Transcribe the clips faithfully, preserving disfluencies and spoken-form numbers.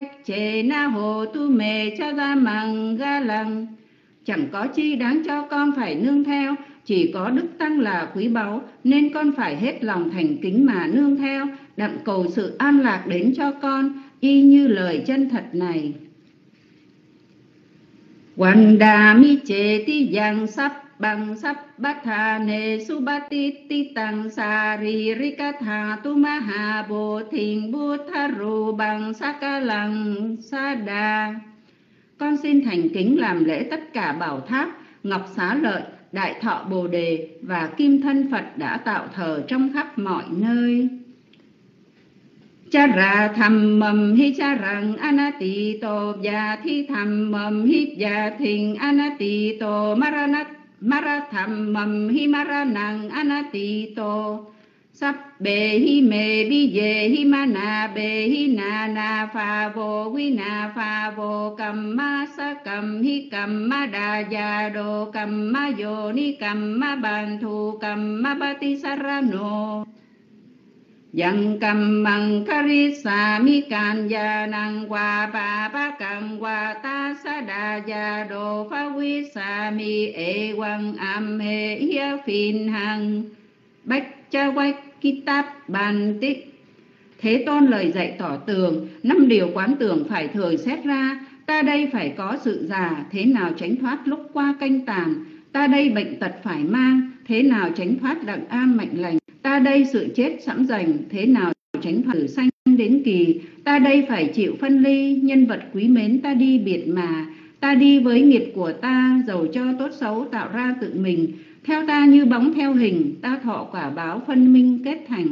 chế na hồ tu mê cha ra mằng ga lằng. Chẳng có chi đáng cho con phải nương theo, chỉ có đức tăng là quý báu, nên con phải hết lòng thành kính mà nương theo, đặng cầu sự an lạc đến cho con, y như lời chân thật này. Wanda mi chế ti yang sắp bằng sắp bát thà nê su bát ti ti tăng sa ri ri ca thà tu ma hà bồ thình bút tha ru bằng sa ca lăng sa đà. Con xin thành kính làm lễ tất cả bảo tháp, ngọc xá lợi, đại thọ bồ đề và kim thân Phật đã tạo thờ trong khắp mọi nơi. Cha ra tham mầm hi cha rằng anati tô ya thi tham mầm hi ya thình anati tô maranat mara tham mầm hi maranang anati tô. Sắp bề hi mê bi dê hi ma na bề hi na na pha vô quy na pha vô cầm ma sa cầm hi cầm ma đà già đồ cầm ma yo ni cầm ma bàn thù cầm ma ba ti sa ra nô. Yang cầm bằng kari sa mi can ya năng qua ba ba cầm qua ta sa đà già đồ pha quy sa mi e quang am he hia phin hằng bách cha quách kitab ban tích. Thế Tôn lời dạy tỏ tường, năm điều quán tưởng phải thời xét ra. Ta đây phải có sự già, thế nào tránh thoát lúc qua canh tàn. Ta đây bệnh tật phải mang, thế nào tránh thoát đặng an mạnh lành. Ta đây sự chết sẵn dành, thế nào tránh thoát tử sanh đến kỳ. Ta đây phải chịu phân ly, nhân vật quý mến ta đi biệt mà. Ta đi với nghiệt của ta, dầu cho tốt xấu tạo ra tự mình. Theo ta như bóng theo hình, ta thọ quả báo phân minh kết thành.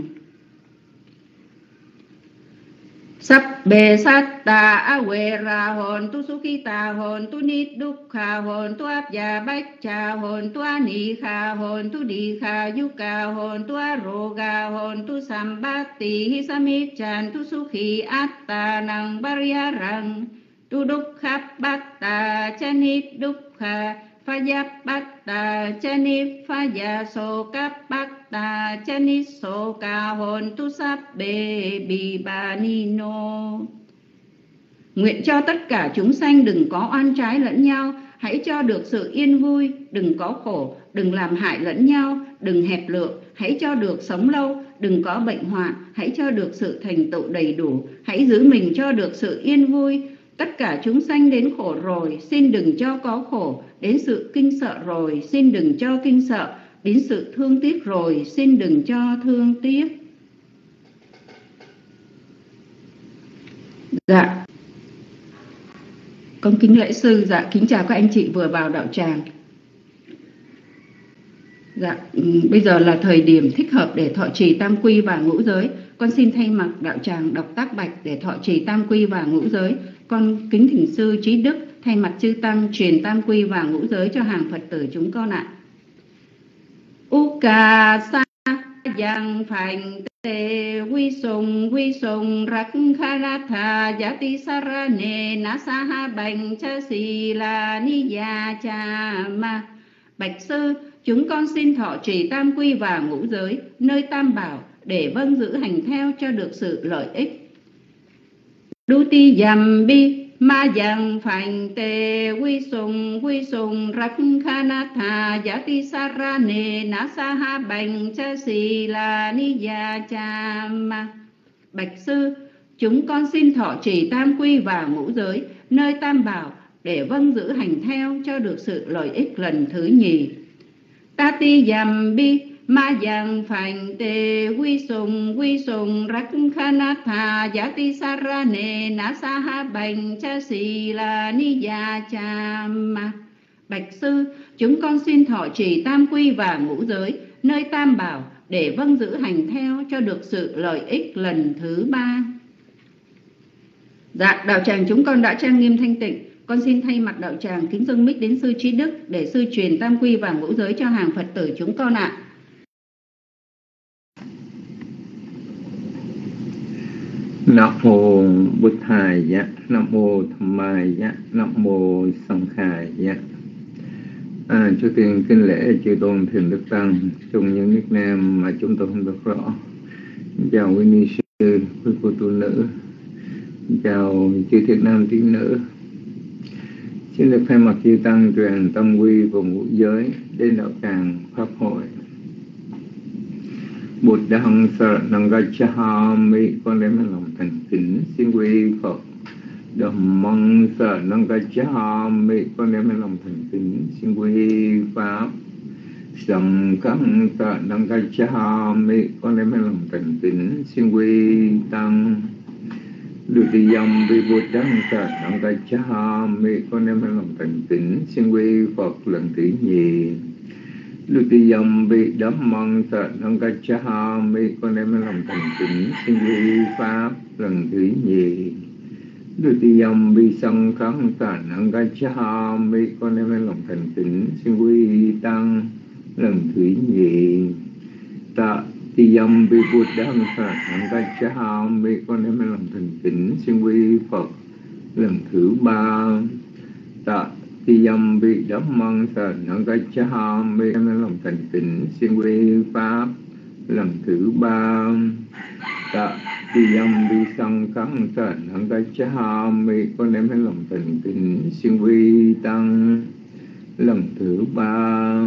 Sắp bề sát ta a quê ra hồn tu sukita hồn tu nít đúc kha hồn tu áp gia bách cha hồn tu ani kha hồn tu đi kha yuka hồn tu aroga hồn tu sambati hi samichan tu sukhi atta nang barya rang tu đúc khắp bát ta chanit đúc kha Phaya Bhatta Chani Phaya Soka Bhatta Chani Soka Hồn Tu Sabbe Bibanino. Nguyện cho tất cả chúng sanh đừng có oan trái lẫn nhau, hãy cho được sự yên vui, đừng có khổ, đừng làm hại lẫn nhau, đừng hẹp lượng, hãy cho được sống lâu, đừng có bệnh hoạn, hãy cho được sự thành tựu đầy đủ, hãy giữ mình cho được sự yên vui. Tất cả chúng sanh đến khổ rồi, xin đừng cho có khổ, đến sự kinh sợ rồi, xin đừng cho kinh sợ, đến sự thương tiếc rồi, xin đừng cho thương tiếc. Dạ, con kính lễ sư. Dạ, kính chào các anh chị vừa vào đạo tràng. Dạ, bây giờ là thời điểm thích hợp để thọ trì tam quy và ngũ giới. Con xin thay mặt đạo tràng đọc tác bạch để thọ trì tam quy và ngũ giới. Con kính thỉnh sư Trí Đức thay mặt chư tăng truyền tam quy và ngũ giới cho hàng Phật tử chúng con ạ. Uka sa yang phành tê quy sùng quy sùng rắc kharatha yati sarane nasaha bành cha si la ni ya cha ma. Bạch sư, chúng con xin thọ trì tam quy và ngũ giới nơi tam bảo để vâng giữ hành theo cho được sự lợi ích. Duti yam bi ma yang phành tê quy sùng quy sùng rắc khanatha yati sarane nasaha bành cha si la ni ya cha ma. Bạch sư, chúng con xin thọ trì tam quy và ngũ giới nơi tam bảo để vâng giữ hành theo cho được sự lợi ích lần thứ nhì. Tati yam bi ma yang phành tê quy sùng quy sùng rắc khanatha yati sarane nasaha bành cha si la ni ya cha ma. Bạch sư, chúng con xin thọ trì tam quy và ngũ giới nơi tam bảo để vâng giữ hành theo cho được sự lợi ích lần thứ ba. Dạ, đạo tràng chúng con đã trang nghiêm thanh tịnh. Con xin thay mặt đạo tràng kính dâng mic đến sư Trí Đức để sư truyền tam quy và ngũ giới cho hàng Phật tử chúng con ạ. Nam mô Bụt Thầy, Nam mô Tham Mai, Nam mô Sanh Khai. À, trước tiên kính lễ chư tôn thiền đức tăng trong những nước Nam mà chúng tôi không được rõ. Chào quý ni sư, quý cô tu nữ, Chào chư Thiện Nam Tín Nữ. Xin được thay mặt chư Tăng truyền tâm quy của ngũ giới đến đạo tràng Pháp hội. Bụt Đăng Saranang Gacchami, con đem lòng thành kính xin quy Phật. Dhammang Saranang Gacchami, con đem lòng thành kính xin quy Pháp. Sanghang Saranang Gacchami, con đem lòng thành kính xin quy Tăng. Dutiyam Vibuddhang Saranang Gacchami, con đem lòng thành kính xin quy Phật lần thứ nhì. Dutiyam Vidhammang Saranang Gacchami, con đem lòng thành kính xin quy Pháp lần thứ nhì. Dutiyam Visanghang Saranang Gacchami, con đem lòng thành kính xin quy Tăng lần thứ nhì. Ta Tiyam Vibuddhang Saranang Gacchami, con đem lòng thành kính xin quy Phật lần thứ ba. Ta Tiyam Vidhammang Saranang Gacchami, đem lòng thành kính xin quy Pháp lần thứ ba. Ta Tiyam Visanghang Saranang Gacchami, con đem lòng thành kính xin quy Tăng lần thứ ba.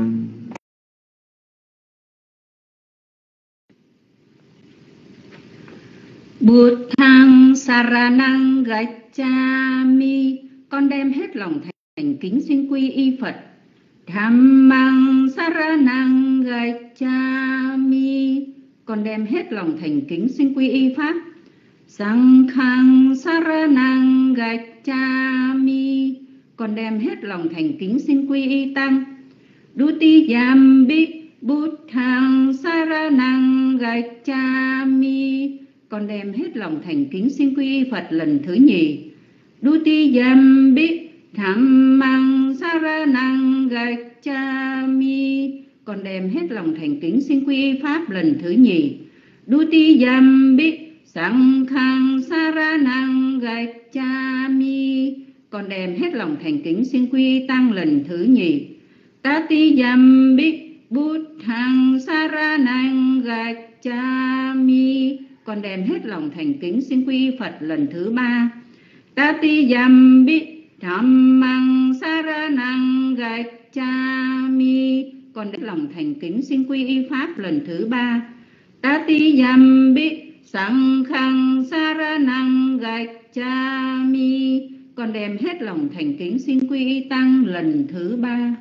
Buddhang Saranang Gacchami, con đem hết lòng thành kính xin quy y Phật. Dhammang Saranang Gacchami, con đem hết lòng thành kính xin quy y Pháp. Sanghang Saranang Gacchami, con đem hết lòng thành kính xin quy y Tăng. Dutiyam Buddhang Saranang Gacchami, con đem hết lòng thành kính xin quy y Phật lần thứ nhì. Dutiyam Dhammang Saranang Gacchami, con đem hết lòng thành kính xin quy y Pháp lần thứ nhì. Dutiyam Sanghang Saranang Gacchami, con đem hết lòng thành kính xin quy y Tăng lần thứ nhì. Tatiyam Buddhang Saranang Gacchami, con đem hết lòng thành kính xin quy y Phật lần thứ ba. Tatiyam Dhammang Saranang Gacchami, con đem lòng thành kính xin quy y Pháp lần thứ ba. Tatiyam Sanghang Saranang Gacchami, con đem hết lòng thành kính xin quy y Tăng lần thứ ba.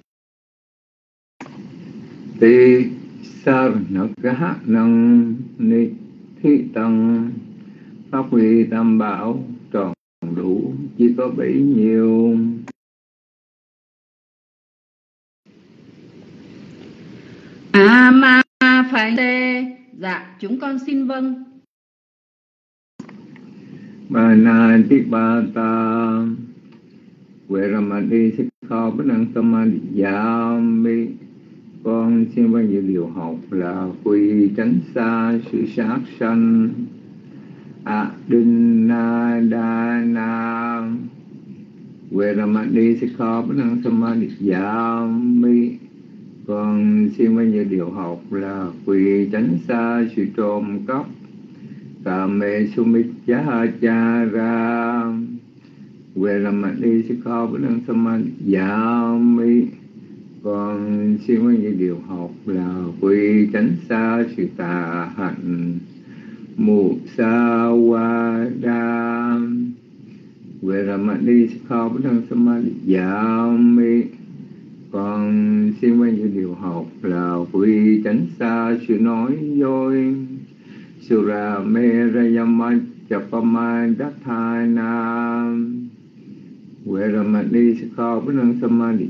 Ti Saranang Ni Thi Tăng, pháp huy tam bảo tròn đủ, chỉ có bấy nhiêu. A ma phải tê, dạ chúng con xin vâng. Bà na ti ba ta quê ramadi thích kho bất năng samadhi, con xin bao nhiêu điều học là quy tránh xa sự sát sanh. A đinh na đa na quê ramadi thích kho bất năng samadhi, con xin bao nhiêu điều học là quy tránh xa sự trộm cắp. Cà mê sumit cha cha ra quê ramadi thích kho bất năng samadhi, con xin bao nhiêu điều học là quy tránh xa sự tà hạnh. Mù sa wa đa quê ramadi thích kho bất năng samadhi, con xin bao nhiêu điều học là quy tránh xa sự nói dối. Sura me rayama chapama dathana quê ramadi thích kho bất năng samadhi,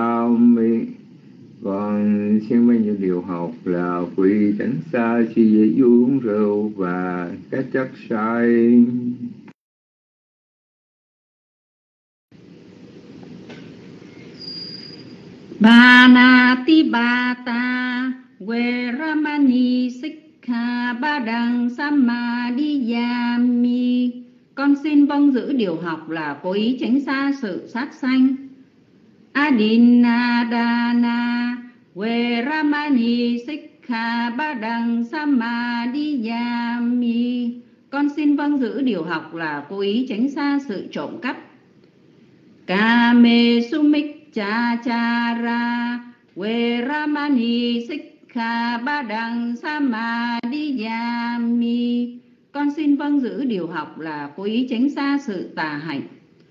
con xin bao nhiêu điều học là quy tránh xa si dễ uống rượu và các chất say. Banati bata quê ramani sikha badang samadhiyami, con xin vâng giữ điều học là cố ý tránh xa sự sát sanh. Adinadana quê ramani sikha badang samadhiyami, Con xin vâng giữ điều học là cố ý tránh xa sự trộm cắp. Kame Sumichachara Veramani Sikha Badang Samadhiyami. Con xin vâng giữ điều học là cố ý tránh xa sự tà hạnh.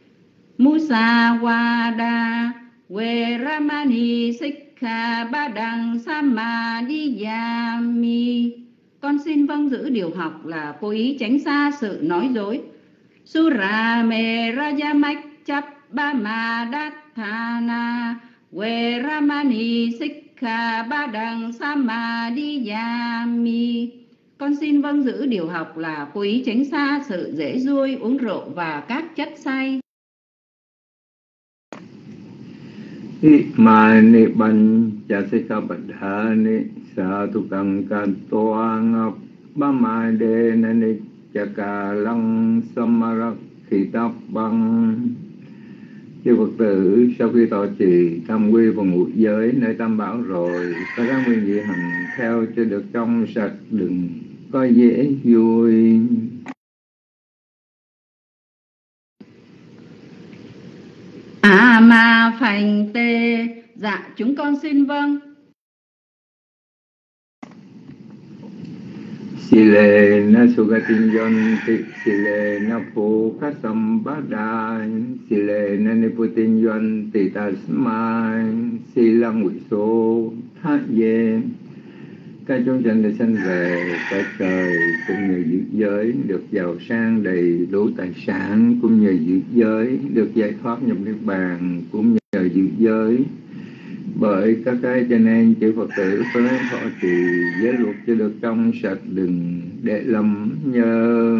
Musawada Veramani Sikha Badang Samadhiyami. Con xin vâng giữ điều học là cố ý tránh xa sự nói dối. Sura Merayamachap Bamadathana Veramani Sikha Badang Samadhiyami. Con xin vâng giữ điều học là cố ý tránh xa sự dễ ruôi, uống rượu và các chất say. Imani Panchasika Padhani Satukang Kantoang Bamadena Nichakalang Samarakhitabang. Chư Phật tử, sau khi tọa trì tam quy và ngũ giới nơi tam bảo rồi, có các nguyên vị hành theo cho được trong sạch, đừng có dễ vui. À ma phành tê. Dạ chúng con xin vâng. Sile na sugatinyanti, sile na phukasambhadai, sile na niputinyanti tasmai, silang viso thát ye. Các chúng sanh được sanh về cõi trời cũng như giữ giới được giàu sang đầy đủ tài sản, cũng nhờ giữ giới được giải thoát nhập niết bàn, cũng nhờ giữ giới. Bởi các cái cho nên chư Phật tử phải lấy thọ trì giới luật cho được trong sạch, đừng để lầm nhơ.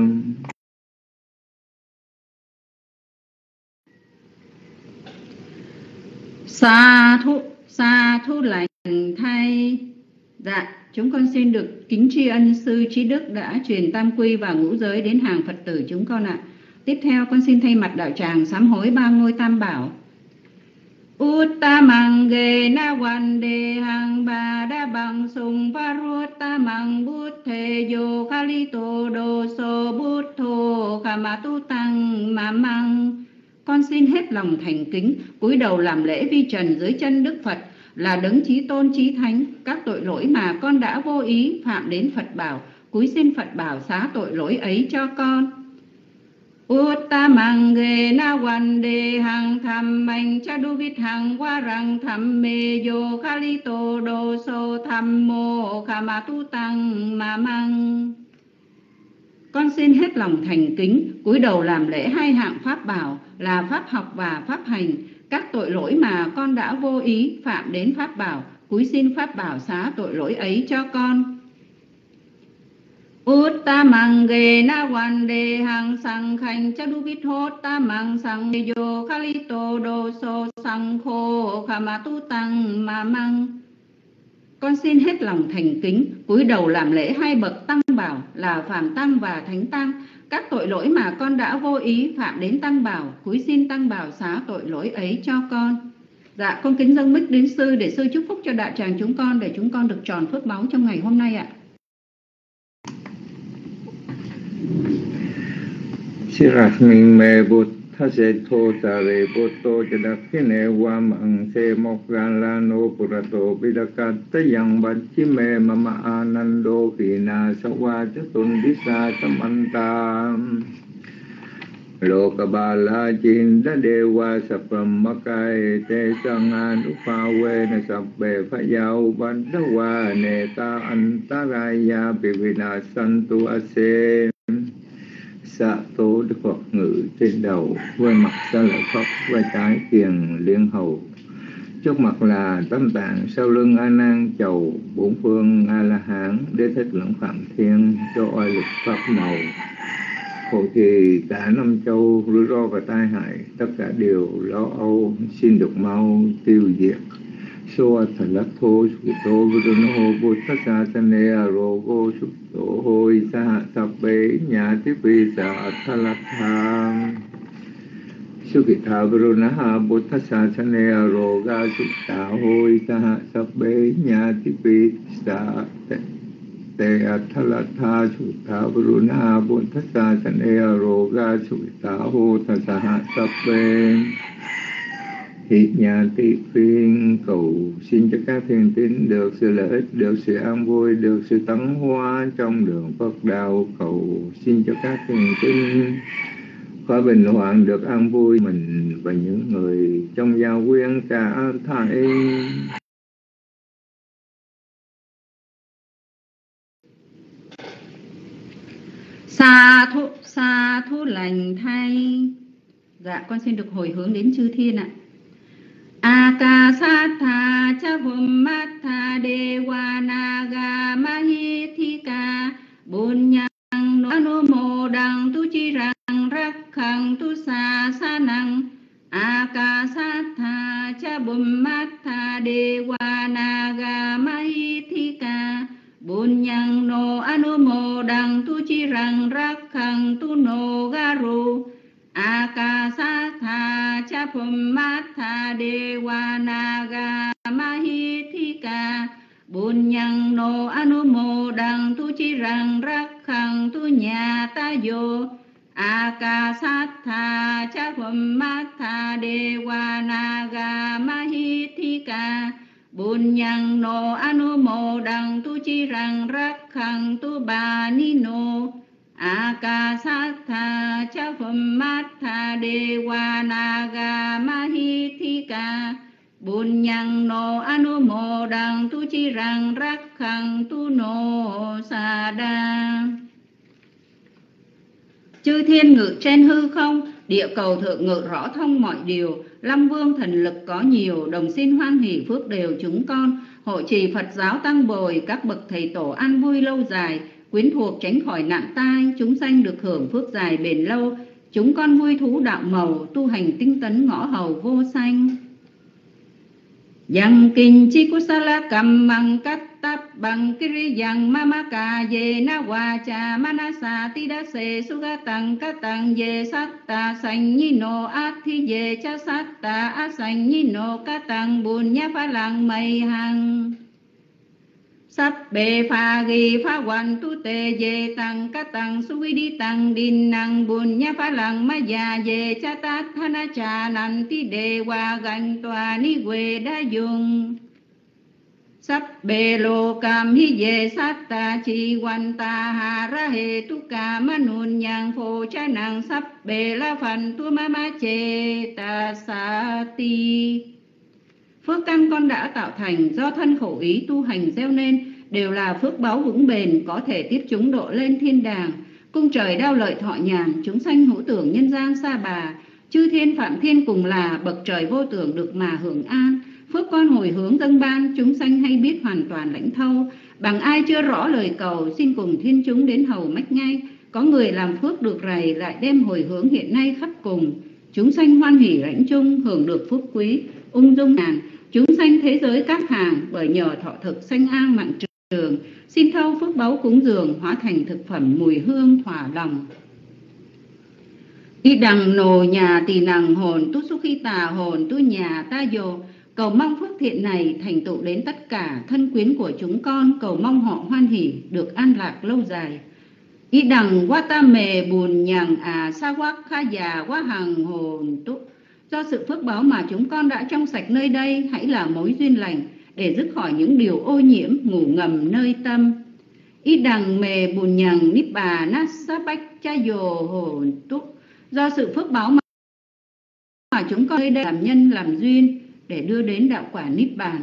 Sa thu, sa thu lành thay. Dạ chúng con xin được kính tri ân sư trí đức đã truyền tam quy và ngũ giới đến hàng Phật tử chúng con ạ. Tiếp theo con xin thay mặt đạo tràng sám hối ba ngôi tam bảo. Uttamang ge na vande hang ba đa bằng sung varuttamang buddhe yo khalito do so buddho kamatu tăng mamang. Con xin hết lòng thành kính cúi đầu làm lễ vi trần dưới chân Đức Phật là đấng chí tôn chí thánh. Các tội lỗi mà con đã vô ý phạm đến Phật bảo, cúi xin Phật bảo xá tội lỗi ấy cho con. Uttamang ge na vande hang thammang chaduvit hang warang thamme yo khalito do so thammo kamatu tăng mamang. Con xin hết lòng thành kính cúi đầu làm lễ hai hạng pháp bảo là pháp học và pháp hành. Các tội lỗi mà con đã vô ý phạm đến pháp bảo, cúi xin pháp bảo xá tội lỗi ấy cho con. Uttamang ge na vande hang sankhang chaduvit hottamang sangyo khalito do so sankho kamatu tăng mamang. Con xin hết lòng thành kính cúi đầu làm lễ hai bậc tăng bảo là Phạm Tăng và Thánh Tăng. Các tội lỗi mà con đã vô ý phạm đến tăng bảo, cúi xin tăng bảo xá tội lỗi ấy cho con. Dạ con kính dâng mic đến sư để sư chúc phúc cho đạo tràng chúng con, để chúng con được tròn phước báu trong ngày hôm nay ạ. Sirasmin me buddhase thotare buddho chadakkine wamang se mokgalano purato bidakatta yang bachime mama anando kina sawa chatun disa samanta lokabala jinda dewa sapamakai te sangan upawe na sabbe phayau bandawa neta antaraya bivina santu ase. Xạ tố Đức Phật ngự trên đầu, quay mặt sang lợi Phật, quay trái kiềng liên hầu. Trước mặt là Tam Tạng, sau lưng A Nan chầu, bốn phương A La Hán, Đế Thích lẫn Phạm Thiên, cho oai lực pháp màu. Khổ trì cả năm châu, rủi ro và tai hại, tất cả đều lo âu, xin được mau tiêu diệt. So Thalatho Sukito Virunoho Buddhasa Sanea Rogo Sukto Hoi Saha Sabbe Nhà Tiếp Vi Sa Thalatha Sukita Virunaha Buddhasa Sanea Roga Sukta Hoi Saha Sabbe Nhà Tiếp Vi Sa Te Athalatha Sutta Varuna Bodhasa Sanea Roga Sutta Hota Saha Sabbe. Hiện nhà tị phiên cầu xin cho các thiền tín được sự lợi ích, được sự an vui, được sự tấn hóa trong đường Phật đạo. Cầu xin cho các thiền tín có bình hoạn, được an vui mình và những người trong gia quyến cả thảy. Sa thu, sa thu lành thay. Dạ, con xin được hồi hướng đến chư thiên ạ. Akasatha cha bhummatha dewa naga mahithika bunyang anumodang tu chirang rakhang tu sa sanang. Akasatha cha bhummatha dewa naga mahithika bunyang no anumodang tu chirang rakhang tu no garu. Akasatha cha bhummatha dewa naga mahithika bunyang no anumodang tu chirang rakhang tu nhà ta yo. Akasatha cha bhummatha dewa naga mahithika bunyang no anumodang tu chirang rakhang tu bani no. Akasatha cha bhummatha dewa naga mahithika bunyang no anumodang tu chirang rakhang tu no sada. Chư thiên ngự trên hư không, địa cầu thượng ngự rõ thông mọi điều. Lâm vương thần lực có nhiều, đồng xin hoan hỷ phước đều chúng con. Hộ trì Phật giáo tăng bồi, các bậc thầy tổ an vui lâu dài. Quyến thuộc tránh khỏi nạn tai, chúng sanh được hưởng phước dài bền lâu. Chúng con vui thú đạo màu, tu hành tinh tấn ngõ hầu vô sanh. Yang kinh chi kusala kammang kattap bằng kiriyang mamaka ye na wacha manasa tidase sugatang katang ye satta sanyino athi ye cha satta asanyino katang bunya phalang mây hằng. Sắp bề pha ghi pha hoàn tu tề về tăng các tăng suy đi tăng đinh năng buồn nhá phá lăng ma già về cha tát thana trà nành tí đề hòa gành tòa ni quê đa dùng. Sắp bề lô cam hi về sát ta chi hoàn ta hà ra hề tu ca ma nôn nhang phô cha nàng sắp bề la phần tu ma ma chê ta sa ti. Phước căn con đã tạo thành do thân khẩu ý tu hành gieo nên đều là phước báu vững bền, có thể tiếp chúng độ lên thiên đàng. Cung trời đao lợi thọ nhàn, chúng sanh hữu tưởng nhân gian sa bà. Chư thiên phạm thiên cùng là bậc trời vô tưởng được mà hưởng an. Phước con hồi hướng dâng ban, chúng sanh hay biết hoàn toàn lãnh thâu. Bằng ai chưa rõ lời cầu, xin cùng thiên chúng đến hầu mách ngay. Có người làm phước được rày, lại đem hồi hướng hiện nay khắp cùng. Chúng sanh hoan hỷ lãnh chung, hưởng được phúc quý, ung dung ngàn. Chúng sanh thế giới các hàng, bởi nhờ thọ thực sanh an mạng trường. Xin thâu phước báu cúng dường, hóa thành thực phẩm mùi hương thỏa lòng. Y đằng nồ nhà tỳ nằng hồn, tu su khi tà hồn, tu nhà ta dồ. Cầu mong phước thiện này thành tựu đến tất cả thân quyến của chúng con. Cầu mong họ hoan hỷ, được an lạc lâu dài. Y đằng quá ta mề bùn nhằng à sa quắc kha già quá hằng hồn túc. Do sự phước báo mà chúng con đã trong sạch nơi đây, hãy là mối duyên lành để dứt khỏi những điều ô nhiễm ngủ ngầm nơi tâm. Y đằng mề bùn nhằng nít bà nát sa bách cha dồ hồn túc. Do sự phước báo mà, mà chúng con nơi đây làm nhân làm duyên để đưa đến đạo quả niết bàn.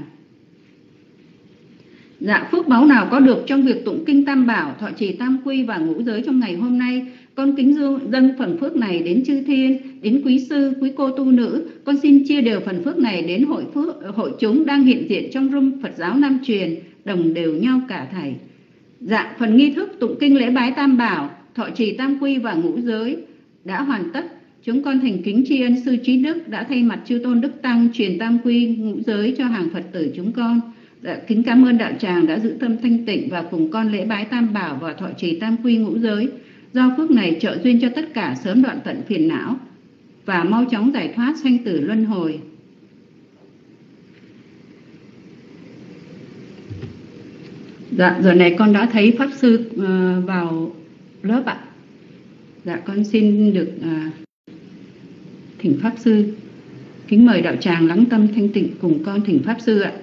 Dạ, phước báu nào có được trong việc tụng kinh Tam Bảo, thọ trì Tam Quy và ngũ giới trong ngày hôm nay, con kính dâng phần phước này đến chư thiên, đến quý sư, quý cô tu nữ. Con xin chia đều phần phước này đến hội phước, hội chúng đang hiện diện trong room Phật giáo Nam truyền, đồng đều nhau cả thảy. Dạ, phần nghi thức tụng kinh lễ bái Tam Bảo, thọ trì Tam Quy và ngũ giới đã hoàn tất. Chúng con thành kính tri ân sư Trí Đức đã thay mặt chư tôn đức tăng truyền Tam Quy ngũ giới cho hàng Phật tử chúng con. Dạ, kính cảm ơn đạo tràng đã giữ tâm thanh tịnh và cùng con lễ bái Tam Bảo và thọ trì Tam Quy ngũ giới. Do phước này trợ duyên cho tất cả sớm đoạn tận phiền não và mau chóng giải thoát sanh tử luân hồi. Dạ, giờ này con đã thấy Pháp Sư uh, vào lớp ạ. Dạ, con xin được uh, thỉnh Pháp Sư. Kính mời đạo tràng lắng tâm thanh tịnh cùng con thỉnh Pháp Sư ạ.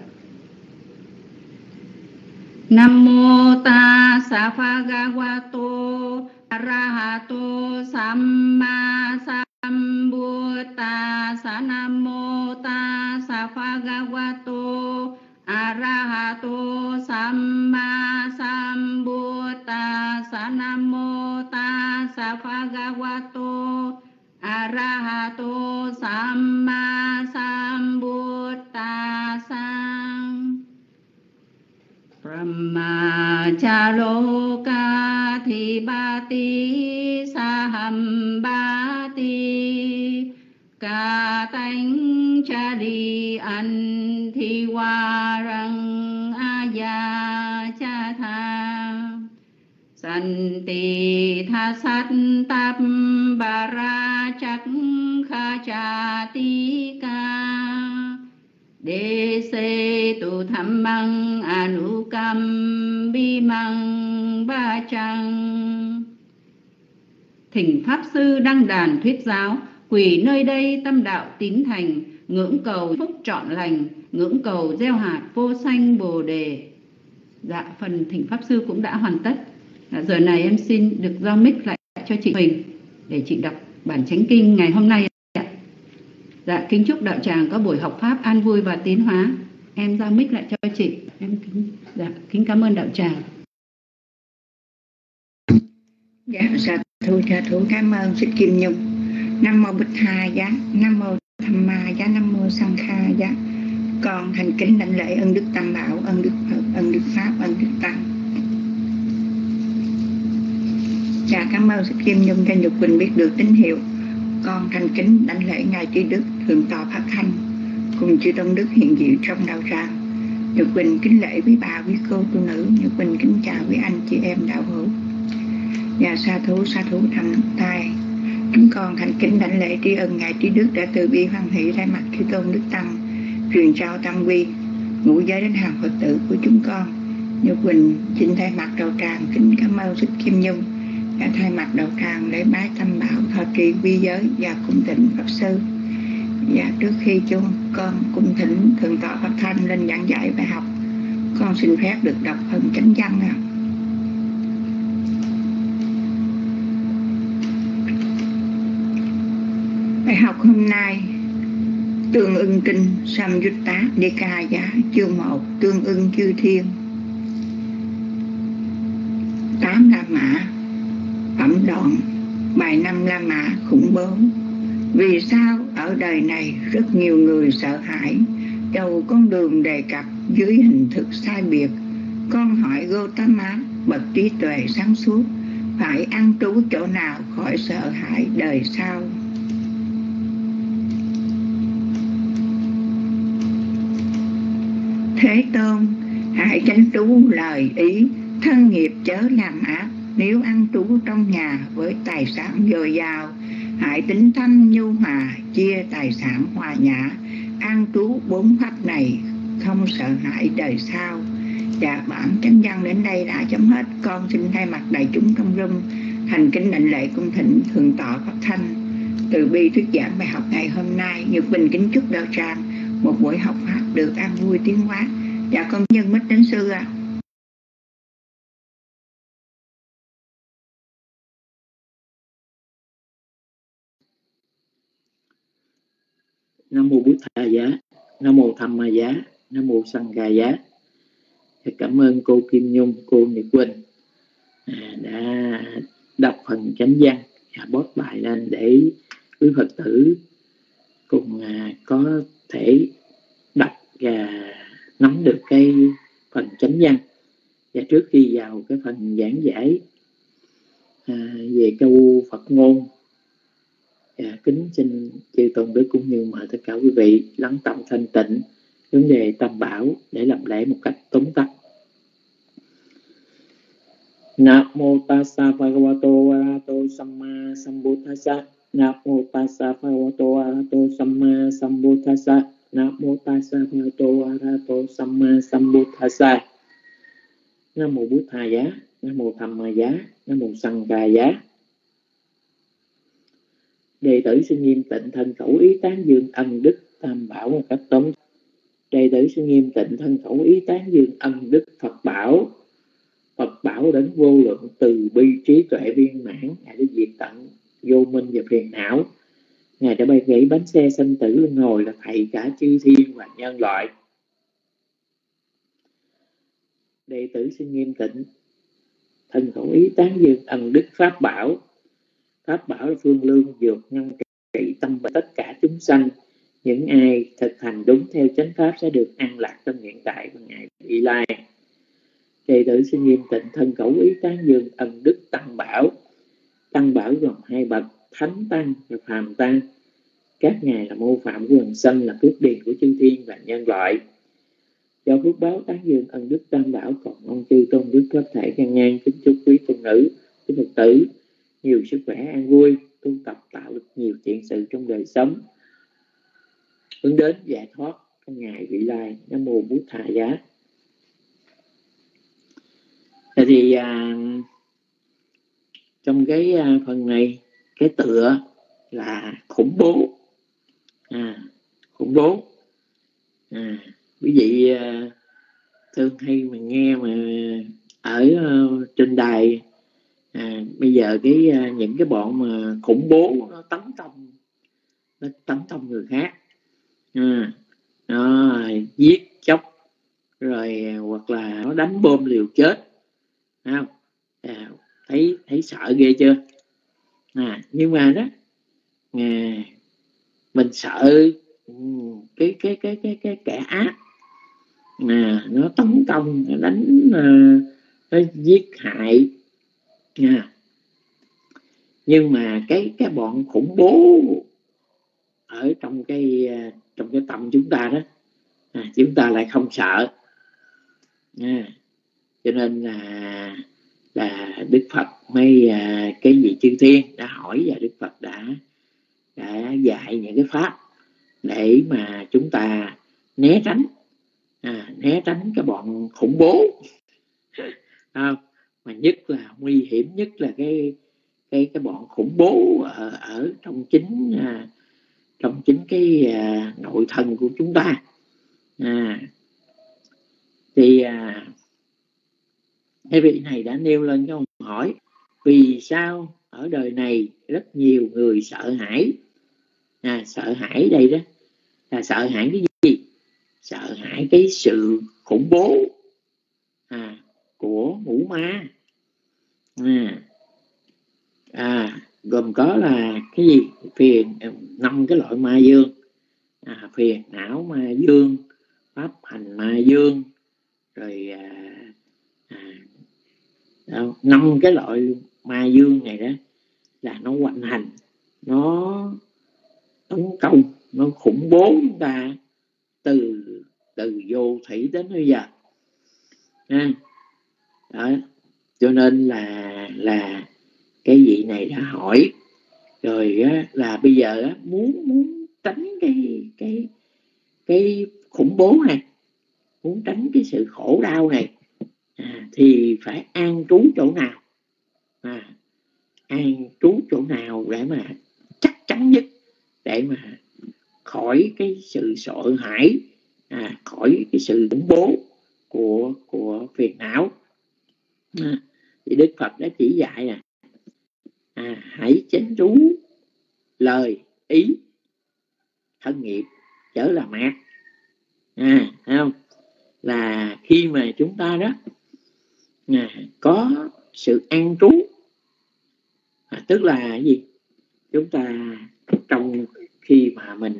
Nam mô Tassa Bhagavato Arahato Samma Sambuddhassa. Nam mô Tassa Bhagavato Arahato Samma Sambuddhassa. Nam mô Tassa Bhagavato Arahato Samma Sambuddhassa. Brahmachaloka thibati sahambati katanh chari antiwarang ayachatha santi thasat tab barachak khachatika Đê xê tu tham măng anukam bi măng ba chăng. Thỉnh Pháp Sư đăng đàn thuyết giáo, quỳ nơi đây tâm đạo tín thành, ngưỡng cầu phúc trọn lành, ngưỡng cầu gieo hạt vô sanh bồ đề. Dạ, phần thỉnh Pháp Sư cũng đã hoàn tất. Dạ, giờ này em xin được giao mic lại cho chị Huỳnh để chị đọc bản chánh kinh ngày hôm nay. Dạ, kính chúc đạo tràng có buổi học pháp an vui và tiến hóa. Em giao mic lại cho chị. Em kính, dạ, kính cảm ơn đạo tràng. Dạ, sa thú sa thú cảm ơn Thích Kim Nhung. Nam mô Bích Tha giá, Nam mô Tham Ma giá, Nam mô Sang Kha giá. Con thành kính đảnh lễ ân đức Tam Bảo, ân đức Phật, ân đức Pháp, ân đức Tăng. Dạ, cảm ơn Thích Kim Nhung cho Nhật Quỳnh biết được tín hiệu. Con thành kính đảnh lễ ngài Trí Đức Thượng tọa Pháp Khanh cùng chư tôn đức hiện diện trong đạo tràng. Nhật Quỳnh kính lễ quý bà, quý cô tu nữ. Nhật Quỳnh kính chào quý anh chị em đạo hữu. Và sa thú sa thú thầm tai. Chúng con thành kính đảnh lễ tri ân ngài Trí Đức đã từ bi hoan hỷ thay mặt chư tôn đức tăng truyền trao tam quy ngũ giới đến hàng Phật tử của chúng con. Nhật Quỳnh xin thay mặt đạo tràng kính cảm ơn Thích Kim Nhung đã thay mặt đạo tràng lễ bái tam bảo, thọ trì quy giới và cung thỉnh Pháp Sư. Và trước khi chúng con cung thỉnh Thượng tọa Pháp Thanh lên giảng dạy bài học, con xin phép được đọc phần chánh văn ạ. Bài học hôm nay Tương ưng kinh Samyutta Nikaya chương một, tương ưng chư thiên. Tám La Mã phẩm đoạn. Bài năm La Mã khủng bố. Vì sao ở đời này rất nhiều người sợ hãi, đầu con đường đề cập dưới hình thức sai biệt? Con hỏi Gautama, bậc trí tuệ sáng suốt, phải ăn trú chỗ nào khỏi sợ hãi đời sau? Thế Tôn, hãy tránh trú lời ý, thân nghiệp chớ làm ác. Nếu ăn trú trong nhà với tài sản dồi dào, hãy tính tâm nhu hòa, chia tài sản hòa nhã. An trú bốn pháp này, không sợ hãi đời sau. Và bản chánh văn đến đây đã chấm hết. Con xin thay mặt đại chúng trong room thành kính đảnh lễ cung thỉnh Thượng tọa Pháp Thanh từ bi thuyết giảng bài học ngày hôm nay. Nhật Bình kính chúc đạo tràng một buổi học pháp được an vui tiến hóa. Và con nhân mít đến sư ạ. À. Nam mô Bụt Tha giá, Nam mô Tham Ma giá, Nam mô Sang Kha giá. Cảm ơn cô Kim Nhung, cô Nhật Quỳnh à, đã đọc phần chánh văn và post bài lên để quý Phật tử cùng à, có thể đọc và nắm được cái phần chánh văn. Và trước khi vào cái phần giảng giải à, về câu Phật ngôn, à, kính xin chư tôn đức cũng như mời tất cả quý vị lắng tâm thanh tịnh vấn đề tam bảo để làm lễ một cách tóm tắt. Nam mô Tassa Bhagavato Arahato Samma Sambuddhassa. Nam mô Tassa Bhagavato Arahato Samma Sambuddhassa. Nam mô Tassa Bhagavato Arahato Samma Sambuddhassa. Nam mô Bụt Thầy Giá, Nam mô Tham Ma Giá, Nam mô Sanh Ca Giá. Đệ tử xin nghiêm tịnh thân khẩu ý tán dương ân đức Tam Bảo một cách tóm. Đệ tử xin nghiêm tịnh thân khẩu ý tán dương ân đức Phật Bảo. Phật Bảo đến vô lượng từ bi trí tuệ viên mãn, Ngài đã diệt tận vô minh và phiền não. Ngài đã bay gãy bánh xe sanh tử luân hồi, là thầy cả chư thiên và nhân loại. Đệ tử xin nghiêm tịnh thân khẩu ý tán dương ân đức Pháp Bảo. Pháp Bảo là phương lương dược ngăn trị tâm bệnh tất cả chúng sanh. Những ai thực hành đúng theo chánh pháp sẽ được an lạc trong hiện tại và ngày vị lai. Đệ tử xin nghiêm tịnh thân khẩu ý tán dương ân đức Tăng Bảo. Tăng Bảo gồm hai bậc, Thánh Tăng và Phàm Tăng. Các ngài là mô phạm của quần sanh, là phước điền của chư thiên và nhân loại. Do phước báo tán dương ân đức Tam Bảo, còn ông chư tôn đức pháp thể can ngang kính chúc quý tôn nữ, quý Phật tử nhiều sức khỏe an vui, tu tập tạo được nhiều thiện sự trong đời sống, hướng đến giải thoát trong ngày vị lai. Nam mô Bụt Thầy Giá. Thì à, trong cái à, phần này, cái tựa là khủng bố. À, khủng bố. À, quý vị à, thường hay mà nghe mà ở uh, trên đài à, bây giờ cái uh, những cái bọn mà khủng bố nó tấn công nó tấn công người khác, à, nó giết chóc rồi hoặc là nó đánh bom liều chết, thấy không? À, thấy thấy sợ ghê chưa? À, nhưng mà đó à, mình sợ cái cái cái cái cái kẻ ác à, nó tấn công, nó đánh, nó giết hại à. Nhưng mà cái cái bọn khủng bố ở trong cái trong cái tâm chúng ta đó à, chúng ta lại không sợ à. Cho nên là là Đức Phật mới à, cái vị chư thiên đã hỏi và Đức Phật đã đã dạy những cái pháp để mà chúng ta né tránh à, né tránh cái bọn khủng bố à, mà nhất là nguy hiểm nhất là cái cái cái bọn khủng bố ở, ở trong chính à, trong chính cái à, nội thân của chúng ta à. Thì à, cái vị này đã nêu lên cái câu hỏi vì sao ở đời này rất nhiều người sợ hãi à, sợ hãi đây đó là sợ hãi cái gì? Sợ hãi cái sự khủng bố à, của ngũ ma à, à, gồm có là cái gì? Phiền, năm cái loại ma dương à, phiền não ma dương, pháp hành ma dương, rồi à, à, đâu, năm cái loại ma dương này đó là nó hoành hành, nó tấn công, nó khủng bố chúng ta từ từ vô thủy đến bây giờ à, đó. Cho nên là là cái vị này đã hỏi rồi á, là bây giờ á, muốn muốn tránh cái cái cái khủng bố này, muốn tránh cái sự khổ đau này à, thì phải an trú chỗ nào à, an trú chỗ nào để mà chắc chắn nhất, để mà khỏi cái sự sợ hãi à, khỏi cái sự khủng bố của của phiền não à, thì Đức Phật đã chỉ dạy nè à, hãy chánh trú lời ý thân nghiệp chớ là mát à, thấy không? Là khi mà chúng ta đó à, có sự an trú à, tức là cái gì? Chúng ta trong khi mà mình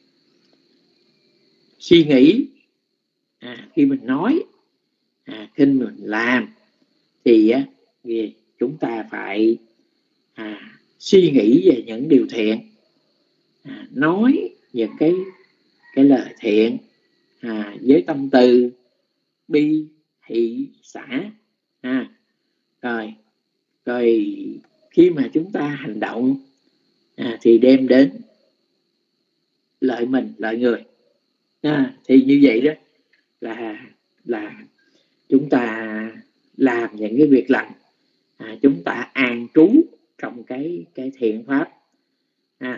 suy nghĩ à, khi mình nói à, khi mình làm thì á, chúng ta phải à, suy nghĩ về những điều thiện à, nói về cái cái lời thiện à, với tâm từ bi hỷ xả à, rồi rồi khi mà chúng ta hành động à, thì đem đến lợi mình lợi người à, thì như vậy đó là là chúng ta làm những cái việc lành, à, chúng ta an trú trong cái cái thiện pháp. À,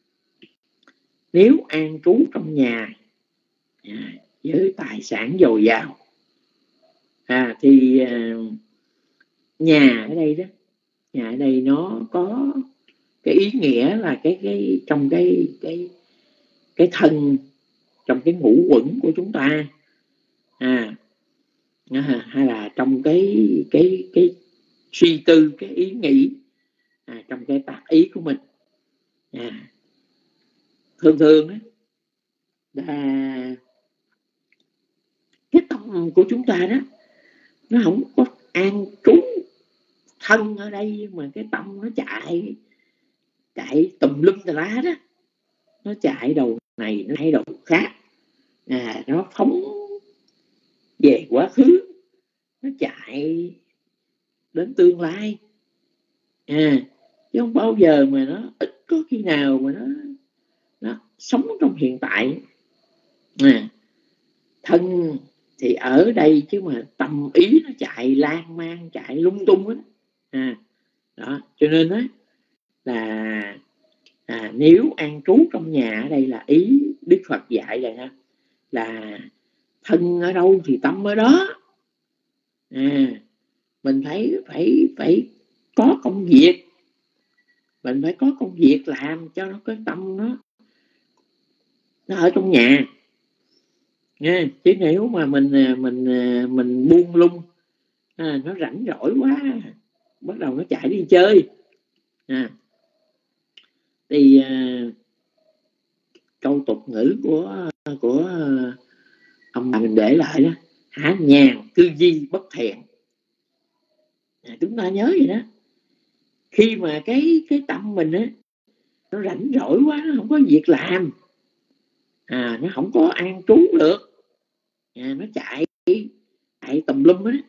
nếu an trú trong nhà à, với tài sản dồi dào, à, thì à, nhà ở đây đó, nhà ở đây nó có cái ý nghĩa là cái cái trong cái cái cái thân, trong cái ngũ quẩn của chúng ta, à, à hay là trong cái cái cái suy tư, cái ý nghĩ, à, trong cái tác ý của mình. À, thường thường đó là cái tâm của chúng ta đó nó không có an trú thân ở đây, mà cái tâm nó chạy chạy tùm lum tà lá đó, nó chạy đầu này nó hay đầu khác, à, nó phóng về quá khứ, nó chạy đến tương lai, à, chứ không bao giờ mà nó ít có khi nào mà nó nó sống trong hiện tại. À, thân thì ở đây chứ mà tâm ý nó chạy lan man, chạy lung tung hết. À, đó, cho nên đó là à, nếu an trú trong nhà ở đây là ý Đức Phật dạy rồi ha, là thân ở đâu thì tâm ở đó. À, mình phải phải phải có công việc, mình phải có công việc làm cho nó cái tâm nó nó ở trong nhà nha. Chứ nếu mà mình mình mình buông lung, à, nó rảnh rỗi quá, bắt đầu nó chạy đi chơi. À, thì à, câu tục ngữ của của ông bà mình để lại đó, hả nhàn cư di bất thiện. À, chúng ta nhớ vậy đó, khi mà cái cái tâm mình á nó rảnh rỗi quá, nó không có việc làm, à, nó không có an trú được, à, nó chạy chạy tùm lum á,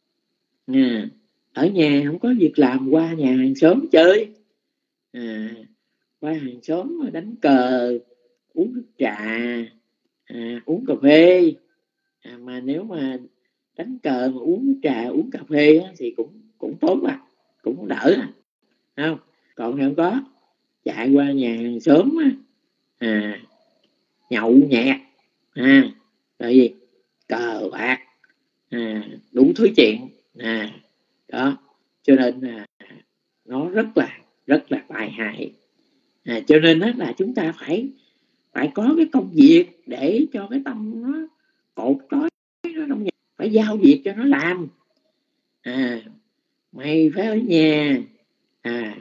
à, ở nhà không có việc làm, qua nhà hàng xóm chơi, à, qua hàng xóm đánh cờ, uống nước trà, à, uống cà phê, à, mà nếu mà đánh cờ mà uống nước trà, uống cà phê á, thì cũng cũng tốt à, cũng đỡ à, không? Còn không có, chạy qua nhà hàng xóm á, à, nhậu nhẹt, à, rồi gì cờ bạc, à, đủ thứ chuyện, à, đó, cho nên là nó rất là rất là tai hại. À, cho nên đó là chúng ta phải phải có cái công việc để cho cái tâm nó cột trói nó trong nhà, phải giao việc cho nó làm. À, mày phải ở nhà, à,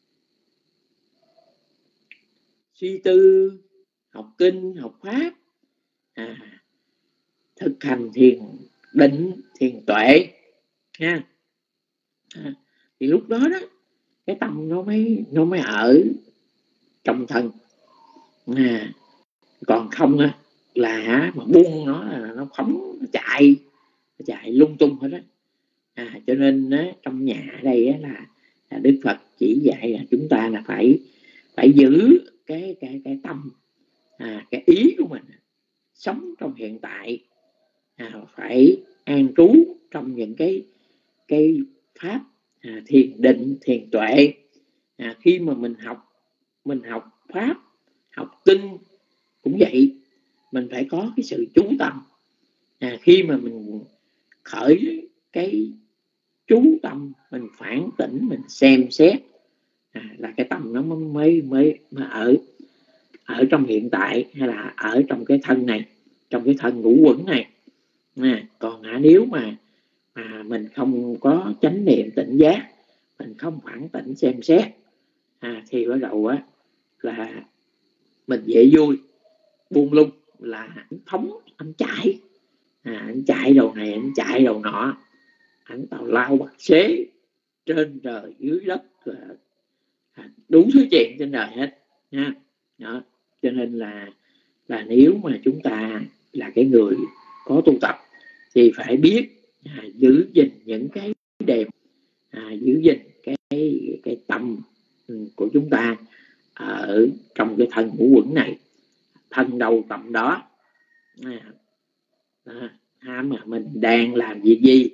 suy tư, học kinh, học pháp, à, thực hành thiền định, thiền tuệ nha. À, thì lúc đó đó cái tâm nó mới nó mới ở trong thân. À, còn không á là mà buông nó là nó phóng, nó chạy nó chạy lung tung hết đó. À, cho nên á, trong nhà ở đây á, là, là Đức Phật chỉ dạy là chúng ta là phải phải giữ cái cái cái tâm, à, cái ý của mình sống trong hiện tại, à, phải an trú trong những cái cái pháp, à, thiền định, thiền tuệ. À, khi mà mình học mình học pháp, học kinh cũng vậy, mình phải có cái sự chú tâm. À, khi mà mình khởi cái chú tâm, mình phản tỉnh, mình xem xét, à, là cái tâm nó mới mới mới ở ở trong hiện tại, hay là ở trong cái thân này, trong cái thân ngũ quẩn này. À, còn à, nếu mà mà mình không có chánh niệm tỉnh giác, mình không phản tỉnh xem xét, à, thì bắt đầu á là mình dễ vui, buông lung là anh phóng, anh chạy, à, anh chạy đầu này, anh chạy đầu nọ, anh tào lao bắt xế trên trời dưới đất, à, đủ thứ chuyện trên đời hết nha. Đó, cho nên là là nếu mà chúng ta là cái người có tu tập thì phải biết, à, giữ gìn những cái đẹp, à, giữ gìn cái cái tâm của chúng ta ở trong cái thân ngũ quẩn này, thân đầu tầm đó. À, à, mà mình đang làm việc gì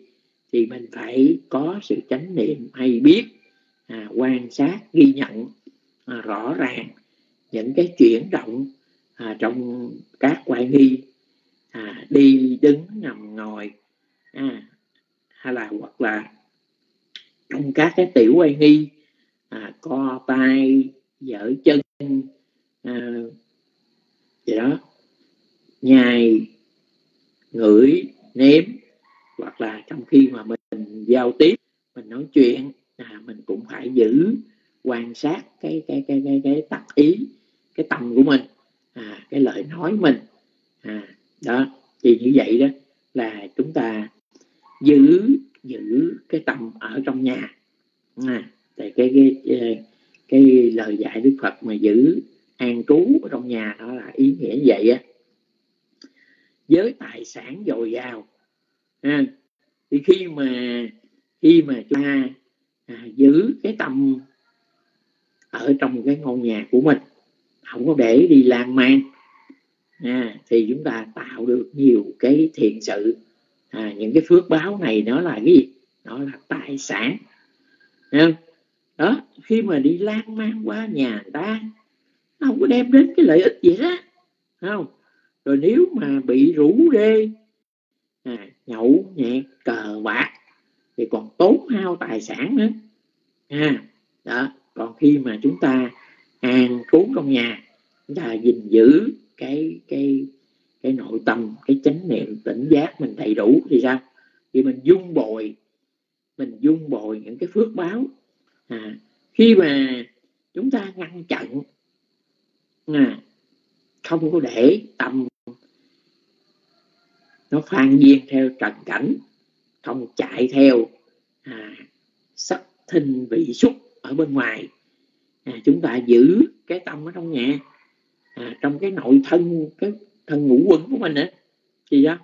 thì mình phải có sự chánh niệm hay biết, à, quan sát, ghi nhận à, rõ ràng những cái chuyển động à, trong các oai nghi, à, đi đứng nằm ngồi, à, hay là hoặc là trong các cái tiểu oai nghi, à, co tay, giở chân, à, vậy đó, nhai, ngửi, nếm, hoặc là trong khi mà mình giao tiếp, mình nói chuyện, à, mình cũng phải giữ quan sát cái cái cái cái cái tác ý, cái tâm của mình, à, cái lời nói mình, à, đó. Thì như vậy đó là chúng ta giữ giữ cái tâm ở trong nhà. À, thì cái cái cái, cái lời dạy Đức Phật mà giữ an trú ở trong nhà đó là ý nghĩa như vậy á. Với tài sản dồi dào, à, thì khi mà khi mà chúng ta à, giữ cái tâm ở trong cái ngôi nhà của mình, không có để đi lan man, à, thì chúng ta tạo được nhiều cái thiện sự. À, những cái phước báo này nó là cái gì? Nó là tài sản. À, đó, khi mà đi lan man qua nhà người ta, nó không có đem đến cái lợi ích gì đó, không? Rồi nếu mà bị rủ rê, à, nhậu nhẹt, cờ bạc thì còn tốn hao tài sản nữa. À, đó. Còn khi mà chúng ta an trú trong nhà, chúng ta gìn giữ cái cái cái nội tâm, cái chánh niệm tỉnh giác mình đầy đủ thì sao? Thì mình dung bồi mình dung bồi những cái phước báo. À, khi mà chúng ta ngăn chặn, à, không có để tâm nó phan duyên theo trần cảnh, không chạy theo à, sắc thinh vị xúc ở bên ngoài, à, chúng ta giữ cái tâm ở trong nhà, à, trong cái nội thân, cái thân ngũ quẩn của mình á, thì đó,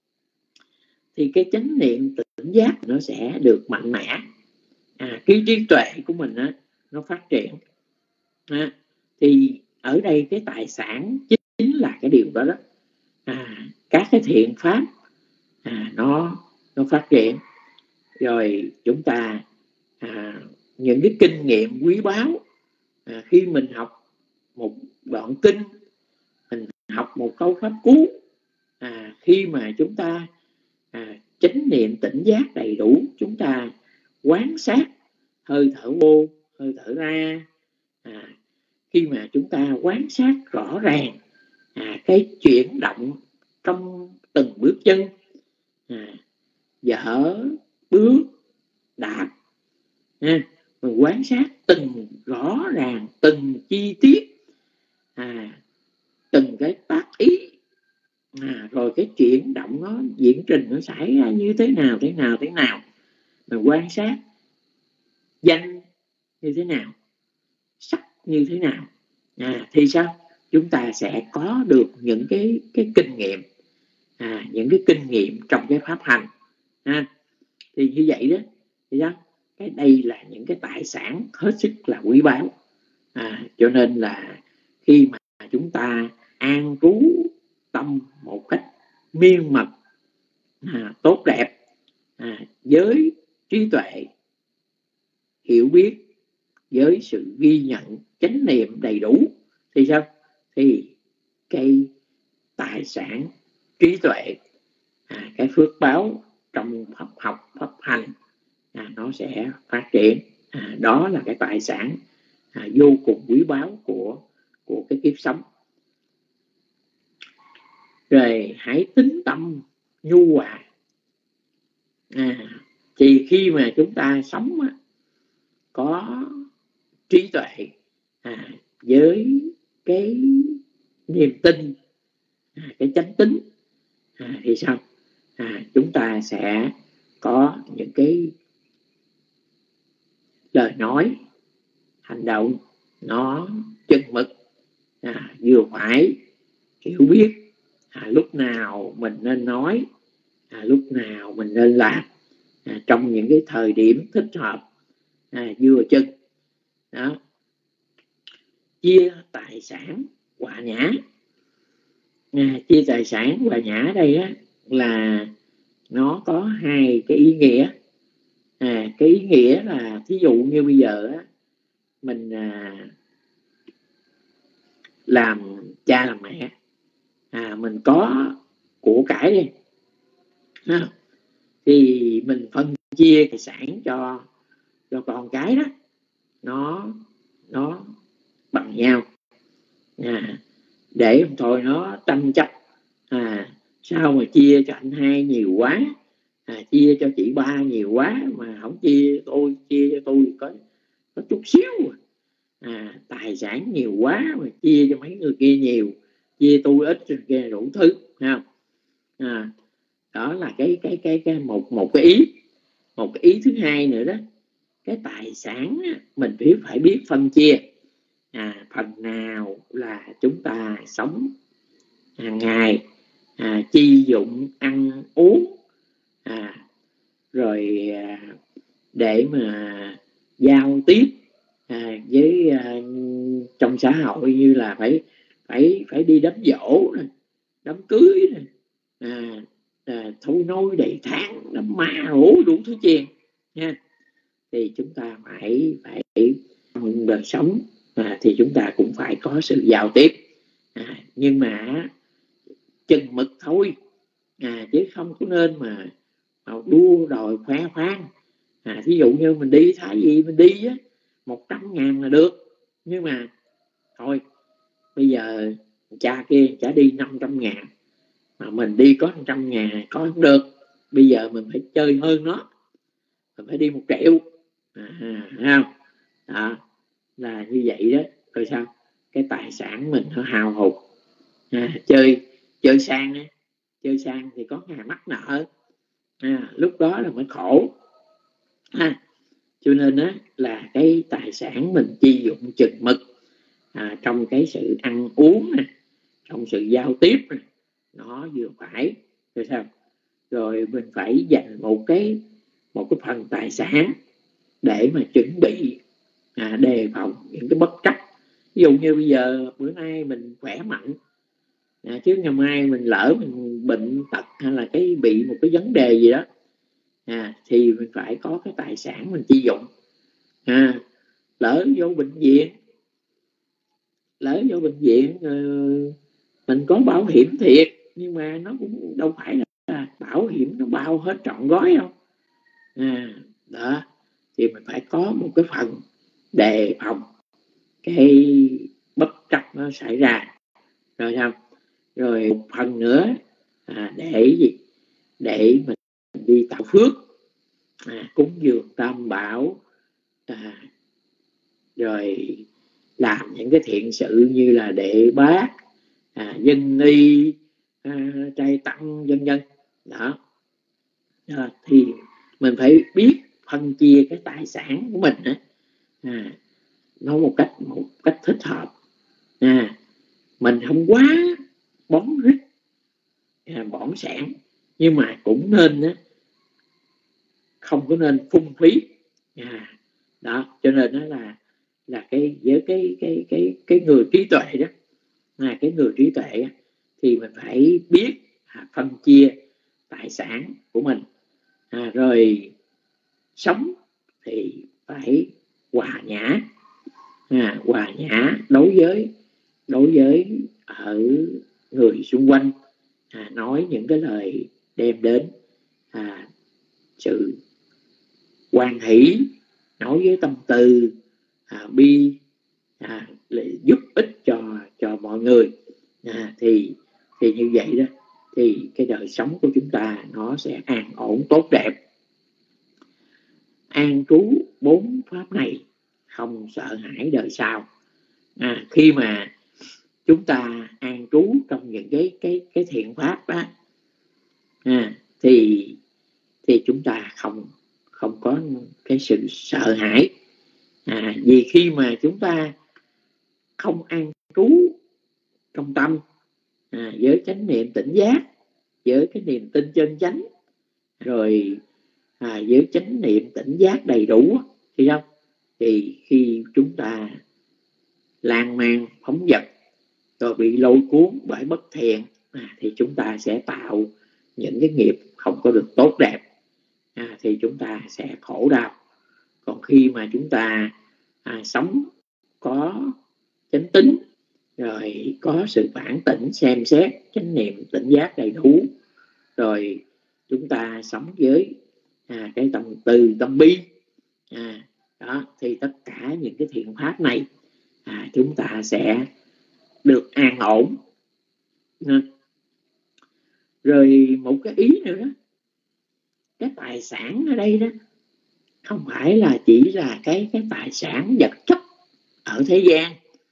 thì cái chánh niệm tỉnh giác nó sẽ được mạnh mẽ, à, cái trí tuệ của mình á, nó phát triển. À, thì ở đây cái tài sản chính là cái điều đó đó, à, các cái thiện pháp à, nó nó phát triển. Rồi chúng ta à, những cái kinh nghiệm quý báu, à, khi mình học một đoạn kinh, mình học một câu pháp cú, à, khi mà chúng ta à, chánh niệm tỉnh giác đầy đủ, chúng ta quán sát hơi thở vô, hơi thở ra, à, khi mà chúng ta quán sát rõ ràng à, cái chuyển động trong từng bước chân, à, dở, bước, đạp, à, mình quan sát từng rõ ràng, từng chi tiết, à, từng cái tác ý, à, rồi cái chuyển động nó diễn trình nó xảy ra như thế nào thế nào thế nào, mình quan sát danh như thế nào, sắc như thế nào, à, thì sao? Chúng ta sẽ có được những cái cái kinh nghiệm, à, những cái kinh nghiệm trong cái pháp hành, à, thì như vậy đó, thì sao? Cái đây là những cái tài sản hết sức là quý báu, à, cho nên là khi mà chúng ta an trú tâm một cách miên mật, à, tốt đẹp, à, với trí tuệ, hiểu biết, với sự ghi nhận, chánh niệm đầy đủ, thì sao? Thì cái tài sản trí tuệ, à, cái phước báo trong pháp học, pháp hành, à, nó sẽ phát triển. À, đó là cái tài sản à, vô cùng quý báu của của cái kiếp sống. Rồi hãy tính tâm nhu hòa. À, thì khi mà chúng ta sống á, có trí tuệ, à, với cái niềm tin, à, cái chánh tín, à, thì sao? À, chúng ta sẽ có những cái lời nói, hành động nó chân mực, à, vừa phải, hiểu biết à, lúc nào mình nên nói, à, lúc nào mình nên làm, à, trong những cái thời điểm thích hợp, à, vừa chừng đó. Chia tài sản hòa nhã, à, chia tài sản hòa nhã đây á, là nó có hai cái ý nghĩa. À, cái ý nghĩa là thí dụ như bây giờ á, mình à, làm cha làm mẹ, à, mình có của cải đi, ha, thì mình phân chia tài sản cho cho con cái đó, nó nó bằng nhau, à, để không thôi nó tranh chấp, à, sao mà chia cho anh hai nhiều quá, à, chia cho chị ba nhiều quá mà không chia tôi, chia cho tôi có có chút xíu, à, tài sản nhiều quá mà chia cho mấy người kia nhiều, chia tôi ít rồi kia đủ thứ, không? À, đó là cái cái cái cái một một cái ý. Một cái ý thứ hai nữa đó, cái tài sản mình biết phải biết phân chia, à, phần nào là chúng ta sống hàng ngày, à, chi dụng ăn uống, à, rồi à, để mà giao tiếp à, với à, trong xã hội, như là phải phải phải đi đám giỗ này, đám cưới này, à, à, thâu nôi đầy tháng, đám ma hổ đủ thứ chuyện nha. Thì chúng ta phải phải đời sống, à, thì chúng ta cũng phải có sự giao tiếp, à, nhưng mà chừng mực thôi, à, chứ không có nên mà, mà đua đòi khoe khoang. À, thí dụ như mình đi thay gì mình đi á một trăm ngàn là được, nhưng mà thôi bây giờ cha kia cha đi năm trăm ngàn mà mình đi có một trăm ngàn có không được, bây giờ mình phải chơi hơn nó, mình phải đi một triệu, à, không? Đó là như vậy đó. Rồi sao cái tài sản mình nó hao hụt, à, chơi chơi sang á, chơi sang thì có ngày mắc nợ, à, lúc đó là mới khổ, à, cho nên á là cái tài sản mình chi dụng chừng mực, à, trong cái sự ăn uống này, trong sự giao tiếp này, nó vừa phải. Rồi sao rồi mình phải dành một cái một cái phần tài sản để mà chuẩn bị, à, đề phòng những cái bất trắc. Ví dụ như bây giờ bữa nay mình khỏe mạnh, à, chứ ngày mai mình lỡ mình bệnh tật hay là cái bị một cái vấn đề gì đó, à, thì mình phải có cái tài sản mình chi dụng. À, lỡ vô bệnh viện lỡ vô bệnh viện uh, mình có bảo hiểm thiệt, nhưng mà nó cũng đâu phải là bảo hiểm nó bao hết trọn gói đâu, à, đó thì mình phải có một cái phần đề phòng cái bất trắc nó xảy ra. Rồi sao rồi một phần nữa, à, để gì để mình đi tạo phước, à, cúng dường tam bảo, à, rồi làm những cái thiện sự như là đệ bác, à, dân y, à, trai tăng vân vân đó. À, thì mình phải biết phân chia cái tài sản của mình á, à, nó một cách một cách thích hợp, à, mình không quá bón rít, à, bỏng sẻn, nhưng mà cũng nên á, không có nên phung phí, à, đó cho nên đó là là cái với cái cái cái cái người trí tuệ đó, à, cái người trí tuệ á, thì mình phải biết, à, phân chia tài sản của mình, à, rồi sống thì phải hòa nhã, à, hòa nhã đối với đối với ở người xung quanh, à, nói những cái lời đem đến, à, sự hoan hỷ, nói với tâm từ, à, bi, à, để giúp ích cho cho mọi người, à, thì thì như vậy đó thì cái đời sống của chúng ta nó sẽ an ổn tốt đẹp. An trú bốn pháp này không sợ hãi đời sau. À, khi mà chúng ta an trú trong những cái cái cái thiện pháp đó, à, thì thì chúng ta không không có cái sự sợ hãi, à, vì khi mà chúng ta không an trú trong tâm, à, với chánh niệm tỉnh giác, với cái niềm tin chân chánh, rồi, à, với chánh niệm tỉnh giác đầy đủ, thì không thì khi chúng ta lan man phóng dật rồi bị lôi cuốn bởi bất thiện, à, thì chúng ta sẽ tạo những cái nghiệp không có được tốt đẹp, à, thì chúng ta sẽ khổ đau. Còn khi mà chúng ta à, sống có chánh tín, rồi có sự phản tỉnh, xem xét, chánh niệm, tỉnh giác đầy đủ, rồi chúng ta sống với à, cái tâm từ tâm bi, à, đó, thì tất cả những cái thiện pháp này à, chúng ta sẽ được an ổn. Rồi một cái ý nữa đó, cái tài sản ở đây đó không phải là chỉ là cái cái tài sản vật chất ở thế gian,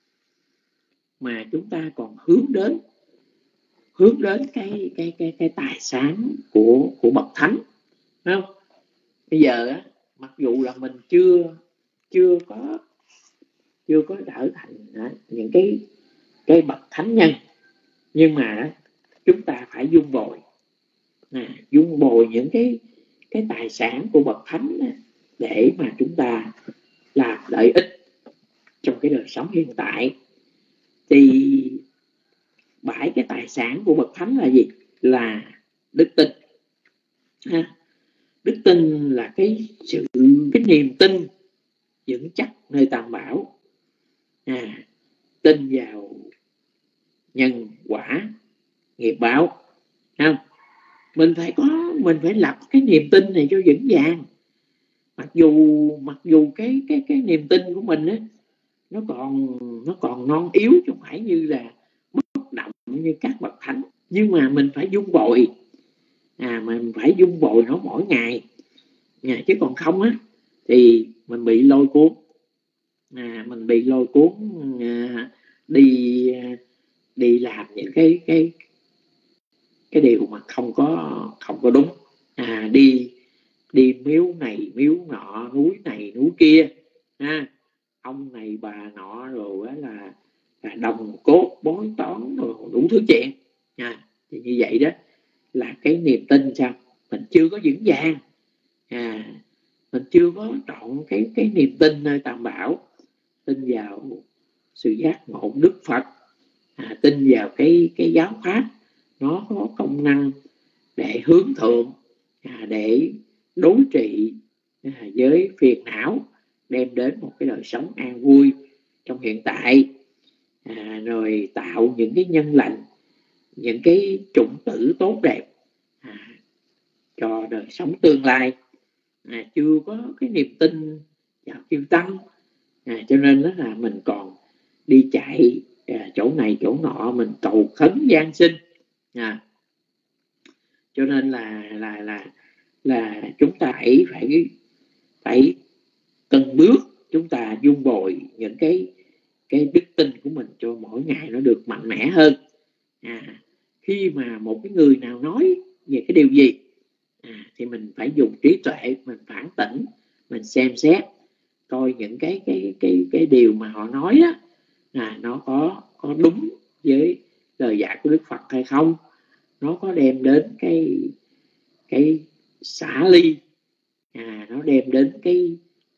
mà chúng ta còn hướng đến hướng đến cái cái cái cái tài sản của của bậc thánh, đúng không? Bây giờ á, mặc dù là mình chưa chưa có chưa có trở thành à, những cái cái bậc thánh nhân, nhưng mà chúng ta phải dung bồi, à, dung bồi những cái cái tài sản của bậc thánh để mà chúng ta làm lợi ích trong cái đời sống hiện tại. Thì bảy cái tài sản của bậc thánh là gì? Là đức tin. À, đức tin là cái sự cái niềm tin vững chắc nơi Tam Bảo, à, tin vào nhân quả nghiệp báo, không? Mình phải có mình phải lập cái niềm tin này cho vững vàng. Mặc dù mặc dù cái cái cái niềm tin của mình á, nó còn nó còn non yếu, chứ không phải như là bất động như các bậc thánh, nhưng mà mình phải dung bồi, à mình phải dung bồi nó mỗi ngày, à, chứ còn không á thì mình bị lôi cuốn, à, mình bị lôi cuốn à, đi đi làm những cái cái cái điều mà không có không có đúng, à, đi đi miếu này miếu nọ, núi này núi kia, ha, ông này bà nọ, rồi á là, là đồng cốt bói toán rồi đủ thứ chuyện, à, thì như vậy đó là cái niềm tin sao mình chưa có vững vàng, à, mình chưa có trọn cái cái niềm tin nơi Tam Bảo, tin vào sự giác ngộ Đức Phật, à, tin vào cái cái giáo pháp nó có công năng để hướng thượng, à, để đối trị à, với phiền não, đem đến một cái đời sống an vui trong hiện tại, à, rồi tạo những cái nhân lành, những cái chủng tử tốt đẹp à, cho đời sống tương lai, à, chưa có cái niềm tin vào kiêu tăng, à, cho nên đó là mình còn đi chạy à, chỗ này chỗ nọ, mình cầu khấn gian sinh, à, cho nên là là là là chúng ta hãy phải phải từng bước chúng ta dung bồi những cái cái đức tin của mình cho mỗi ngày nó được mạnh mẽ hơn, à, khi mà một cái người nào nói về cái điều gì, à, thì mình phải dùng trí tuệ, mình phản tỉnh, mình xem xét coi những cái cái cái cái điều mà họ nói á, à, nó có có đúng với lời dạy của Đức Phật hay không, nó có đem đến cái cái xả ly, à, nó đem đến cái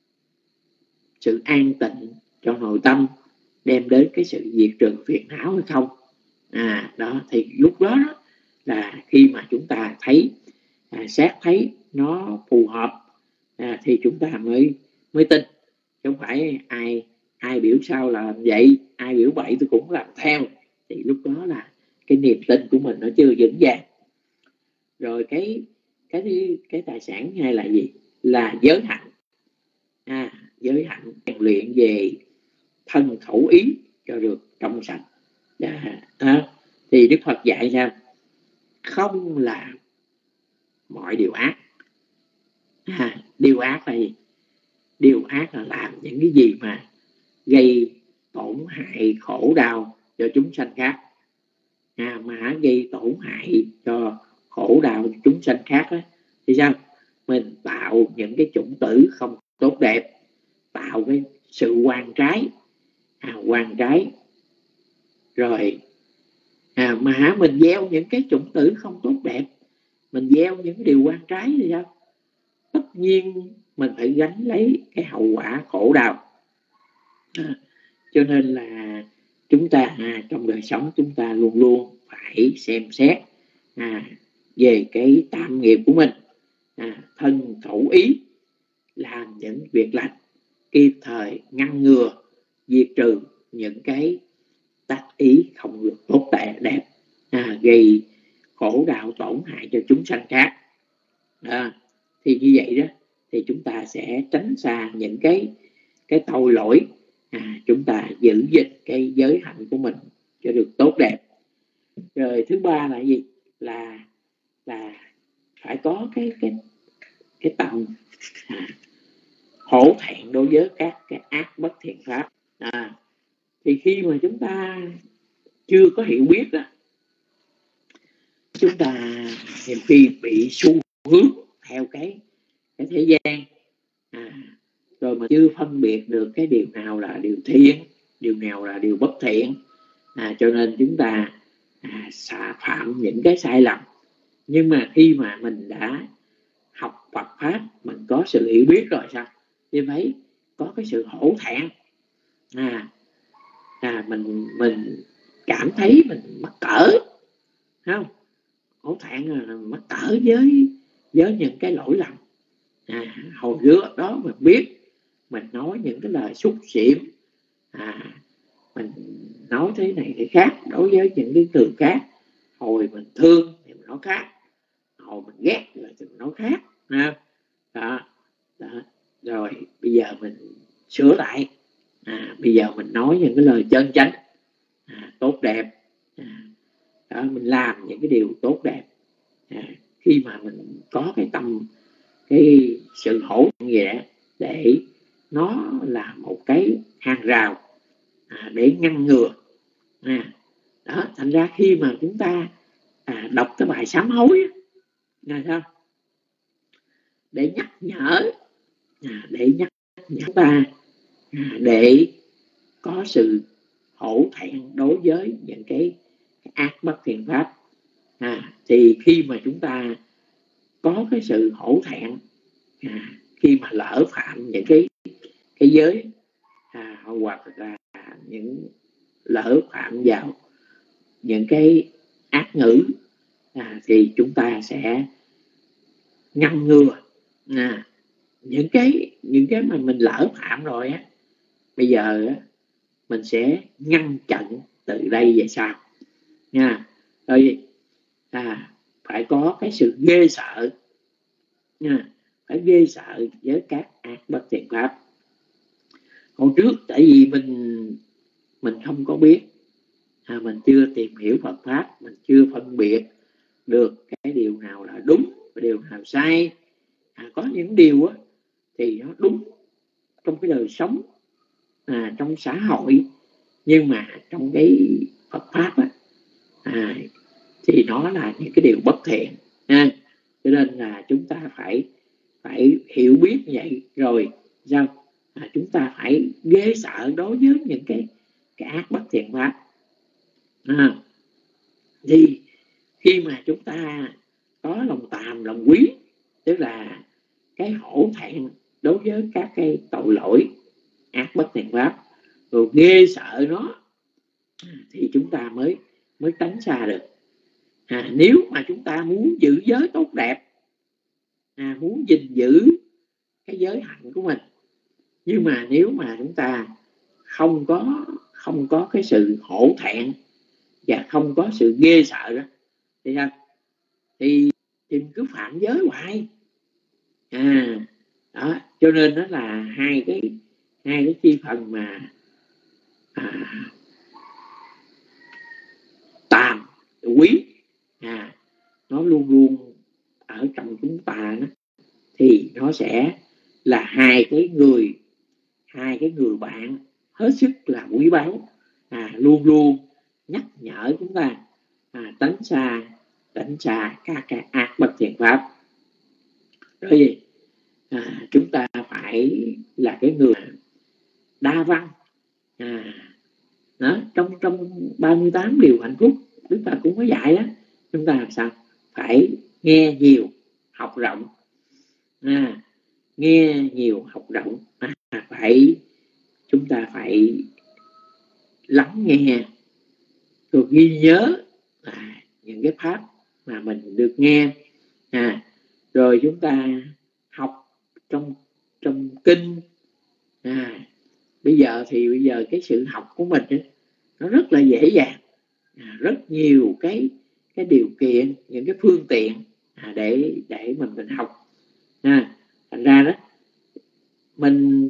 sự an tịnh cho nội tâm, đem đến cái sự diệt trừ phiền não hay không, à, đó thì lúc đó là khi mà chúng ta thấy à, xét thấy nó phù hợp, à, thì chúng ta mới mới tin, chứ không phải ai ai biểu sao làm vậy, ai biểu bậy tôi cũng làm theo, thì lúc đó là cái niềm tin của mình nó chưa vững vàng. Rồi cái cái cái tài sản hay là gì? Là giới hạnh, à, giới hạnh rèn luyện về thân khẩu ý cho được trong sạch, à, à, thì Đức Phật dạy sao? Không làm mọi điều ác, à, điều ác là gì? Điều ác là làm những cái gì mà gây tổn hại khổ đau cho chúng sanh khác, à, mà gây tổn hại cho khổ đau cho chúng sanh khác đó, thì sao? Mình tạo những cái chủng tử không tốt đẹp, tạo cái sự oan trái, à, oan trái, rồi à, mà mình gieo những cái chủng tử không tốt đẹp, mình gieo những điều oan trái thì sao? Tất nhiên mình phải gánh lấy cái hậu quả khổ đau, à, cho nên là chúng ta à, trong đời sống chúng ta luôn luôn phải xem xét, à, về cái tạm nghiệp của mình, à, thân khẩu ý, làm những việc lành, kịp thời ngăn ngừa, diệt trừ những cái tác ý không được tốt đẹp, à, gây khổ đau tổn hại cho chúng sanh khác. À, thì như vậy đó thì chúng ta sẽ tránh xa những cái cái tội lỗi, à, chúng ta giữ gìn cái giới hạnh của mình cho được tốt đẹp. Rồi thứ ba là gì? Là là phải có cái cái cái tâm, à, hổ thẹn đối với các cái ác bất thiện pháp. À, thì khi mà chúng ta chưa có hiểu biết đó, chúng ta nhiều khi bị xu hướng theo cái cái thế gian, à, rồi mà chưa phân biệt được cái điều nào là điều thiện, điều nào là điều bất thiện, à, cho nên chúng ta à, xả phạm những cái sai lầm. Nhưng mà khi mà mình đã học Phật pháp, mình có sự hiểu biết rồi sao, thì phải có cái sự hổ thẹn, à, à mình mình cảm thấy mình mắc cỡ, không? Hổ thẹn là mắc cỡ với với những cái lỗi lầm. À, hồi trước đó mình biết mình nói những cái lời xúc xỉm, à, mình nói thế này thế khác đối với những cái từ khác. Hồi mình thương thì mình nói khác, hồi mình ghét thì mình nói khác, à, đó, đó. Rồi bây giờ mình sửa lại, à, bây giờ mình nói những cái lời chân chánh, à, tốt đẹp, à, đó, mình làm những cái điều tốt đẹp. À, khi mà mình có cái tâm, cái sự hổ thẹn vậy để nó là một cái hàng rào, à, để ngăn ngừa, à, đó, thành ra khi mà chúng ta à, đọc cái bài sám hối là sao? Để nhắc nhở, à, để nhắc nhở ta, à, để có sự hổ thẹn đối với những cái, cái ác bất thiện pháp. À, thì khi mà chúng ta có cái sự hổ thẹn, à, khi mà lỡ phạm những cái cái giới, à, hoặc là những lỡ phạm vào những cái ác ngữ, à, thì chúng ta sẽ ngăn ngừa, à, những cái những cái mà mình lỡ phạm rồi á, bây giờ á, mình sẽ ngăn chặn từ đây về sau nha. Rồi à, phải có cái sự ghê sợ nha, phải ghê sợ với các ác bất thiện pháp. Hồi trước tại vì mình mình không có biết, à, mình chưa tìm hiểu Phật pháp, mình chưa phân biệt được cái điều nào là đúng, cái điều nào sai. À, có những điều á, thì nó đúng trong cái đời sống, à, trong xã hội, nhưng mà trong cái Phật pháp á, à, thì nó là những cái điều bất thiện, à, cho nên là chúng ta phải phải hiểu biết như vậy rồi sao, à, chúng ta phải ghê sợ đối với những cái cái ác bất thiện pháp. À, thì khi mà chúng ta có lòng tàm, lòng quý, tức là cái hổ thẹn đối với các cái tội lỗi ác bất thiện pháp, rồi ghê sợ nó, thì chúng ta mới mới tránh xa được. À, nếu mà chúng ta muốn giữ giới tốt đẹp, à, muốn gìn giữ cái giới hạnh của mình, nhưng mà nếu mà chúng ta không có không có cái sự hổ thẹn và không có sự ghê sợ đó, thì sao? Thì, thì mình cứ phạm giới hoài. À, đó, cho nên đó là hai cái hai cái chi phần mà à, tàm quý, à, nó luôn luôn ở trong chúng ta đó, thì nó sẽ là hai cái người hai cái người bạn hết sức là quý báu, à, luôn luôn nhắc nhở chúng ta à, tránh xa tránh xa các cái ác bất thiện pháp. Rồi gì? À, chúng ta phải là cái người đa văn, à, đó, trong trong ba mươi tám điều hạnh phúc Đức Phật cũng có dạy đó, chúng ta làm sao phải nghe nhiều học rộng, à, nghe nhiều học rộng, à, phải chúng ta phải lắng nghe rồi ghi nhớ à, những cái pháp mà mình được nghe. À, rồi chúng ta học trong trong kinh. À, bây giờ thì bây giờ cái sự học của mình ấy, nó rất là dễ dàng, à, rất nhiều cái cái điều kiện, những cái phương tiện à, để để mình mình học. À, thành ra đó mình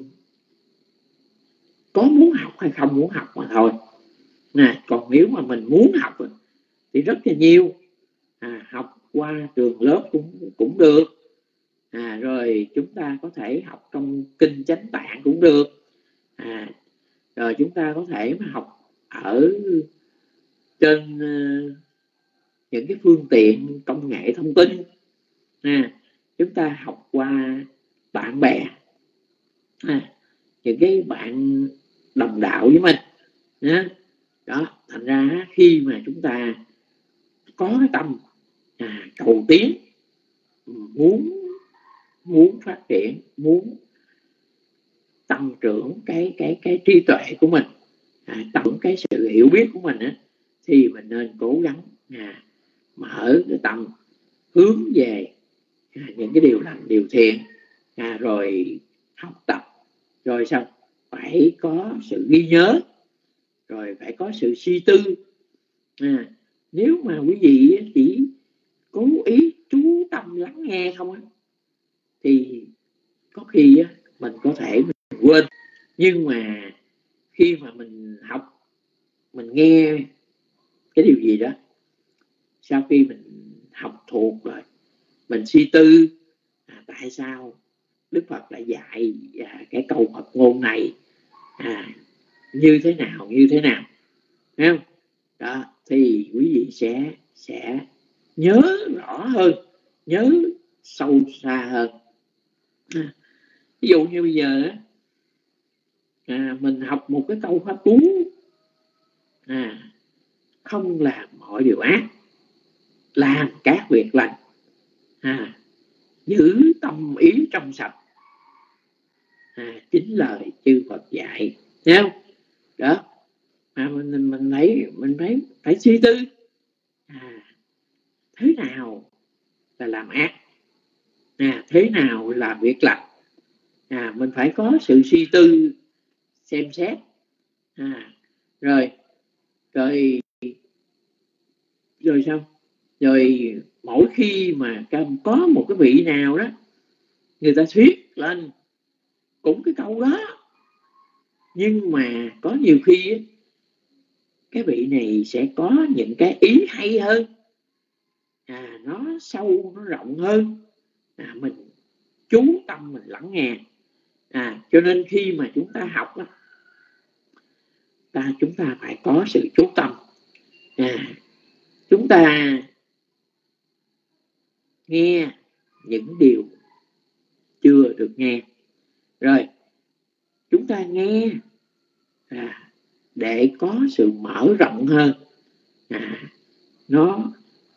có muốn học hay không muốn học mà thôi. À, còn nếu mà mình muốn học thì rất là nhiều. À, học qua trường lớp cũng cũng được. À, rồi chúng ta có thể học trong kinh Chánh Tạng cũng được. À, rồi chúng ta có thể mà học ở trên uh, những cái phương tiện công nghệ thông tin. À, chúng ta học qua bạn bè, à, những cái bạn đồng đạo với mình. À, đó, thành ra khi mà chúng ta có cái tâm à, cầu tiến, muốn muốn phát triển, muốn tăng trưởng cái cái cái trí tuệ của mình, à, tăng trưởng cái sự hiểu biết của mình á, thì mình nên cố gắng à, mở cái tâm hướng về à, những cái điều lành, điều thiện, à, rồi học tập, rồi sao phải có sự ghi nhớ, rồi phải có sự suy tư. À, nếu mà quý vị chỉ cố ý chú tâm lắng nghe không á, thì có khi á, mình có thể mình quên. Nhưng mà khi mà mình học, mình nghe cái điều gì đó, sau khi mình học thuộc rồi, mình suy tư à, tại sao Đức Phật lại dạy à, cái câu Phật ngôn này à, như thế nào như thế nào, thấy không? Đó, thì quý vị sẽ sẽ nhớ rõ hơn, nhớ sâu xa hơn. À, ví dụ như bây giờ à, mình học một cái câu pháp cú à, không làm mọi điều ác, làm các việc lành, à, giữ tâm ý trong sạch, à, chính lời chư Phật dạy. Thấy không? Đó, mà mình mình thấy mình thấy phải suy tư à, thế nào là làm ác, à, thế nào là việc lành, à, mình phải có sự suy tư xem xét. À, rồi rồi rồi sao rồi mỗi khi mà có một cái vị nào đó người ta thuyết lên cũng cái câu đó, nhưng mà có nhiều khi cái vị này sẽ có những cái ý hay hơn, à, nó sâu, nó rộng hơn, à, mình chú tâm mình lắng nghe. À, cho nên khi mà chúng ta học đó, ta chúng ta phải có sự chú tâm. À, chúng ta nghe những điều chưa được nghe, rồi chúng ta nghe à, để có sự mở rộng hơn, à, nó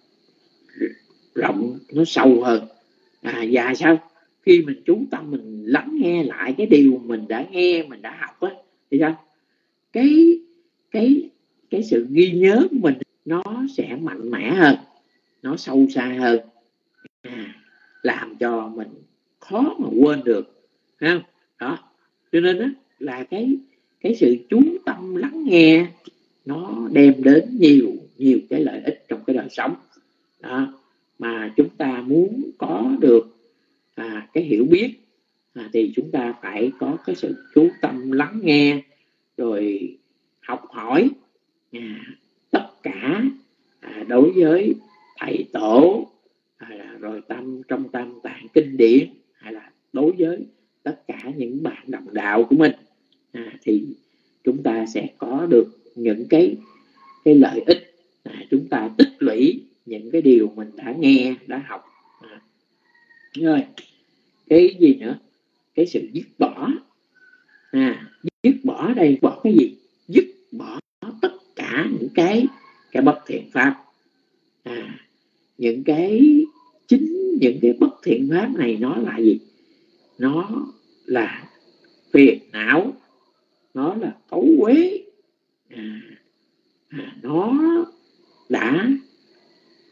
rộng, nó sâu hơn. À, và sao khi mình chú tâm mình lắng nghe lại cái điều mình đã nghe, mình đã học á, thì sao cái cái cái sự ghi nhớ của mình nó sẽ mạnh mẽ hơn, nó sâu xa hơn, à, làm cho mình khó mà quên được. Thấy không? Đó, cho nên đó là cái cái sự chú tâm lắng nghe nó đem đến nhiều nhiều cái lợi ích trong cái đời sống. Đó, mà chúng ta muốn có được à, cái hiểu biết à, thì chúng ta phải có cái sự chú tâm lắng nghe, rồi học hỏi à, tất cả à, đối với thầy tổ, hay là rồi tâm trong tâm tạng kinh điển, hay là đối với tất cả những bạn đồng đạo của mình, à, thì chúng ta sẽ có được những cái cái lợi ích, à, chúng ta tích lũy những cái điều mình đã nghe, đã học. À, rồi cái gì nữa, cái sự dứt bỏ. À, dứt bỏ đây bỏ cái gì? Dứt bỏ tất cả những cái cái bất thiện pháp. À, những cái chính những cái bất thiện pháp này nó là gì? Nó là phiền não, nó là cấu uế, à, à, nó đã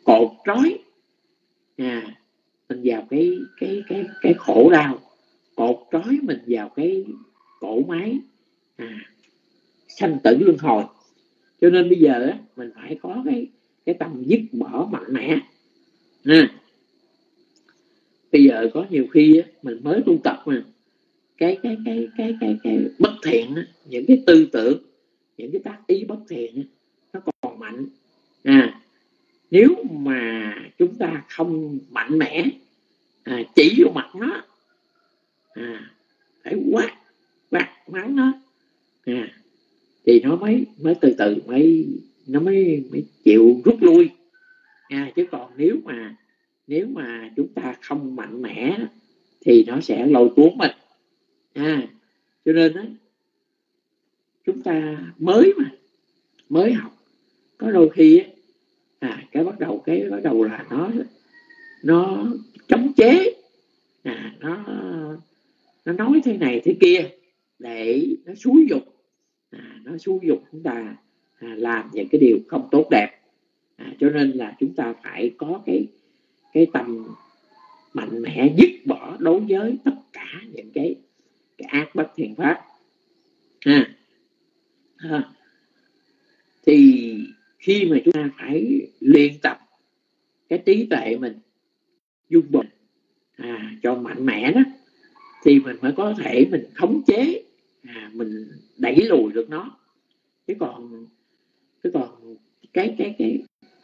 cột trói à, mình vào cái cái cái cái khổ đau, cột trói mình vào cái cổ máy à, sanh tử luân hồi. Cho nên bây giờ á, mình phải có cái cái tâm dứt bỏ mạnh mẽ à. Bây giờ có nhiều khi á, mình mới tu tập mà cái cái cái cái cái cái bất thiện á, những cái tư tưởng, những cái tác ý bất thiện á, nó còn mạnh à. Nếu mà chúng ta không mạnh mẽ à, chỉ vô mặt nó à, phải quát quát mắng nó à, thì nó mới mới từ từ mới nó mới mới chịu rút lui à. Chứ còn nếu mà nếu mà chúng ta không mạnh mẽ thì nó sẽ lôi cuốn mình à. Cho nên đó, chúng ta mới mà mới học có đôi khi á, à, cái bắt đầu cái bắt đầu là nó nó chống chế à, nó nó nói thế này thế kia để nó xúi dục à, nó xúi dục chúng ta à, làm những cái điều không tốt đẹp à. Cho nên là chúng ta phải có cái cái tâm mạnh mẽ dứt bỏ đối với tất cả những cái cái ác bất thiện pháp à. À, thì khi mà chúng ta phải luyện tập cái trí tuệ mình dung bồi à, cho mạnh mẽ đó, thì mình mới có thể mình khống chế à, mình đẩy lùi được nó. Chứ còn chứ còn cái cái cái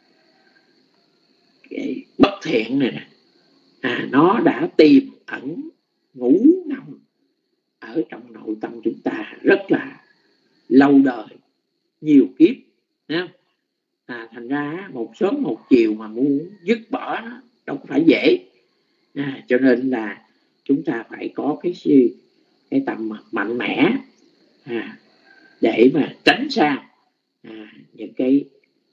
cái bất thiện này nè à, nó đã tiềm ẩn ngủ ngầm ở trong nội tâm chúng ta rất là lâu đời, nhiều kiếp nha. À, thành ra một sớm một chiều mà muốn dứt bỏ nó đâu có phải dễ à. Cho nên là chúng ta phải có cái cái tâm mạnh mẽ à, để mà tránh xa à, những cái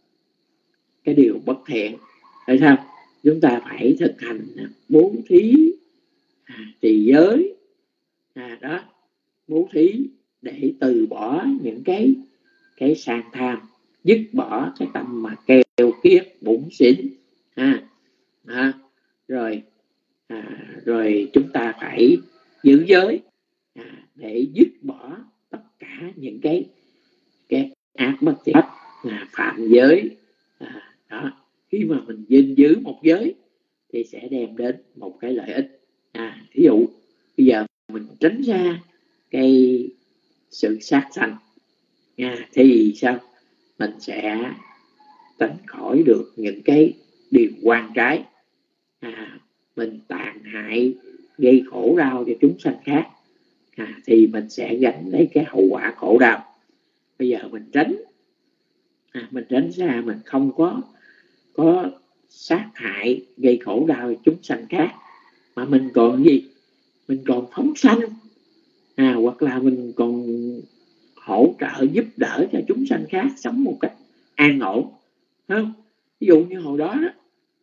cái điều bất thiện. Tại sao? Chúng ta phải thực hành bố thí à, trì giới à, đó, bố thí để từ bỏ những cái cái sang tham, dứt bỏ cái tâm mà keo kiết bủn xỉn à, à, rồi à, rồi chúng ta phải giữ giới à, để dứt bỏ tất cả những cái cái ác bất thiện à, phạm giới à, đó. Khi mà mình gìn giữ một giới thì sẽ đem đến một cái lợi ích à. Ví dụ bây giờ mình tránh ra cái sự sát sanh à, thì sao mình sẽ tránh khỏi được những cái điều oan trái à. Mình tàn hại gây khổ đau cho chúng sanh khác à, thì mình sẽ gánh lấy cái hậu quả khổ đau. Bây giờ mình tránh à, mình tránh ra mình không có có sát hại gây khổ đau cho chúng sanh khác, mà mình còn gì, mình còn phóng sanh à, hoặc là mình còn hỗ trợ giúp đỡ cho chúng sanh khác sống một cách an ổn không? Ví dụ như hồi đó đó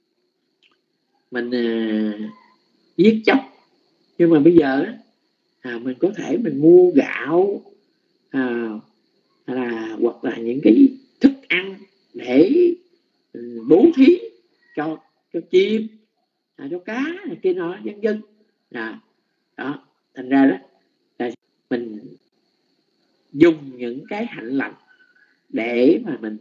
mình à, giết chóc, nhưng mà bây giờ à, mình có thể mình mua gạo à, là hoặc là những cái thức ăn để bố thí cho cho chim à, cho cá này kia nọ vân vân à. Đó, thành ra đó là mình dùng những cái hạnh lành để mà mình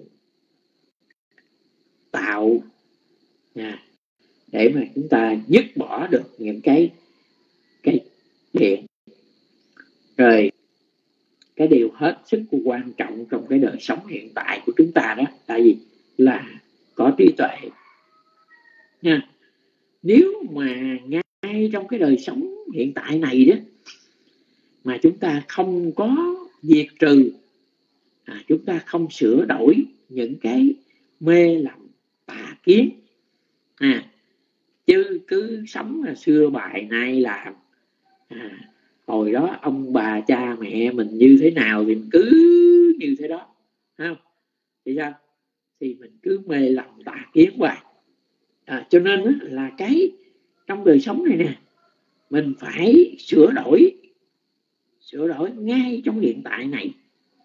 tạo à, để mà chúng ta dứt bỏ được những cái cái thiện. Rồi cái điều hết sức quan trọng trong cái đời sống hiện tại của chúng ta đó là gì? Là có trí tuệ nha. Nếu mà ngay trong cái đời sống hiện tại này đó mà chúng ta không có diệt trừ à, chúng ta không sửa đổi những cái mê lầm tà kiến à, chứ cứ sống là xưa bài nay làm à, hồi đó ông bà cha mẹ mình như thế nào thì mình cứ như thế đó không? Thì sao? Thì mình cứ mê lầm tà kiến hoài à. Cho nên là cái trong đời sống này nè mình phải sửa đổi sửa đổi ngay trong hiện tại này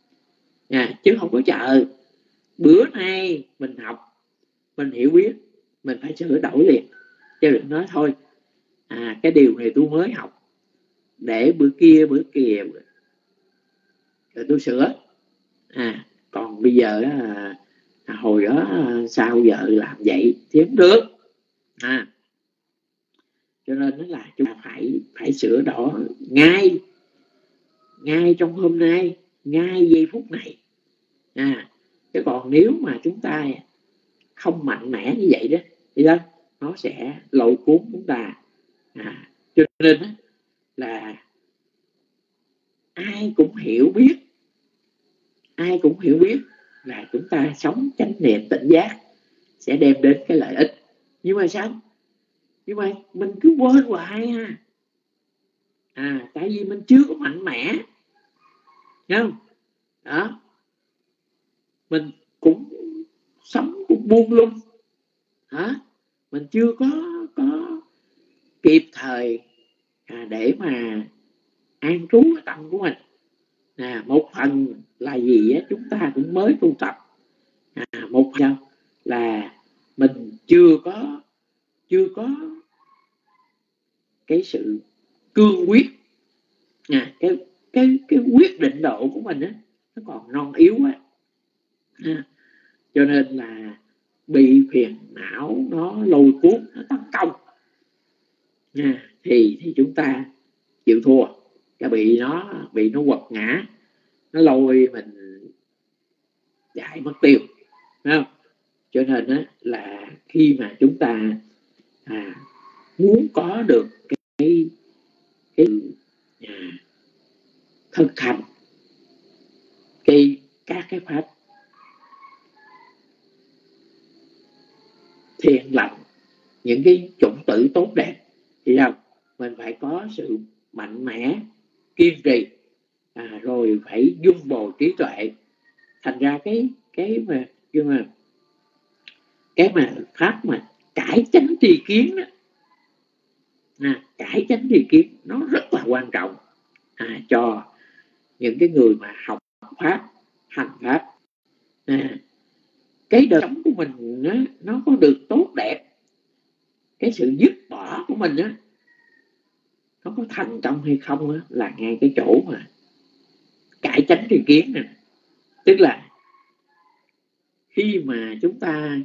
à, chứ không có chờ bữa nay mình học mình hiểu biết mình phải sửa đổi liền, chứ đừng nói thôi à, cái điều này tôi mới học, để bữa kia bữa kia rồi tôi sửa. À, còn bây giờ à, hồi đó sao giờ làm vậy thì không được. À, cho nên nó là chúng ta phải phải sửa đổi ngay ngay trong hôm nay, ngay giây phút này. À, chứ còn nếu mà chúng ta không mạnh mẽ như vậy đó thì đó, nó sẽ lôi cuốn chúng ta. À, cho nên đó, là ai cũng hiểu biết, ai cũng hiểu biết là chúng ta sống chánh niệm tỉnh giác sẽ đem đến cái lợi ích. Nhưng mà sao? Nhưng mà mình cứ quên hoài ha. À, tại vì mình chưa có mạnh mẽ, thấy không? Đó, mình cũng sống cũng buông lung, hả? Mình chưa có có kịp thời à, để mà an trú cái tâm của mình. À, một phần là gì á, chúng ta cũng mới tu tập. À, một phần là mình chưa có chưa có cái sự cương quyết. À, cái cái cái quyết định độ của mình á, nó còn non yếu á. À, cho nên là bị phiền não nó lôi cuốn, nó tấn công. À, thì thì chúng ta chịu thua, cái bị nó bị nó quật ngã, nó lôi mình chạy mất tiêu, phải không? Cho nên á, là khi mà chúng ta à, muốn có được cái cái à, thực hành cái các cái pháp thiện lành, những cái chủng tử tốt đẹp thì sao? Mình phải có sự mạnh mẽ, kiên trì, à, rồi phải dung bồi trí tuệ. Thành ra cái cái mà nhưng mà cái mà pháp mà cải chánh tri kiến đó, à, cải chánh tri kiến nó rất là quan trọng à, cho những cái người mà học pháp, hành pháp. À, cái đời sống của mình nó, nó có được tốt đẹp, cái sự dứt bỏ của mình á, nó có thành công hay không á, là ngay cái chỗ mà cải chánh tri kiến nè. Tức là khi mà chúng ta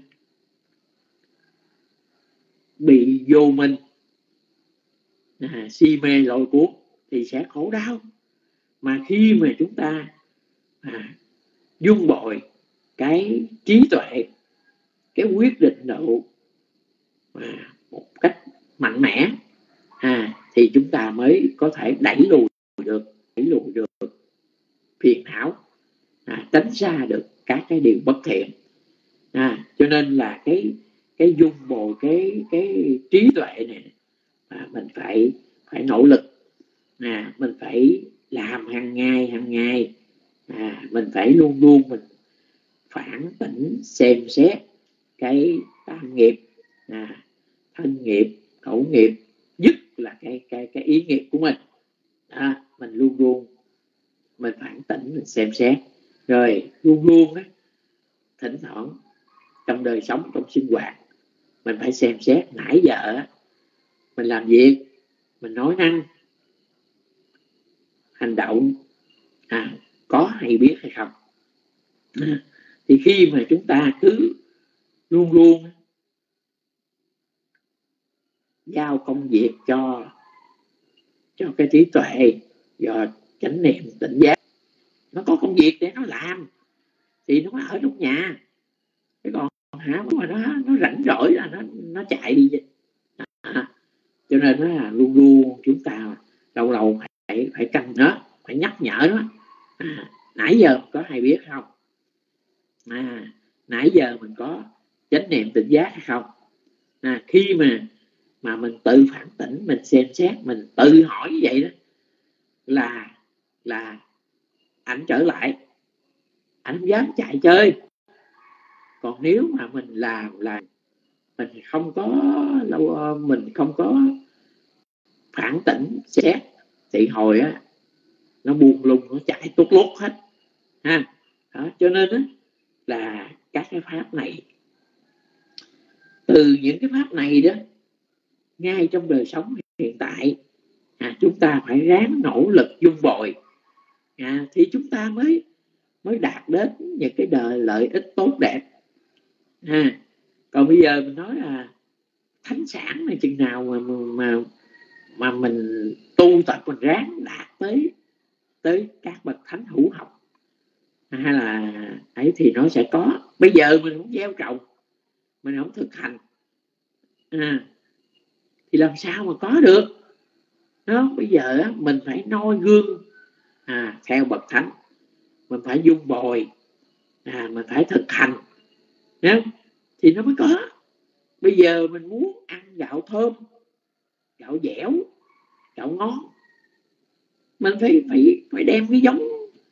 bị vô minh, à, si mê lôi cuốn thì sẽ khổ đau. Mà khi mà chúng ta à, dung bồi cái trí tuệ, cái quyết định độ à, một cách mạnh mẽ, à, thì chúng ta mới có thể đẩy lùi được đẩy lùi được phiền não, à, tránh xa được các cái điều bất thiện. À, cho nên là cái cái dung bồi cái cái trí tuệ này à, mình phải phải nỗ lực, à, mình phải làm hàng ngày hàng ngày, à, mình phải luôn luôn mình phản tỉnh xem xét cái tam nghiệp, à, thân nghiệp, khẩu nghiệp, nhất là cái cái cái ý nghiệp của mình. À, mình luôn luôn mình phản tỉnh, mình xem xét, rồi luôn luôn á, thỉnh thoảng trong đời sống, trong sinh hoạt mình phải xem xét nãy giờ mình làm việc, mình nói năng, hành động à, có hay biết hay không. À, thì khi mà chúng ta cứ luôn luôn giao công việc cho cho cái trí tuệ, do chánh niệm tỉnh giác, nó có công việc để nó làm thì nó ở trong nhà. Cái còn hả mà nó nó rảnh rỗi là nó nó chạy đi. À, cho nên là luôn luôn chúng ta lâu lâu phải phải canh nó, phải nhắc nhở nó. À, nãy giờ có hay biết không? À, nãy giờ mình có chánh niệm tỉnh giác hay không? À, khi mà mà mình tự phản tỉnh, mình xem xét, mình tự hỏi như vậy đó, là là ảnh trở lại, ảnh không dám chạy chơi. Còn nếu mà mình làm là mình không có lâu mình không có phản tỉnh xét thì hồi á nó buông lung, nó chạy tuốt lút hết ha. Đó, cho nên á là các cái pháp này từ những cái pháp này đó, ngay trong đời sống hiện tại, à, chúng ta phải ráng nỗ lực dung bồi, à, thì chúng ta mới mới đạt đến những cái đời lợi ích tốt đẹp. À, còn bây giờ mình nói là thánh sản này chừng nào mà mà mà mình tu tập, mình ráng đạt tới tới các bậc thánh hữu học, hay là ấy, thì nó sẽ có. Bây giờ mình không gieo trồng, mình không thực hành, à, thì làm sao mà có được đó. Bây giờ mình phải noi gương, à, theo bậc thánh, mình phải dung bồi, à, mình phải thực hành, nhá, thì nó mới có. Bây giờ mình muốn ăn gạo thơm, gạo dẻo, gạo ngon, mình phải phải phải đem cái giống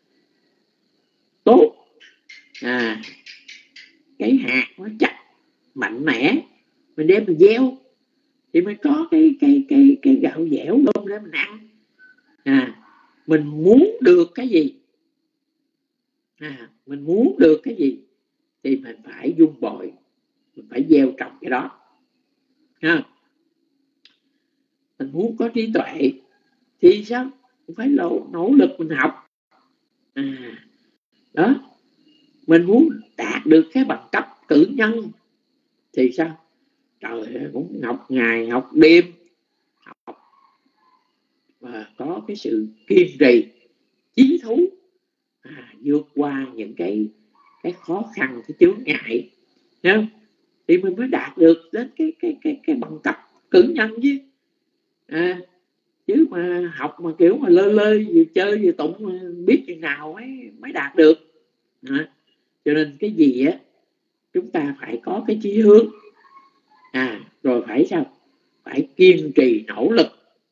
tốt, à, cái hạt nó chắc mạnh mẽ, mình đem mình gieo thì mới có cái cái cái cái gạo dẻo đơm để mình ăn. À, mình muốn được cái gì, à, mình muốn được cái gì thì mình phải dung bồi, mình phải gieo trồng cái đó. À, mình muốn có trí tuệ thì sao? Mình phải nỗ, nỗ lực mình học. À, đó, mình muốn đạt được cái bằng cấp cử nhân thì sao? Trời ơi, cũng học ngày học đêm, học và có cái sự kiên trì, chí thú, à, vượt qua những cái cái khó khăn, cái chướng ngại, không? Thì mình mới đạt được đến cái cái cái cái bằng cấp cử nhân chứ. À, chứ mà học mà kiểu mà lơ lơ vừa chơi vừa tụng biết chừng nào mới mới đạt được. À, cho nên cái gì á chúng ta phải có cái chí hướng, à, rồi phải sao? Phải kiên trì nỗ lực,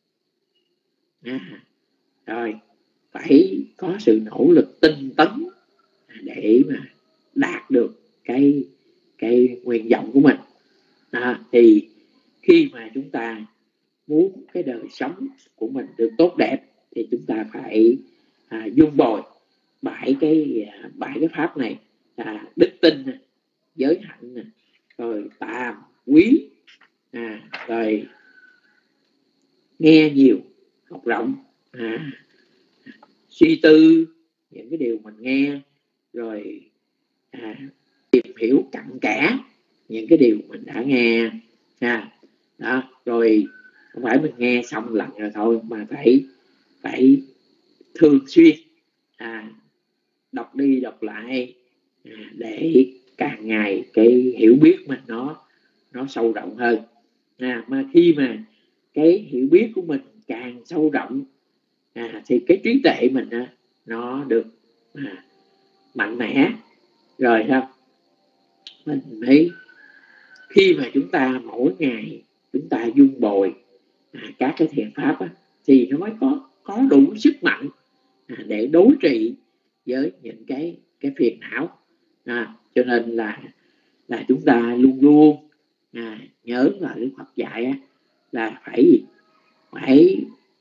à, rồi phải có sự nỗ lực tinh tấn để mà đạt được cái cái nguyện vọng của mình. À, thì khi mà chúng ta muốn cái đời sống của mình được tốt đẹp thì chúng ta phải, à, dung bồi bảy cái bảy cái pháp này, à, đức tin, giới hạnh, rồi tàm quý, à, rồi nghe nhiều học rộng, à, suy tư những cái điều mình nghe, rồi, à, tìm hiểu cặn kẽ những cái điều mình đã nghe, à, đó, rồi không phải mình nghe xong lần rồi thôi, mà phải phải thường xuyên, à, đọc đi đọc lại, à, để càng ngày cái hiểu biết mình nó nó sâu rộng hơn. À, mà khi mà cái hiểu biết của mình càng sâu rộng, à, thì cái trí tuệ mình á, nó được, à, mạnh mẽ. Rồi sao? Mình thấy khi mà chúng ta mỗi ngày chúng ta dung bồi, à, các cái thiện pháp á, thì nó mới có có đủ sức mạnh, à, để đối trị với những cái cái phiền não. À, cho nên là là chúng ta luôn luôn, à, nhớ là Đức Phật dạy á, là phải phải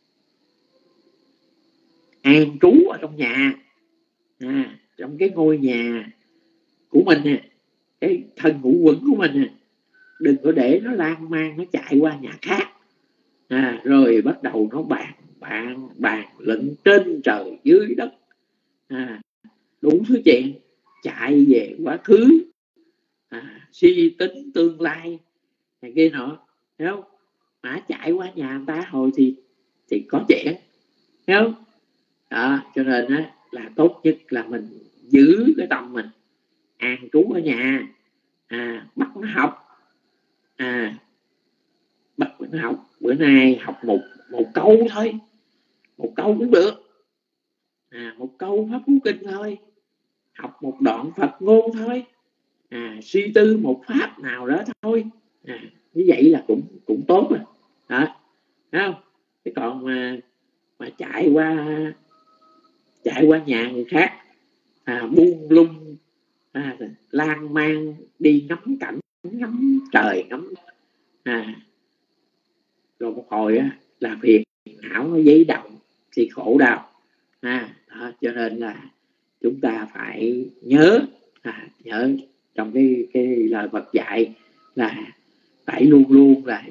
an trú ở trong nhà, à, trong cái ngôi nhà của mình nè, cái thân ngũ quẩn của mình nè, đừng có để nó lan man, nó chạy qua nhà khác, à, rồi bắt đầu nó bàn bàn bàn luận trên trời dưới đất, à, đủ thứ chuyện, chạy về quá khứ, à, suy tính tương lai này kia nọ, thấy không? Mà chạy qua nhà người ta hồi thì thì có chuyện, thấy không? Đó, cho nên á, là tốt nhất là mình giữ cái tâm mình an trú ở nhà, à, bắt nó học, à, bắt nó học. Bữa nay học một một câu thôi, một câu cũng được, à, một câu pháp cú kinh thôi, học một đoạn Phật ngôn thôi, à, suy tư một pháp nào đó thôi, à, như vậy là cũng cũng tốt rồi, đó, thấy không? Cái còn mà mà chạy qua chạy qua nhà người khác, à, buông lung, à, lan man đi ngắm cảnh, ngắm trời, ngắm, à, rồi một hồi á, là phiền não nó dấy động thì khổ đau, à, đó, cho nên là chúng ta phải nhớ, à, nhớ trong cái cái lời Phật dạy là phải luôn luôn là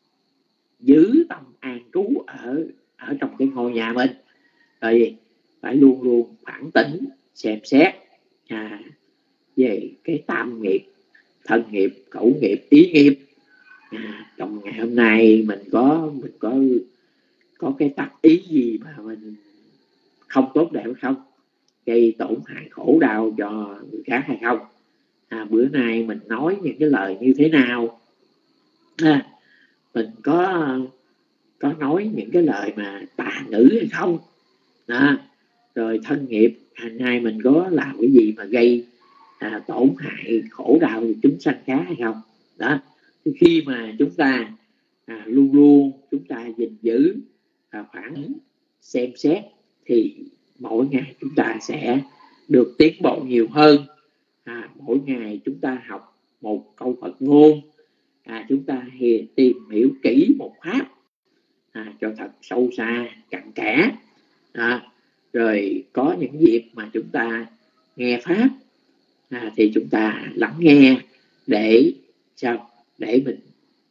giữ tâm an trú ở ở trong cái ngôi nhà mình. Rồi phải luôn luôn phản tỉnh xem xét à, về cái tam nghiệp, thân nghiệp, khẩu nghiệp, ý nghiệp. À, trong ngày hôm nay mình có mình có có cái tác ý gì mà mình không tốt đẹp không, gây tổn hại khổ đau cho người khác hay không? À, bữa nay mình nói những cái lời như thế nào? À, mình có có nói những cái lời mà tà ngữ hay không? À, rồi thân nghiệp hàng ngày mình có làm cái gì mà gây à, tổn hại khổ đau cho chúng sanh khác hay không? Đó, thì khi mà chúng ta à, luôn luôn chúng ta gìn giữ à, phản ứng xem xét thì mỗi ngày chúng ta sẽ được tiến bộ nhiều hơn. À, mỗi ngày chúng ta học một câu Phật ngôn, à, chúng ta hi, tìm hiểu kỹ một pháp à, cho thật sâu xa cặn kẽ. À, rồi có những dịp mà chúng ta nghe pháp à, thì chúng ta lắng nghe để sao? Để mình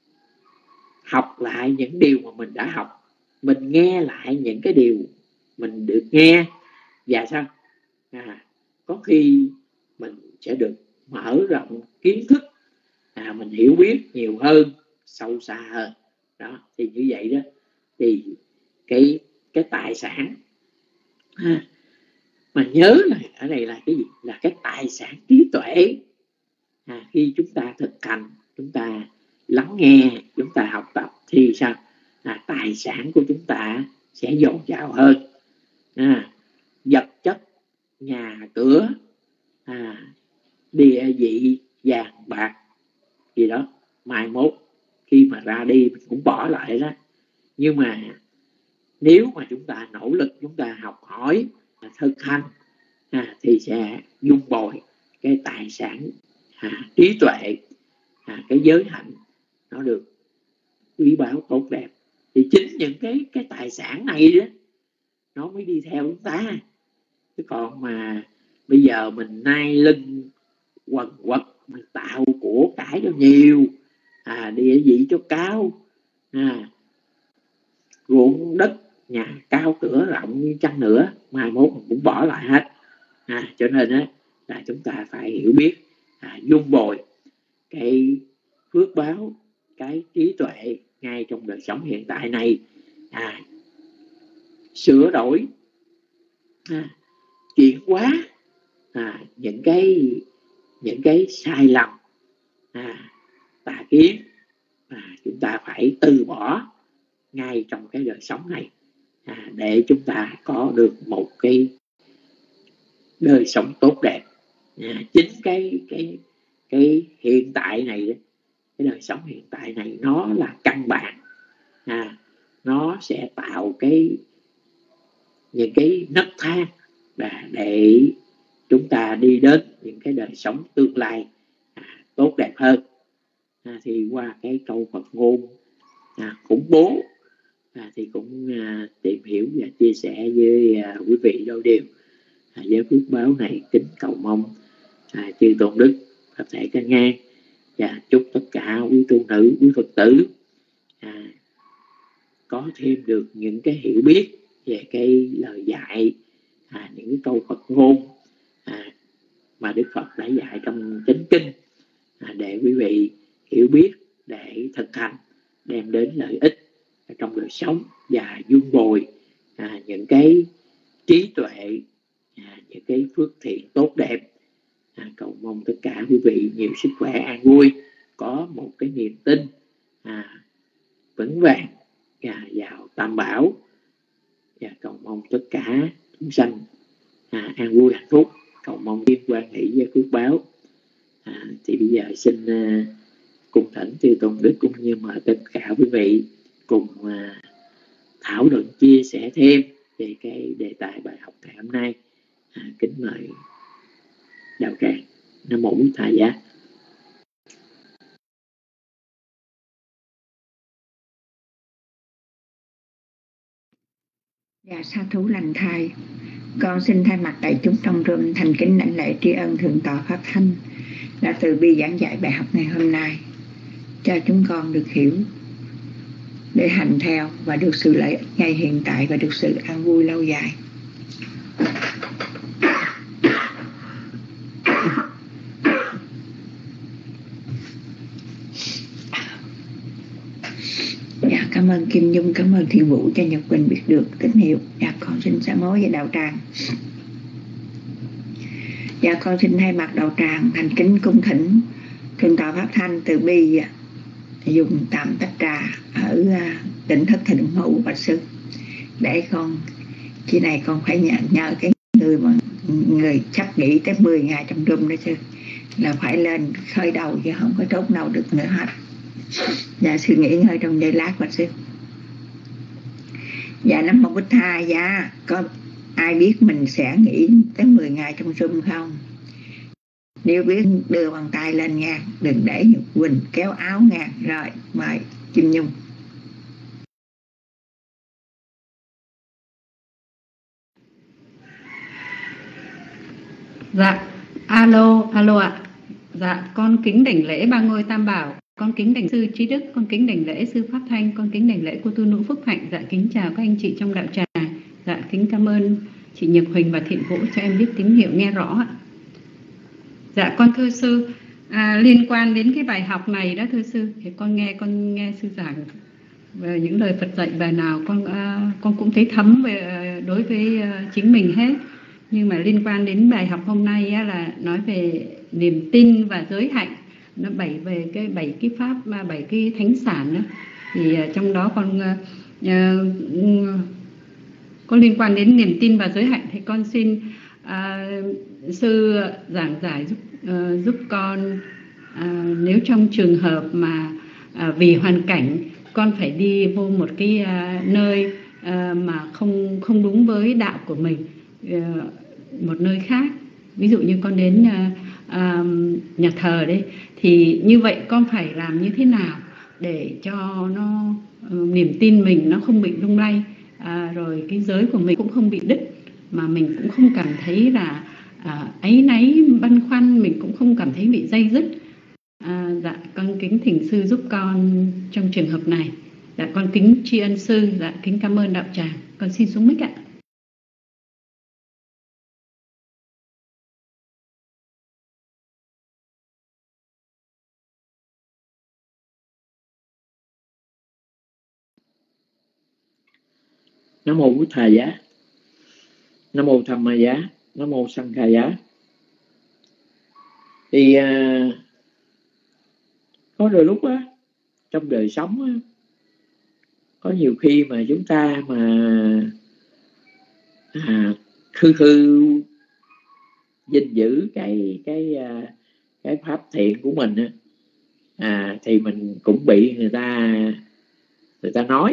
học lại những điều mà mình đã học, mình nghe lại những cái điều mình được nghe, và sao à, có khi mình sẽ được mở rộng kiến thức, à, mình hiểu biết nhiều hơn, sâu xa hơn. Đó, thì như vậy đó thì cái cái tài sản à, mà nhớ là ở đây là cái gì? Là cái tài sản trí tuệ. À, khi chúng ta thực hành, chúng ta lắng nghe, chúng ta học tập thì sao? À, tài sản của chúng ta sẽ dồi dào hơn. À, vật chất, nhà cửa, à, địa vị, vàng bạc gì đó, mai mốt khi mà ra đi mình cũng bỏ lại đó. Nhưng mà nếu mà chúng ta nỗ lực, chúng ta học hỏi, thực hành à, thì sẽ dung bồi cái tài sản à, trí tuệ, à, cái giới hạnh nó được quý báu tốt đẹp. Thì chính những cái cái tài sản này đó nó mới đi theo chúng ta. Chứ còn mà bây giờ mình nai lưng quần quật, mình tạo của cải cho nhiều, à, địa vị cho cao, à, ruộng đất nhà cao cửa rộng như chăng nữa, mai mốt mình cũng bỏ lại hết. À, cho nên á là chúng ta phải hiểu biết à, dung bồi cái phước báo, cái trí tuệ ngay trong đời sống hiện tại này, à, sửa đổi, à, chuyển hóa à, những cái những cái sai lầm, à, tà kiến, à, chúng ta phải từ bỏ ngay trong cái đời sống này, à, để chúng ta có được một cái đời sống tốt đẹp. À, chính cái cái cái hiện tại này, cái đời sống hiện tại này nó là căn bản, à, nó sẽ tạo cái những cái nấc thang à, để chúng ta đi đến những cái đời sống tương lai à, tốt đẹp hơn. À, thì qua cái câu Phật ngôn à, khủng bố à, thì cũng à, tìm hiểu và chia sẻ với à, quý vị đôi điều. À, với phước báo này kính cầu mong à, chư tôn đức Phật thể căn ngang, và chúc tất cả quý tu nữ, quý Phật tử à, có thêm được những cái hiểu biết về cái lời dạy, à, những cái câu Phật ngôn à, mà Đức Phật đã dạy trong chánh kinh, à, để quý vị hiểu biết, để thực hành, đem đến lợi ích trong đời sống và dung bồi à, những cái trí tuệ, à, những cái phước thiện tốt đẹp. À, cầu mong tất cả quý vị nhiều sức khỏe, an vui, có một cái niềm tin à, vững vàng à, vào Tam Bảo, và cầu mong tất cả chúng sanh à, an vui hạnh phúc. Cầu mong thiên quan hỷ với phước báo. À, thì bây giờ xin uh, cùng thỉnh chư tôn đức cũng như mời tất cả quý vị cùng uh, thảo luận chia sẻ thêm về cái đề tài bài học ngày hôm nay. À, kính mời đạo tràng. Nam mô Bổn Thầy Giá. Dạ sa thú lành thai, con xin thay mặt đại chúng trong rừng thành kính lãnh lễ tri ân thượng tọa Pháp Thanh đã từ bi giảng dạy bài học ngày hôm nay. cho chúng con được hiểu để hành theo và được sự lợi ích ngay hiện tại và được sự an vui lâu dài. Dạ, cảm ơn Kim Nhung, cảm ơn Thiên Vũ cho Nhật Quỳnh biết được tín hiệu. Dạ, con xin sám hối với đạo tràng. Dạ, con xin thay mặt đạo tràng thành kính cung thỉnh Thượng tọa Pháp Thanh từ bi dùng tạm tách trà ở tỉnh Thất Thịnh ủng hộ Bạch Sư, để con khi này con phải nhờ, nhờ cái người mà người sắp nghỉ tới mười ngày trong room đó chứ, là phải lên khơi đầu chứ không có trốn đâu được nữa hết. Dạ, sư nghỉ ngơi trong giây lát Bạch Sư. Dạ, Nam Mô Bích Tha. Dạ, có ai biết mình sẽ nghỉ tới mười ngày trong room không? Nếu biết đưa bàn tay lên nha, đừng để Nhật Quỳnh kéo áo nha. Rồi, mời Kim Nhung. Dạ, alo, alo ạ. À. Dạ, con kính đảnh lễ ba ngôi Tam Bảo, con kính đảnh sư Trí Đức, con kính đảnh lễ sư Pháp Thanh, con kính đảnh lễ cô tu nữ Phúc Hạnh. Dạ, kính chào các anh chị trong đạo tràng. Dạ, kính cảm ơn chị Nhật Huỳnh và Thiện Vũ cho em biết tín hiệu nghe rõ ạ. Dạ, con thưa sư, à, liên quan đến cái bài học này đó thưa sư, thì con nghe con nghe sư giảng về những lời Phật dạy bài nào con à, con cũng thấy thấm về đối với à, chính mình hết. Nhưng mà liên quan đến bài học hôm nay á, là nói về niềm tin và giới hạnh, nó bảy về cái bảy cái pháp mà bảy cái thánh sản đó. Thì uh, trong đó con uh, uh, có liên quan đến niềm tin và giới hạnh, thì con xin uh, sư giảng giải giúp uh, giúp con uh, nếu trong trường hợp mà uh, vì hoàn cảnh con phải đi vô một cái uh, nơi uh, mà không không đúng với đạo của mình, uh, một nơi khác, ví dụ như con đến uh, uh, nhà thờ đấy, thì như vậy con phải làm như thế nào để cho nó uh, niềm tin mình nó không bị lung lay, uh, rồi cái giới của mình cũng không bị đứt, mà mình cũng không cảm thấy là uh, áy náy băn khoăn, mình cũng không cảm thấy bị day dứt. Uh, dạ, con kính thỉnh sư giúp con trong trường hợp này. Dạ, con kính tri ân sư. Dạ, kính cảm ơn đạo tràng. Con xin xuống mic ạ. Nam mô Bụt Thầy Giá, Nam mô Tham Ma Giá, Nam mô Sanh Khai Giá. Thì à, có đôi lúc á, trong đời sống á, có nhiều khi mà chúng ta mà à, khư khư gìn giữ cái cái cái pháp thiện của mình á, à, thì mình cũng bị người ta người ta nói.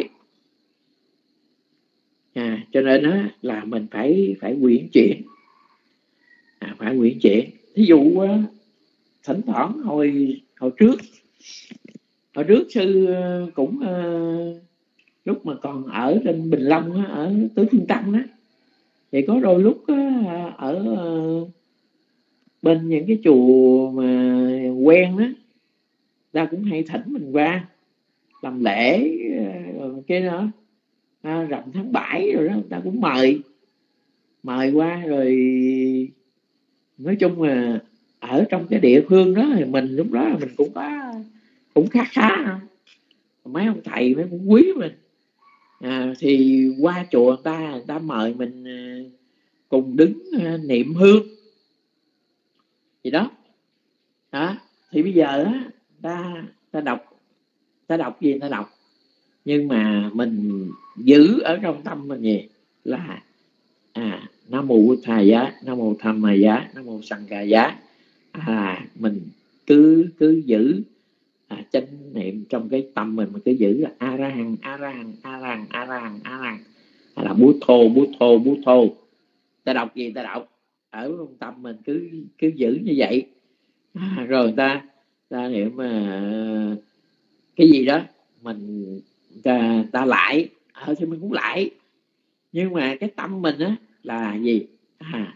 À, cho nên á, là mình phải phải quyển chuyển, à, phải quyển chuyển. Thí dụ á, thỉnh thoảng hồi hồi trước hồi trước sư cũng uh, lúc mà còn ở trên Bình Long á, ở Tứ Phương Tăng á, thì có đôi lúc á, ở uh, bên những cái chùa mà quen á, ta cũng hay thỉnh mình qua làm lễ uh, cái đó. À, rằm tháng bảy rồi đó, người ta cũng mời mời qua, rồi nói chung là ở trong cái địa phương đó thì mình lúc đó là mình cũng có cũng khá khá, mấy ông thầy mấy cũng quý mình. À, thì qua chùa người ta người ta mời mình cùng đứng niệm hương gì đó. Đó, thì bây giờ á, ta ta đọc ta đọc gì ta đọc, nhưng mà mình giữ ở trong tâm mình gì là à, Nam mô Bụt Thầy Giá, Nam mô Tham Ma Giá, Nam mô Sanh Ca Giá. À, mình cứ cứ giữ à, chánh niệm trong cái tâm mình, mình cứ giữ là a ra hằng a ra hằng a ra hằng a ra hằng a ra hằng, hay là bút thô bút thô bút thô. Ta đọc gì ta đọc ở trong tâm mình, cứ cứ giữ như vậy. À, rồi ta ta niệm mà cái gì đó mình ta, ta lại ờ, thì mình cũng lại, nhưng mà cái tâm mình á là gì? À,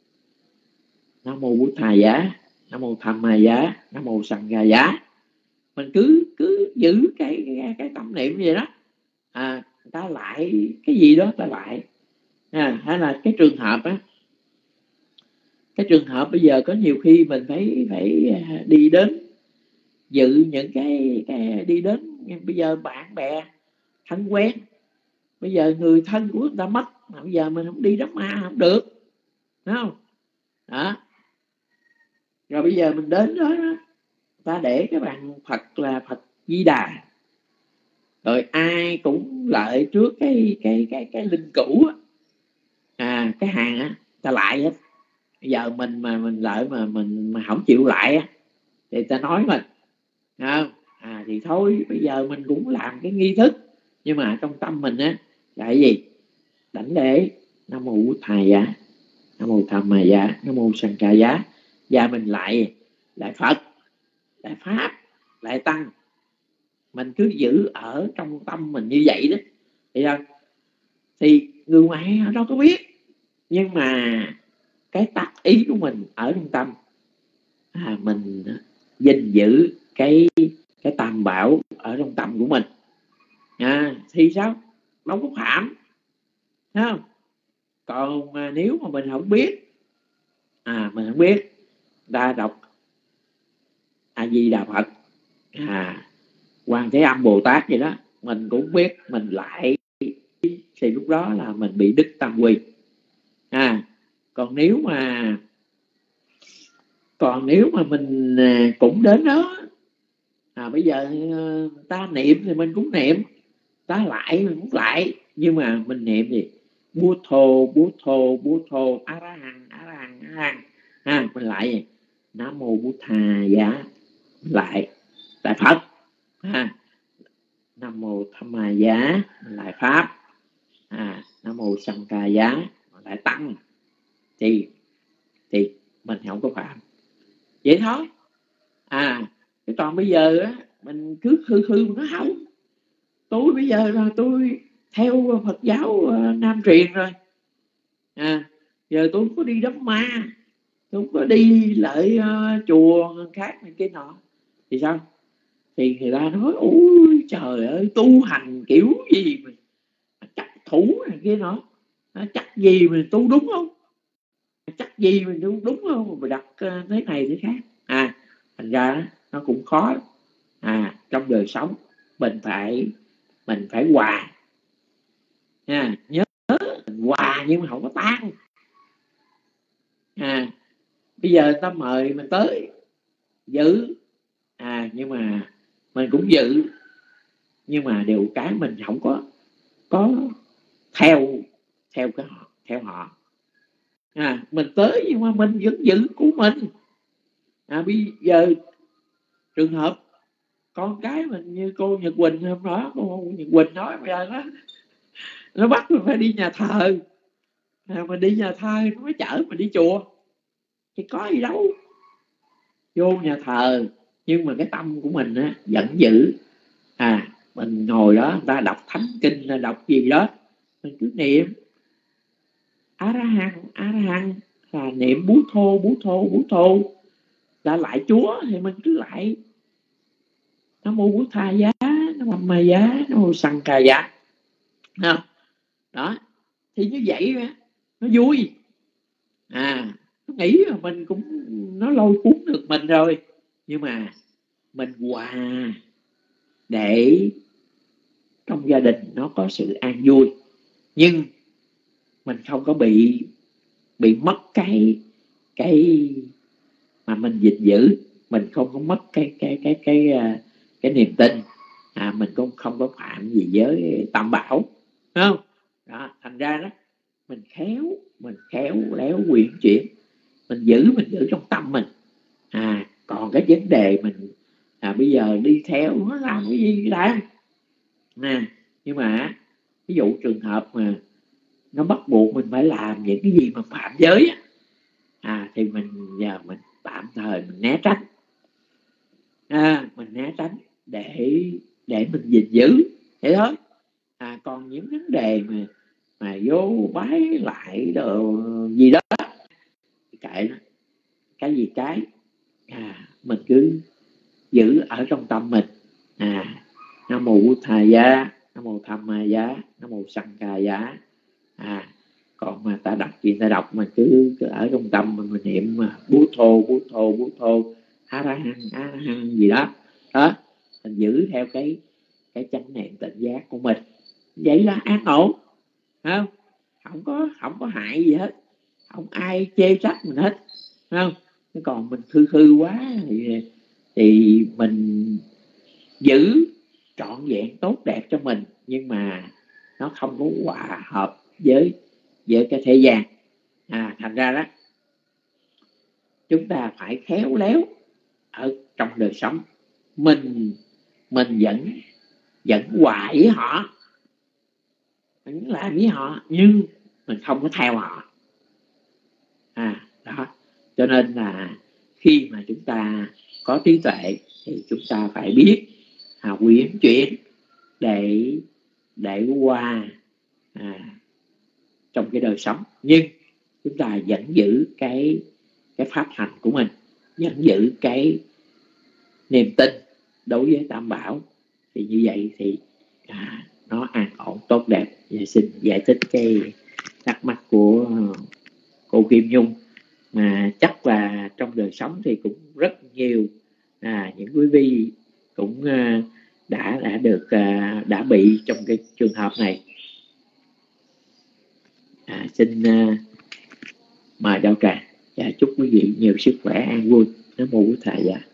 Nam mô Bụt Thầy Giá, Nam mô Tham Ma Giá, Nam mô Sanh Ca Giá. mình cứ cứ giữ cái cái, cái tâm niệm vậy đó, à, ta lại cái gì đó ta lại, à, hay là cái trường hợp á, cái trường hợp bây giờ có nhiều khi mình phải phải đi đến dự những cái, cái đi đến bây giờ bạn bè thân quen, bây giờ người thân của người ta mất mà bây giờ mình không đi đám ma không được, đúng không? Đó, rồi bây giờ mình đến đó, đó ta để cái bàn Phật là Phật Di Đà, rồi ai cũng lại trước cái cái cái cái linh cữu á, à cái hàng á ta lại hết. Bây giờ mình mà mình lại mà mình mà không chịu lại á thì ta nói mình, không? À thì thôi bây giờ mình cũng làm cái nghi thức, nhưng mà trong tâm mình á là cái gì? Đảnh lễ Nam Mô Bụt Thầy Giá, Nam Mô Tham Ma Giá, Nam Mô Sanh Ca Giá, và mình lại lại Phật, lại Pháp, lại Tăng, mình cứ giữ ở trong tâm mình như vậy đó, thì sao? Thì người ngoài họ đâu có biết, nhưng mà cái tác ý của mình ở trong tâm, à, mình gìn giữ cái cái tam bảo ở trong tâm của mình, à, thì sao? Đâu có phạm, thấy không? Còn mà nếu mà mình không biết, à mình không biết, ta đọc A Di Đà Phật, à Quan Thế Âm Bồ Tát vậy đó, mình cũng biết mình lại, thì lúc đó là mình bị đứt tam quy. À còn nếu mà còn nếu mà mình cũng đến đó, à bây giờ ta niệm thì mình cũng niệm, ta lại mình cũng lại, nhưng mà mình niệm gì? Bút thô bút thô bút thô a ra hằng a ra hằng a ra hằng, à mình lại gì? Nam Mô Bụt Thà Giá, lại lại Phật, à Nam Mô Tham Ma Giá, lại Pháp, à Nam Mô Sanh Ca Giá, lại Tăng, thì thì mình không có phạm, vậy thôi. À cái còn bây giờ á mình cứ hư hư nó không, tôi bây giờ là tôi theo Phật giáo uh, Nam truyền rồi, à giờ tôi không có đi đám ma, tôi không có đi lại uh, chùa khác này kia nọ, thì sao? Thì người ta nói ôi trời ơi, tu hành kiểu gì mà chắc thủ này kia nọ, chắc gì mình tu đúng không, chắc gì mình tu đúng không, mà đặt uh, thế này thế khác, à thành ra nó cũng khó. À trong đời sống mình phải mình phải hòa, à, nhớ mình hòa nhưng mà không có tan. À bây giờ người ta mời mình tới giữ, à nhưng mà mình cũng giữ, nhưng mà điều cái mình không có có theo theo cái họ theo họ, à mình tới nhưng mà mình vẫn giữ của mình. À bây giờ trường hợp con cái mình như cô Nhật Quỳnh hôm đó, cô Nhật Quỳnh nói bây giờ nó nó bắt mình phải đi nhà thờ, à, mình đi nhà thờ nó mới chở mình đi chùa, thì có gì đâu, vô nhà thờ nhưng mà cái tâm của mình á vẫn giữ, à mình ngồi đó người ta đọc thánh kinh là đọc gì đó mình cứ niệm a ra hằng a ra hằng, là niệm bú thô bú thô bú thô, là lại Chúa thì mình cứ lại Nam Mô Bụt Thà Giá, Nam Mô Tham Ma Giá, Nam Mô Sanh Ca Giá, không? Đó thì như vậy nó vui, à nó nghĩ là mình cũng nó lôi cuốn được mình rồi, nhưng mà mình hòa để trong gia đình nó có sự an vui, nhưng mình không có bị bị mất cái cái mà mình gìn giữ, mình không có mất cái cái cái cái cái, cái niềm tin, à mình cũng không có phạm gì với tam bảo, đúng không? Đó thành ra đó mình khéo mình khéo léo quyển chuyển, mình giữ mình giữ trong tâm mình, à còn cái vấn đề mình à bây giờ đi theo nó làm cái gì làm, nè nhưng mà ví dụ trường hợp mà nó bắt buộc mình phải làm những cái gì mà phạm giới, à thì mình giờ mình tạm thời mình né tránh, à mình né tránh để để mình gìn giữ thế thôi. À còn những vấn đề mà mà vô bái lại đồ gì đó kệ nó, cái gì cái à mình cứ giữ ở trong tâm mình. à Nam mô Bụt Thầy Giá, Nam mô Tham Ma Giá, Nam mô Sanh Ca Giá. à Còn mà ta đọc chuyện ta đọc mà cứ, cứ ở trong tâm mình, mình niệm mà bút thô bút thô bút thô á ra hăng á ra hăng gì đó đó, mình giữ theo cái cái chánh niệm tỉnh giác của mình, vậy là an ổn, không không có không có hại gì hết, không ai chê trách mình hết, không. Còn mình khư khư quá thì, thì mình giữ trọn vẹn tốt đẹp cho mình, nhưng mà nó không có hòa hợp với với cái thế gian. à Thành ra đó, chúng ta phải khéo léo ở trong đời sống. Mình mình vẫn vẫn hòa với họ, mình làm với họ, nhưng mình không có theo họ. à Đó, cho nên là khi mà chúng ta có trí tuệ thì chúng ta phải biết à, quyển chuyển để để qua à, trong cái đời sống, nhưng chúng ta vẫn giữ cái cái pháp hành của mình, vẫn giữ cái niềm tin đối với Tam Bảo, thì như vậy thì à, nó an ổn tốt đẹp. Và xin giải thích cái thắc mắc của cô Kim Nhung, mà chắc là trong đời sống thì cũng rất nhiều à, những quý vị cũng à, đã đã được à, đã bị trong cái trường hợp này. à, Xin à, mời Đạo Tràng và chúc quý vị nhiều sức khỏe an vui. Nam mô Bụt Thầy Giá.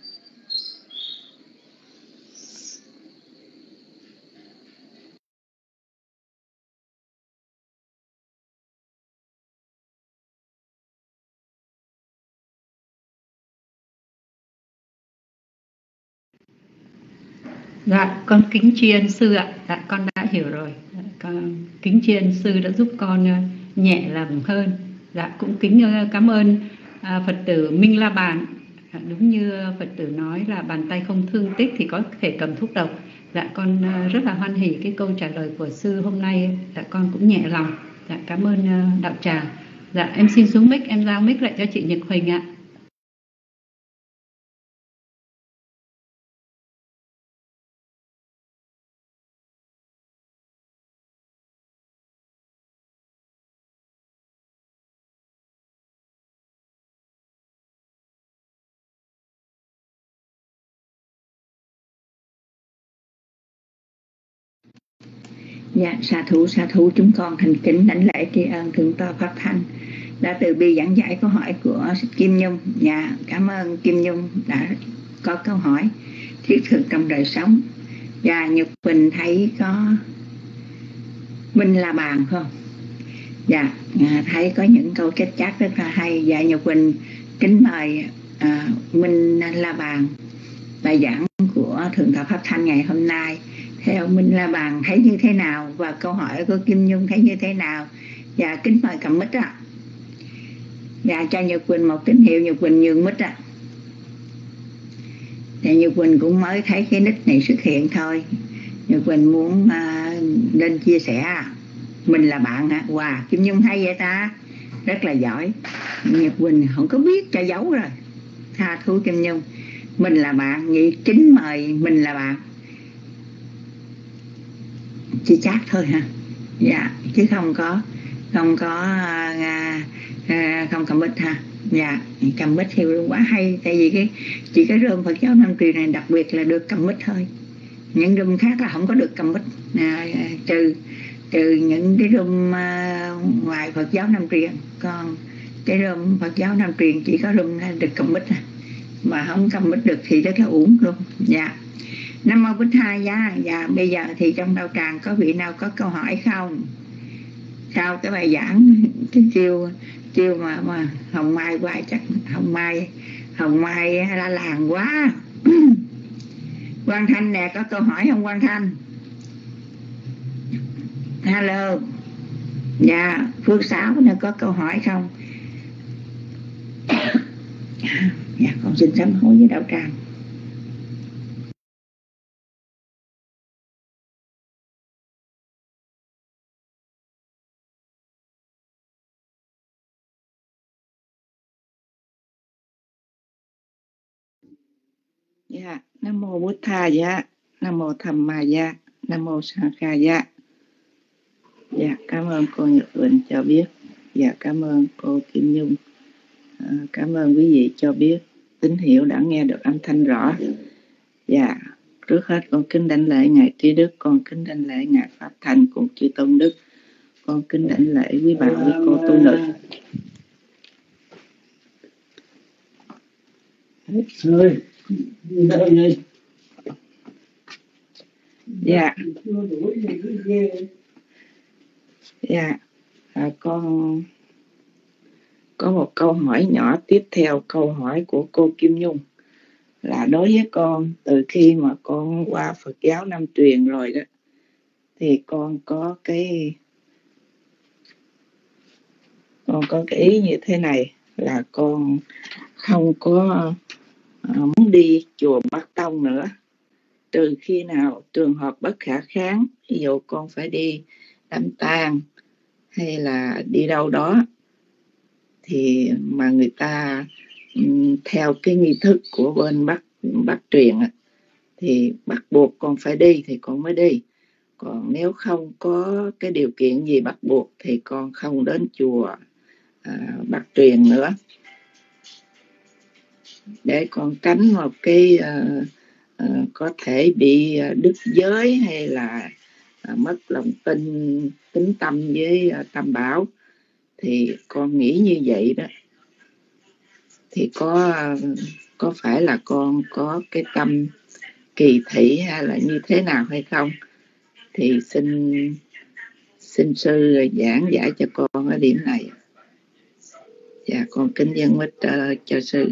Dạ, con kính tri ân sư ạ. Dạ, con đã hiểu rồi. Dạ, con kính tri ân sư đã giúp con uh, nhẹ lòng hơn. Dạ, cũng kính uh, cảm ơn uh, Phật tử Minh La Bàn. Dạ, đúng như Phật tử nói là bàn tay không thương tích thì có thể cầm thuốc độc. Dạ, con uh, rất là hoan hỉ cái câu trả lời của sư hôm nay. Dạ, con cũng nhẹ lòng. Dạ, cảm ơn uh, Đạo Tràng. Dạ, em xin xuống mic, em giao mic lại cho chị Nhật Huỳnh ạ. Dạ, sa thú sa thú chúng con thành kính đảnh lễ tri ân Thượng tọa Pháp Thanh đã từ bi giảng giải câu hỏi của Kim Nhung. Dạ, cảm ơn Kim Nhung đã có câu hỏi thiết thực trong đời sống. Và Nhật Quỳnh thấy có Minh La Bàn không? Dạ, thấy có những câu kết chát rất là hay. Dạ, Nhật Quỳnh kính mời à, Minh La Bàn bài giảng của Thượng tọa Pháp Thanh ngày hôm nay. Theo Minh La Bàn thấy như thế nào, và câu hỏi của Kim Nhung thấy như thế nào? Dạ, kính mời cầm mic ạ. Dạ, cho Nhật Quỳnh một tín hiệu, Nhật Quỳnh nhường mic ạ. Dạ, Nhật Quỳnh cũng mới thấy cái nick này xuất hiện thôi. Nhật Quỳnh muốn uh, lên chia sẻ. Mình là bạn hả? Wow, Kim Nhung hay vậy ta, rất là giỏi. Nhật Quỳnh không có biết cho giấu rồi. Tha thứ Kim Nhung. Mình là bạn, vậy kính mời mình là bạn. Chỉ chat thôi hả? Dạ, chứ không có không có uh, uh, không cầm mic ha. Dạ, cầm mic thì quá hay. Tại vì cái chỉ cái room Phật giáo Nam Truyền này đặc biệt là được cầm mic thôi. Những room khác là không có được cầm mic, à, trừ trừ những cái room uh, ngoài Phật giáo Nam Truyền. Còn cái room Phật giáo Nam Truyền chỉ có room được cầm mic, mà không cầm mic được thì rất là uổng luôn. Dạ, Nam mô Bụt Thầy Giá. Dạ, bây giờ thì trong đạo tràng có vị nào có câu hỏi không? Sau cái bài giảng cái chiêu chiêu mà mà Hồng Mai qua, chắc Hồng Mai Hồng Mai la làng quá. Quang Thanh nè, có câu hỏi không Quang Thanh? Hello. Dạ, Phước Sáu nè, có câu hỏi không? Dạ, con xin sám hối với đạo tràng. Dạ, Nam mô Bụt Tha Giá, Nam mô Tham Ma Giá, Nam mô Sang Kha Giá. Dạ, cảm ơn cô Nhật Quỳnh cho biết. Dạ, cảm ơn cô Kim Nhung. À, cảm ơn quý vị cho biết tín hiệu đã nghe được âm thanh rõ. Dạ, trước hết con kính đảnh lễ Ngài Trí Đức, con kính đảnh lễ Ngài Pháp Thanh cùng chư Tôn Đức, con kính đảnh lễ quý bà quý cô tu nữ. Thôi, dạ dạ à, con có một câu hỏi nhỏ tiếp theo câu hỏi của cô Kim Nhung, là đối với con, từ khi mà con qua Phật giáo Nam truyền rồi đó, thì con có cái con có cái ý như thế này, là con không có uh, muốn đi chùa Bắc Tông nữa, trừ khi nào trường hợp bất khả kháng, ví dụ con phải đi đám tang hay là đi đâu đó thì mà người ta um, theo cái nghi thức của bên Bắc Bắc truyền thì bắt buộc con phải đi thì con mới đi, còn nếu không có cái điều kiện gì bắt buộc thì con không đến chùa à, Bắc truyền nữa, để con tránh một cái uh, uh, có thể bị uh, đứt giới hay là uh, mất lòng tin tín tâm với uh, Tam Bảo. Thì con nghĩ như vậy đó, thì có uh, có phải là con có cái tâm kỳ thị hay là như thế nào hay không, thì xin xin sư giảng giải cho con ở điểm này. Dạ, con kính dân mít uh, cho sư.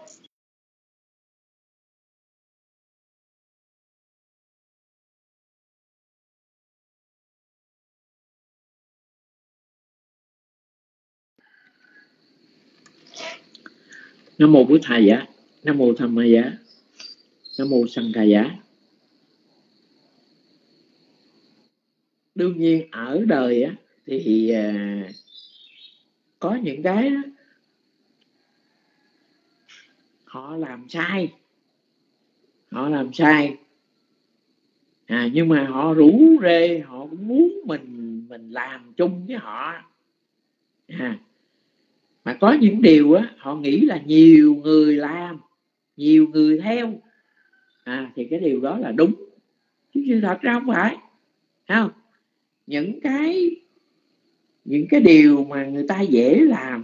Nam mô Bụt Tha Giá, Nam mô Tham Ma Giá, Nam mô Sang Kha Giá. Đương nhiên ở đời á, thì à, có những cái đó, họ làm sai, họ làm sai, à, nhưng mà họ rủ rê, họ cũng muốn mình mình làm chung với họ, à, mà có những điều á, họ nghĩ là nhiều người làm, nhiều người theo, à, thì cái điều đó là đúng, chứ thật ra không phải, không? Những cái những cái điều mà người ta dễ làm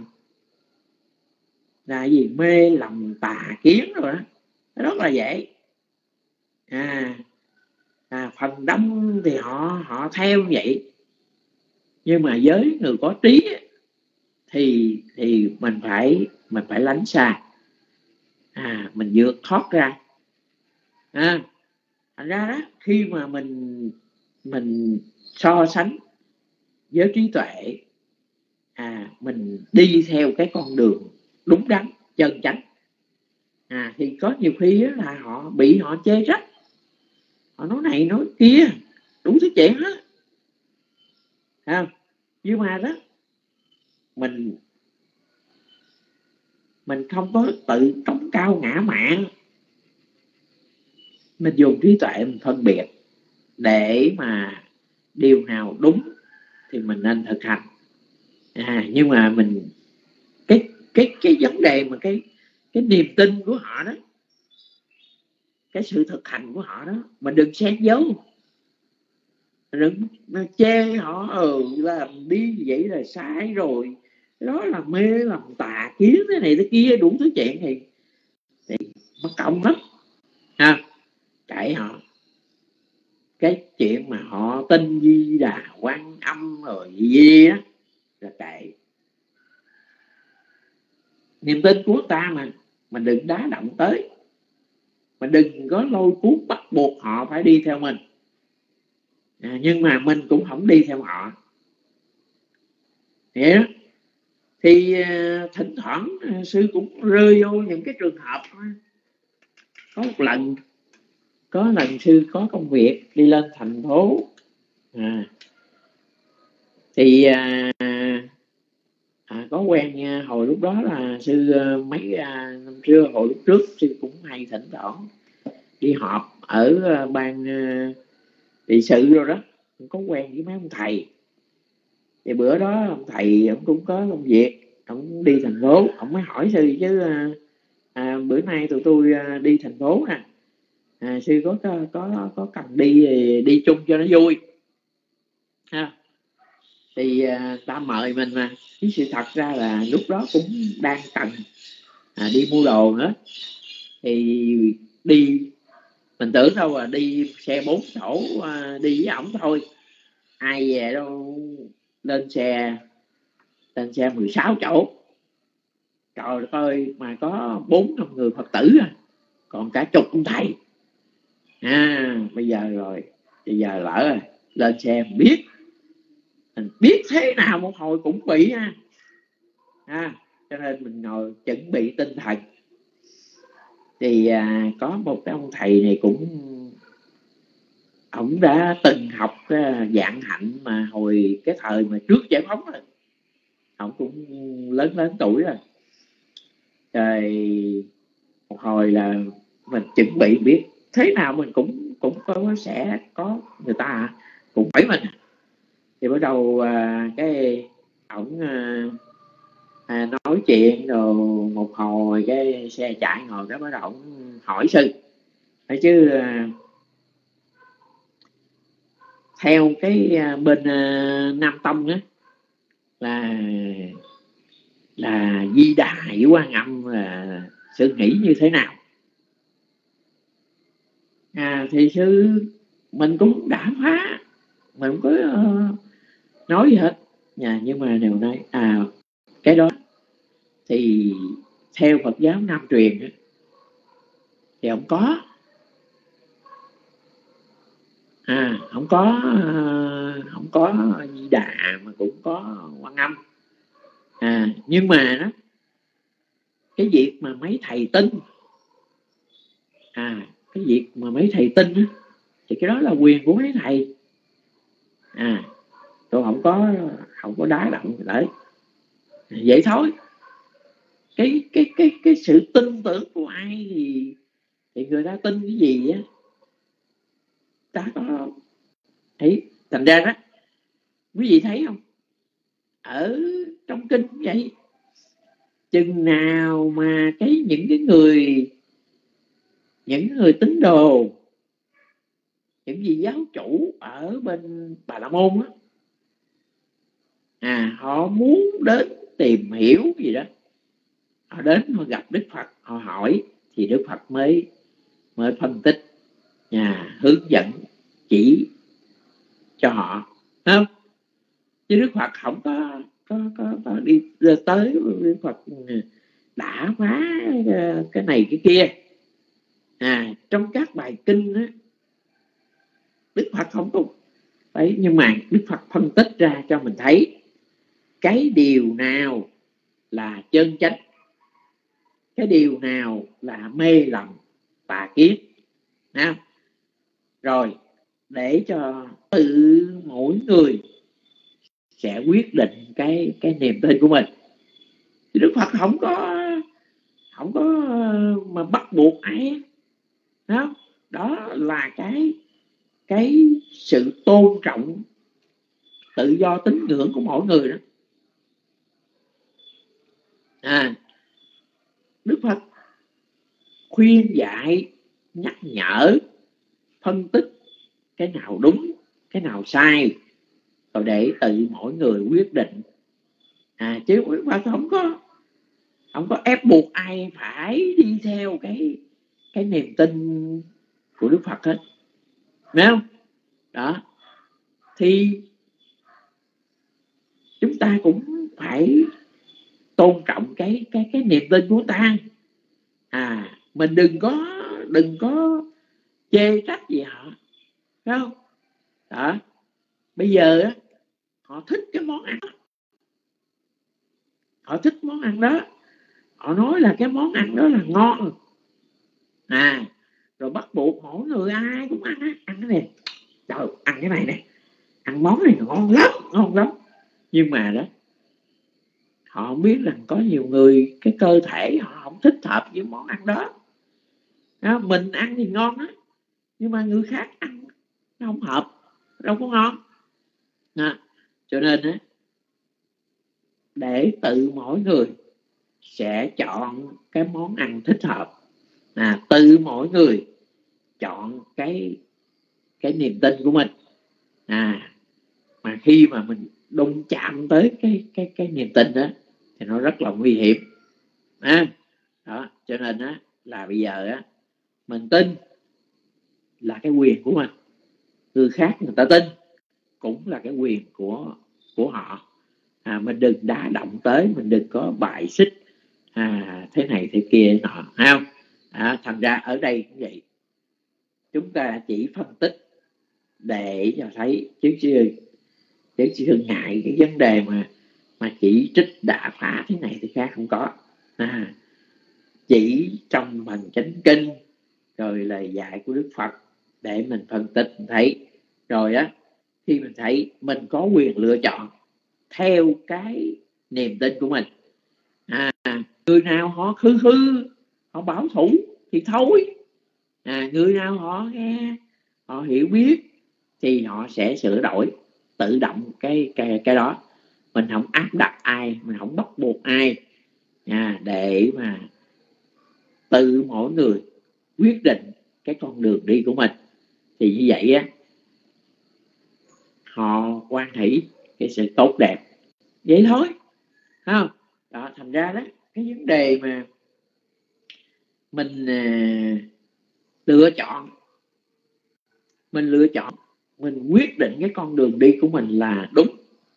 là gì, mê lầm tà kiến rồi đó, nó rất là dễ, à, à phần đông thì họ họ theo vậy, nhưng mà với người có trí thì thì mình phải mình phải lánh xa, à mình vượt thoát ra, à thành ra đó, khi mà mình mình so sánh với trí tuệ, à mình đi theo cái con đường đúng đắn chân chánh, à thì có nhiều khi là họ bị họ chê trách, họ nói này nói kia đủ thứ chuyện đó, à, nhưng mà đó mình mình không có tự cống cao ngã mạn, mình dùng trí tuệ mình phân biệt để mà điều nào đúng thì mình nên thực hành, à nhưng mà mình cái cái cái vấn đề mà cái cái niềm tin của họ đó, cái sự thực hành của họ đó, mình đừng xen dấu, đừng chê họ ừ làm đi vậy là sai rồi, đó là mê làm tà kiến thế này thế kia đủ thứ chuyện, thì thì mất công lắm, ha, kệ họ, cái chuyện mà họ tin Di Đà Quan Âm rồi gì gì đó là kệ, niềm tin của ta mà mình đừng đá động tới, mình đừng có lôi cuốn bắt buộc họ phải đi theo mình, à, nhưng mà mình cũng không đi theo họ, vậy đó. Thì thỉnh thoảng sư cũng rơi vô những cái trường hợp. Có một lần có lần sư có công việc đi lên thành phố, à, thì à, à, có quen nha, hồi lúc đó là sư mấy à, năm trưa, hồi lúc trước sư cũng hay thỉnh thoảng đi họp ở ban trị sự rồi đó, có quen với mấy ông thầy. Thì bữa đó ông thầy ông cũng có công việc, ông đi thành phố, ông mới hỏi sư chứ à, bữa nay tụi tôi đi thành phố nè, à, sư có có có có cần đi đi chung cho nó vui ha. Thì à, ta mời mình mà, chứ sự thật ra là lúc đó cũng đang cần à, đi mua đồ nữa. Thì đi, mình tưởng đâu là đi xe bốn chỗ à, đi với ổng thôi, ai về đâu lên xe lên xe mười sáu chỗ. Trời đất ơi, mà có bốn năm người Phật tử à, còn cả chục ông thầy. À bây giờ rồi, bây giờ lỡ rồi, lên xe mình biết mình biết thế nào một hồi cũng bị ha. À, cho nên mình ngồi chuẩn bị tinh thần. Thì à, có một cái ông thầy này cũng, ổng đã từng học uh, Vạn Hạnh mà hồi cái thời mà trước giải phóng rồi, ổng cũng lớn lớn tuổi rồi. Rồi một hồi là mình chuẩn bị biết thế nào mình cũng cũng có sẽ có người ta cũng phải mình. Thì bắt đầu à, cái ổng à, à, nói chuyện rồi một hồi cái xe chạy ngồi, cái bắt đầu ổng hỏi sư. Thấy chứ à, theo cái à, bên à, Nam Tông á là là Di Đà với Quan Âm là sư nghĩ như thế nào? À, thì sư mình cũng đã phá, mình không có uh, nói gì hết nhà, nhưng mà điều này à cái đó thì theo Phật giáo Nam truyền á, thì không có à không có uh, không có Di Đà mà cũng có Quan Âm. À nhưng mà đó, cái việc mà mấy thầy tin à cái việc mà mấy thầy tin á, thì cái đó là quyền của mấy thầy. À tôi không có không có đá động đấy, vậy thôi. Cái cái cái cái sự tin tưởng của ai thì thì người ta tin cái gì á, ta có thấy. Thành ra đó, quý vị thấy không, ở trong kinh vậy, chừng nào mà cái những cái người những người tín đồ, những vị giáo chủ ở bên Bà La Môn á, à họ muốn đến tìm hiểu gì đó, họ đến họ gặp Đức Phật, họ hỏi, thì Đức Phật mới mới phân tích, à, hướng dẫn chỉ cho họ, không? Chứ Đức Phật không có có có, có đi tới. Đức Phật đã phá cái này cái kia. À trong các bài kinh á, Đức Phật không có đấy, nhưng mà Đức Phật phân tích ra cho mình thấy cái điều nào là chân chánh, cái điều nào là mê lầm tà kiến, à, rồi để cho tự mỗi người sẽ quyết định cái cái niềm tin của mình. Thì Đức Phật không có không có mà bắt buộc ai, đó đó là cái cái sự tôn trọng tự do tín ngưỡng của mỗi người đó. À Đức Phật khuyên dạy, nhắc nhở, phân tích cái nào đúng, cái nào sai, rồi để tự mỗi người quyết định. À chứ Đức Phật không có không có ép buộc ai phải đi theo cái cái niềm tin của Đức Phật hết, phải không? Đó thì chúng ta cũng phải tôn trọng cái cái cái niềm tin của ta. À mình đừng có đừng có chê trách gì họ, phải không? Đó bây giờ á, họ thích cái món ăn, họ thích món ăn đó, họ nói là cái món ăn đó là ngon, à rồi bắt buộc mỗi người ai cũng ăn á, ăn cái này, trời ăn cái này nè, ăn món này ngon lắm, ngon lắm. Nhưng mà đó, họ không biết rằng có nhiều người cái cơ thể họ không thích hợp với món ăn đó, đó, mình ăn thì ngon đó, nhưng mà người khác ăn nó không hợp, đâu có ngon đó. Cho nên á, để tự mỗi người sẽ chọn cái món ăn thích hợp, à, tự mỗi người chọn cái cái niềm tin của mình, à mà khi mà mình đụng chạm tới cái cái cái niềm tin đó thì nó rất là nguy hiểm, à, đó. Cho nên á là bây giờ á, mình tin là cái quyền của mình, người khác người ta tin cũng là cái quyền của của họ, à, mình đừng đá động tới, mình đừng có bài xích, à, thế này thế kia nọ, thấy không? À, thành ra ở đây cũng vậy, chúng ta chỉ phân tích để cho thấy, chứ chưa chứ chưa ngại cái vấn đề mà mà chỉ trích đả phá thế này thế khác, không có, à, chỉ trong phần chánh kinh rồi lời dạy của Đức Phật để mình phân tích mình thấy rồi á, khi mình thấy mình có quyền lựa chọn theo cái niềm tin của mình, à, người nào họ khư khư họ bảo thủ thì thôi, à, người nào họ nghe họ hiểu biết thì họ sẽ sửa đổi tự động cái cái cái đó, mình không áp đặt ai, mình không bắt buộc ai, à, để mà tự mỗi người quyết định cái con đường đi của mình, thì như vậy á họ quan hỷ cái sự tốt đẹp vậy thôi, không đó. Thành ra đó, cái vấn đề mà mình à, lựa chọn mình lựa chọn mình quyết định cái con đường đi của mình là đúng,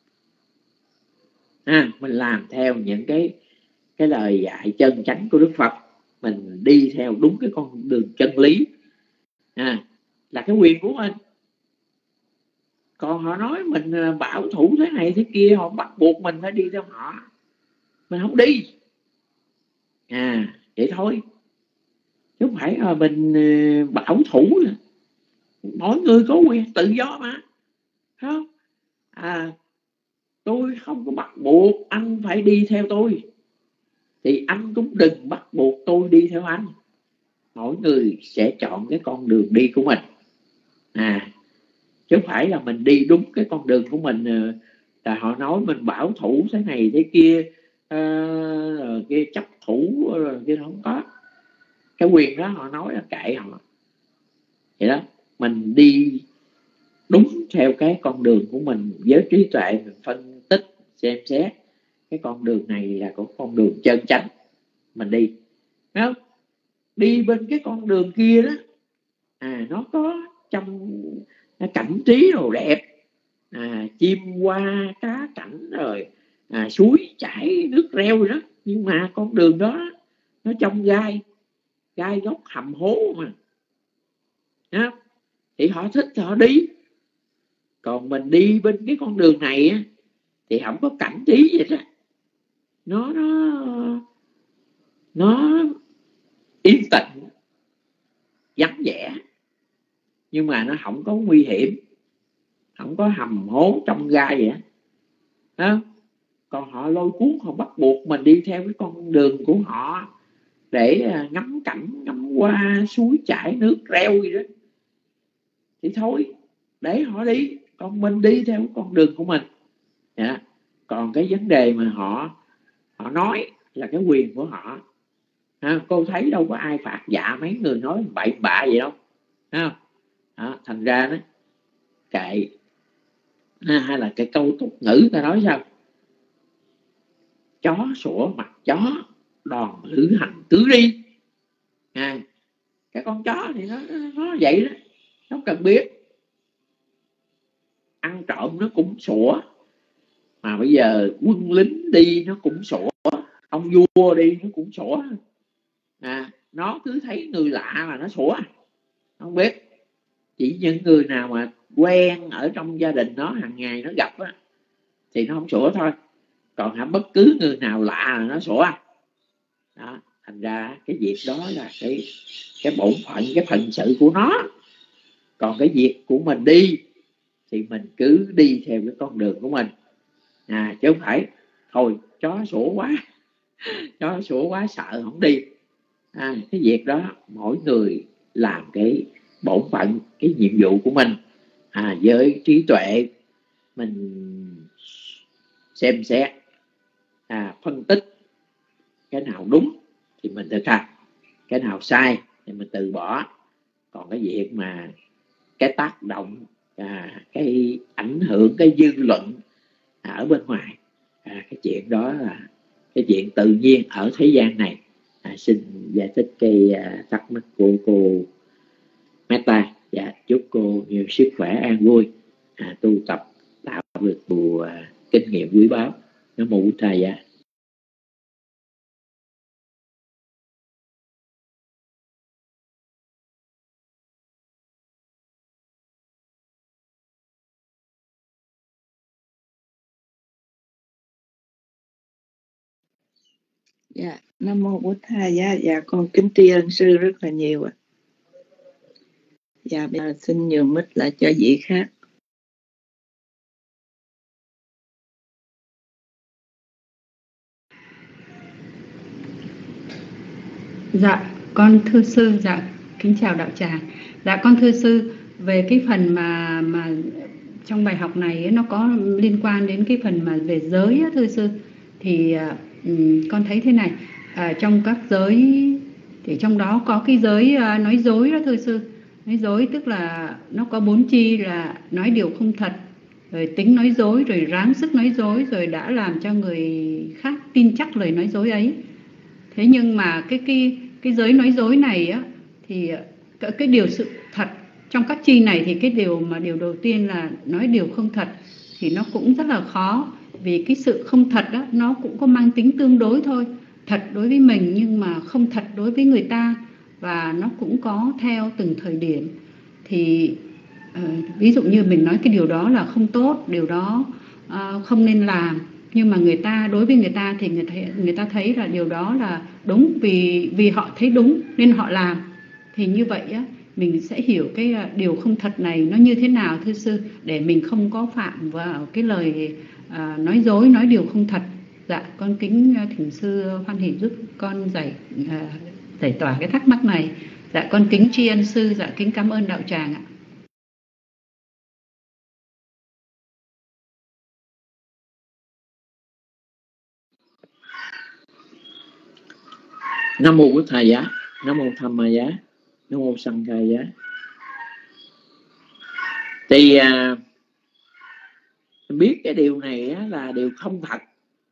à, mình làm theo những cái cái lời dạy chân chánh của Đức Phật, mình đi theo đúng cái con đường chân lý, à, là cái quyền của mình. Còn họ nói mình bảo thủ thế này thế kia, họ bắt buộc mình phải đi theo họ, mình không đi, à vậy thôi, chứ không phải là mình bảo thủ. Mỗi người có quyền tự do mà, không, à, tôi không có bắt buộc anh phải đi theo tôi, thì anh cũng đừng bắt buộc tôi đi theo anh. Mỗi người sẽ chọn cái con đường đi của mình, à, chứ không phải là mình đi đúng cái con đường của mình là họ nói mình bảo thủ thế này thế kia, uh, kia chấp thủ rồi kia, không có cái quyền đó, họ nói là kệ họ vậy đó. Mình đi đúng theo cái con đường của mình với trí tuệ, mình phân tích xem xét cái con đường này là có con đường chân chánh, mình đi, thấy không? Đi bên cái con đường kia đó, à, nó có trong cảnh trí đồ đẹp, à, chim hoa cá cảnh rồi, à, suối chảy nước reo rồi đó, nhưng mà con đường đó nó trong gai gai góc hầm hố mà, à, thì họ thích thì họ đi. Còn mình đi bên cái con đường này á, thì không có cảnh trí gì đó, nó nó nó yên tĩnh vắng vẻ, nhưng mà nó không có nguy hiểm, không có hầm hố trong gai vậy đó. Còn họ lôi cuốn, họ bắt buộc mình đi theo cái con đường của họ để ngắm cảnh, ngắm hoa suối chảy nước reo gì đó, thì thôi để họ đi, còn mình đi theo con đường của mình, yeah. Còn cái vấn đề mà họ họ nói là cái quyền của họ, ha, cô thấy đâu có ai phạt dạ mấy người nói bậy bạ vậy đâu, ha. Đó, thành ra đó kệ, ha, hay là cái câu tục ngữ ta nói sao, chó sủa mặt chó, đòn lữ hành cứ đi, à, cái con chó thì nó nó vậy đó, nó cần biết ăn trộm nó cũng sủa, mà bây giờ quân lính đi nó cũng sủa, ông vua đi nó cũng sủa, à, nó cứ thấy người lạ là nó sủa, không biết. Chỉ những người nào mà quen ở trong gia đình nó hàng ngày nó gặp á, thì nó không sủa thôi, còn hả bất cứ người nào lạ là nó sủa đó. Thành ra cái việc đó là cái cái bổn phận, cái phận sự của nó. Còn cái việc của mình đi thì mình cứ đi theo cái con đường của mình, à, chứ không phải thôi chó sủa quá chó sủa quá sợ không đi, à, cái việc đó mỗi người làm cái bổn phận, cái nhiệm vụ của mình, à, với trí tuệ mình xem xét, à, phân tích cái nào đúng thì mình thực hành, cái nào sai thì mình từ bỏ. Còn cái việc mà cái tác động, à, cái ảnh hưởng, cái dư luận ở bên ngoài, à, cái chuyện đó là cái chuyện tự nhiên ở thế gian này. À, xin giải thích cái à, thắc mắc của cô Meta. Dạ, chúc cô nhiều sức khỏe, an vui, à, tu tập tạo được nhiều à, kinh nghiệm quý báu. Nam mô Bụt Thầy. Dạ. Dạ, Nam mô Bụt Thầy. Dạ, dạ con kính tri ân sư rất là nhiều ạ. Dạ, bây giờ xin nhường mic lại cho vị khác. Dạ, con thưa sư. Dạ, kính chào đạo tràng. Dạ, con thưa sư, về cái phần mà mà trong bài học này ấy, nó có liên quan đến cái phần mà về giới á, thưa sư, thì um, con thấy thế này, à, trong các giới thì trong đó có cái giới uh, nói dối đó thưa sư. Nói dối tức là nó có bốn chi là nói điều không thật, rồi tính nói dối, rồi ráng sức nói dối, rồi đã làm cho người khác tin chắc lời nói dối ấy. Thế nhưng mà cái cái cái giới nói dối này á, thì cái, cái điều sự thật trong các chi này, thì cái điều mà điều đầu tiên là nói điều không thật thì nó cũng rất là khó, vì cái sự không thật đó nó cũng có mang tính tương đối thôi, thật đối với mình nhưng mà không thật đối với người ta, và nó cũng có theo từng thời điểm. Thì uh, ví dụ như mình nói cái điều đó là không tốt, điều đó uh, không nên làm, nhưng mà người ta, đối với người ta thì người ta, người ta thấy là điều đó là đúng, vì vì họ thấy đúng nên họ làm. Thì như vậy á, mình sẽ hiểu cái điều không thật này nó như thế nào thưa sư, để mình không có phạm vào cái lời à, nói dối, nói điều không thật. Dạ, con kính thỉnh sư hoan hỷ giúp con giải à, giải tỏa cái thắc mắc này. Dạ, con kính tri ân sư. Dạ, kính cảm ơn đạo tràng ạ. Nam mô Bụt Thầy. Giá. Nam mô Tham Ma Giá. Nam mô Sanh Ca Giá. Thì à, biết cái điều này á, là điều không thật,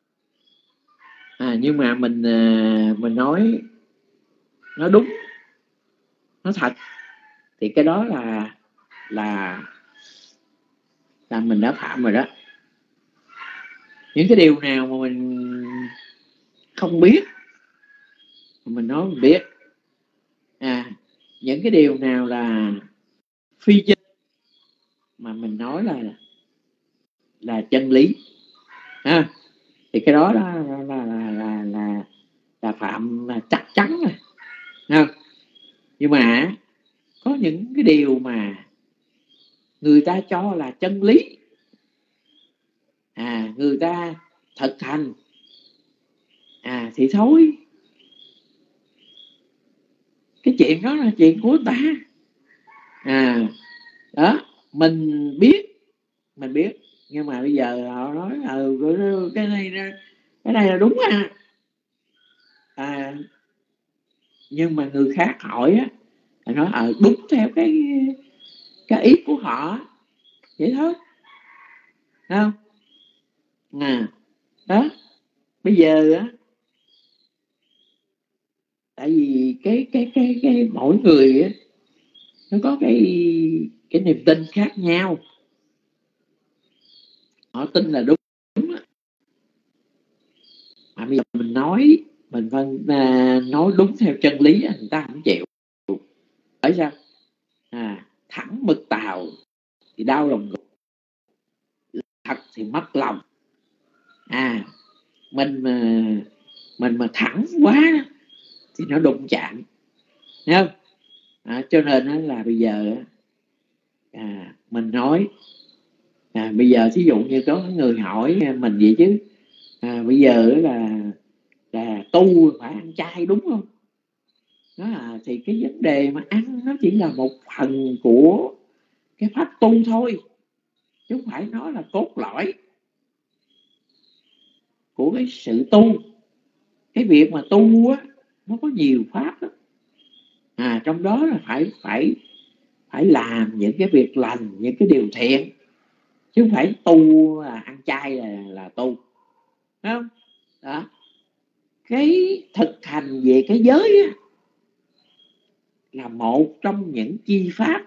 à, nhưng mà mình à, mình nói nó đúng, nó thật, thì cái đó là là là mình đã phạm rồi đó. Những cái điều nào mà mình không biết mình nói mình biết, à, những cái điều nào là phi chân mà mình nói là là chân lý, à, thì cái đó là là là là, là, là phạm là chắc chắn rồi, à. Nhưng mà có những cái điều mà người ta cho là chân lý, à, người ta thực hành, à, thì thôi, cái chuyện đó là chuyện của ta, à, đó, mình biết mình biết nhưng mà bây giờ họ nói ừ, cái này cái này là đúng à, à, nhưng mà người khác hỏi á, họ nói ờ đúng theo cái cái ý của họ vậy thôi, không, à, đó, bây giờ á, tại vì cái cái cái cái mỗi người á, nó có cái cái niềm tin khác nhau, họ tin là đúng, đúng á. Mà bây giờ mình nói mình phân à, nói đúng theo chân lý, người ta không chịu. Bởi sao? À, thẳng mực tàu thì đau lòng ngực, thật thì mất lòng, à, mình mà mình mà thẳng quá thì nó đụng chạm, thấy không? À, cho nên là bây giờ à, mình nói, à, bây giờ thí dụ như có người hỏi mình vậy chứ, à, bây giờ là là tu phải ăn chay đúng không? Đó là thì cái vấn đề mà ăn nó chỉ là một phần của cái pháp tu thôi, chứ không phải nó là cốt lõi của cái sự tu. Cái việc mà tu á, nó có nhiều pháp đó. À, trong đó là phải phải phải làm những cái việc lành, những cái điều thiện, chứ không phải tu là ăn chay là là tu, đúng không? Đó, cái thực hành về cái giới á, là một trong những chi pháp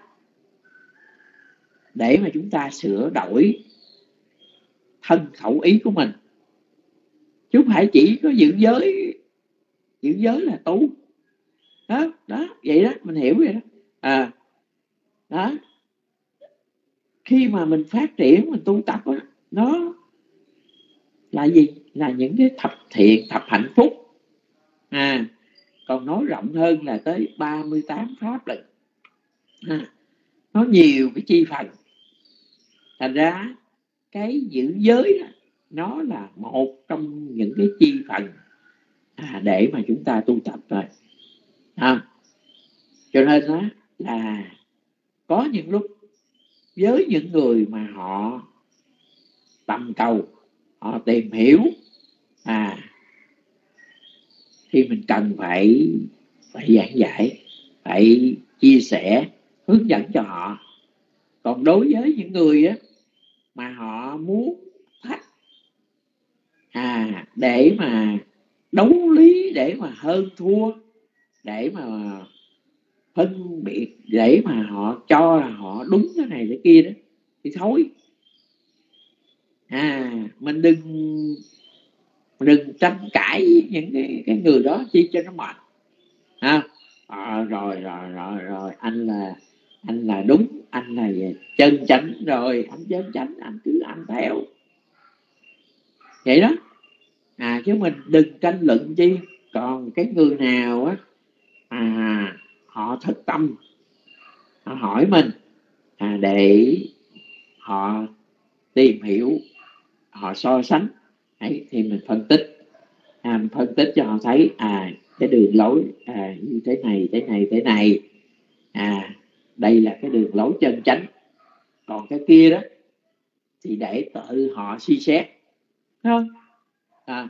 để mà chúng ta sửa đổi thân khẩu ý của mình, chứ không phải chỉ có giữ giới. Giữ giới là tu đó, đó vậy đó, mình hiểu vậy đó. À, đó, khi mà mình phát triển, mình tu tập á, nó là gì? Là những cái thập thiện, thập hạnh phúc. À, còn nói rộng hơn là tới ba mươi tám pháp lận. À, nó nhiều cái chi phần. Thành ra cái giữ giới đó, nó là một trong những cái chi phần à, để mà chúng ta tu tập rồi. À, cho nên đó là có những lúc với những người mà họ tầm cầu, họ tìm hiểu, à, thì mình cần phải phải giảng giải, phải chia sẻ, hướng dẫn cho họ. Còn đối với những người á, mà họ muốn thách, à, để mà đấu lý, để mà hơn thua, để mà phân biệt, để mà họ cho là họ đúng cái này cái kia đó, thì thôi. À, mình đừng đừng tranh cãi với những cái, cái người đó chi cho nó mệt. À, à, rồi rồi rồi rồi anh là anh là đúng, anh là chân chánh, rồi anh chân chánh, anh cứ anh theo vậy đó. À, chứ mình đừng tranh luận chi. Còn cái người nào á, à, họ thực tâm, họ hỏi mình, à, để họ tìm hiểu, họ so sánh ấy, thì mình phân tích, à, mình phân tích cho họ thấy, à, cái đường lối à, như thế này thế này thế này, à, đây là cái đường lối chân chánh. Còn cái kia đó thì để tự họ suy xét, đúng không? À,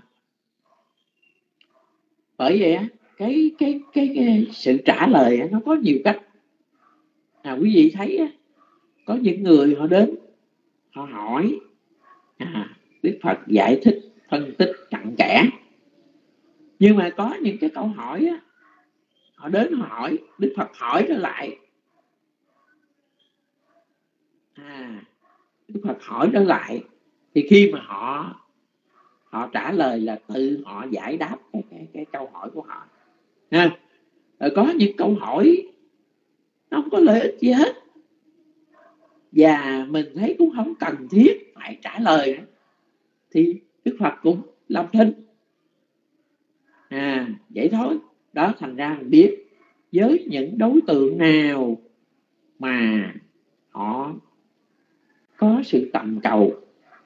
bởi vậy á, cái, cái cái cái sự trả lời á, nó có nhiều cách. À, quý vị thấy á, có những người họ đến, họ hỏi, à, Đức Phật giải thích phân tích cặn kẽ. Nhưng mà có những cái câu hỏi á, họ đến họ hỏi, Đức Phật hỏi trở lại, à, Đức Phật hỏi trở lại, thì khi mà họ họ trả lời là tự họ giải đáp cái, cái, cái câu hỏi của họ. À, rồi có những câu hỏi nó không có lợi ích gì hết, và mình thấy cũng không cần thiết phải trả lời nữa, thì Đức Phật cũng làm thinh. À, vậy thôi. Đó, thành ra mình biết với những đối tượng nào mà họ có sự tầm cầu,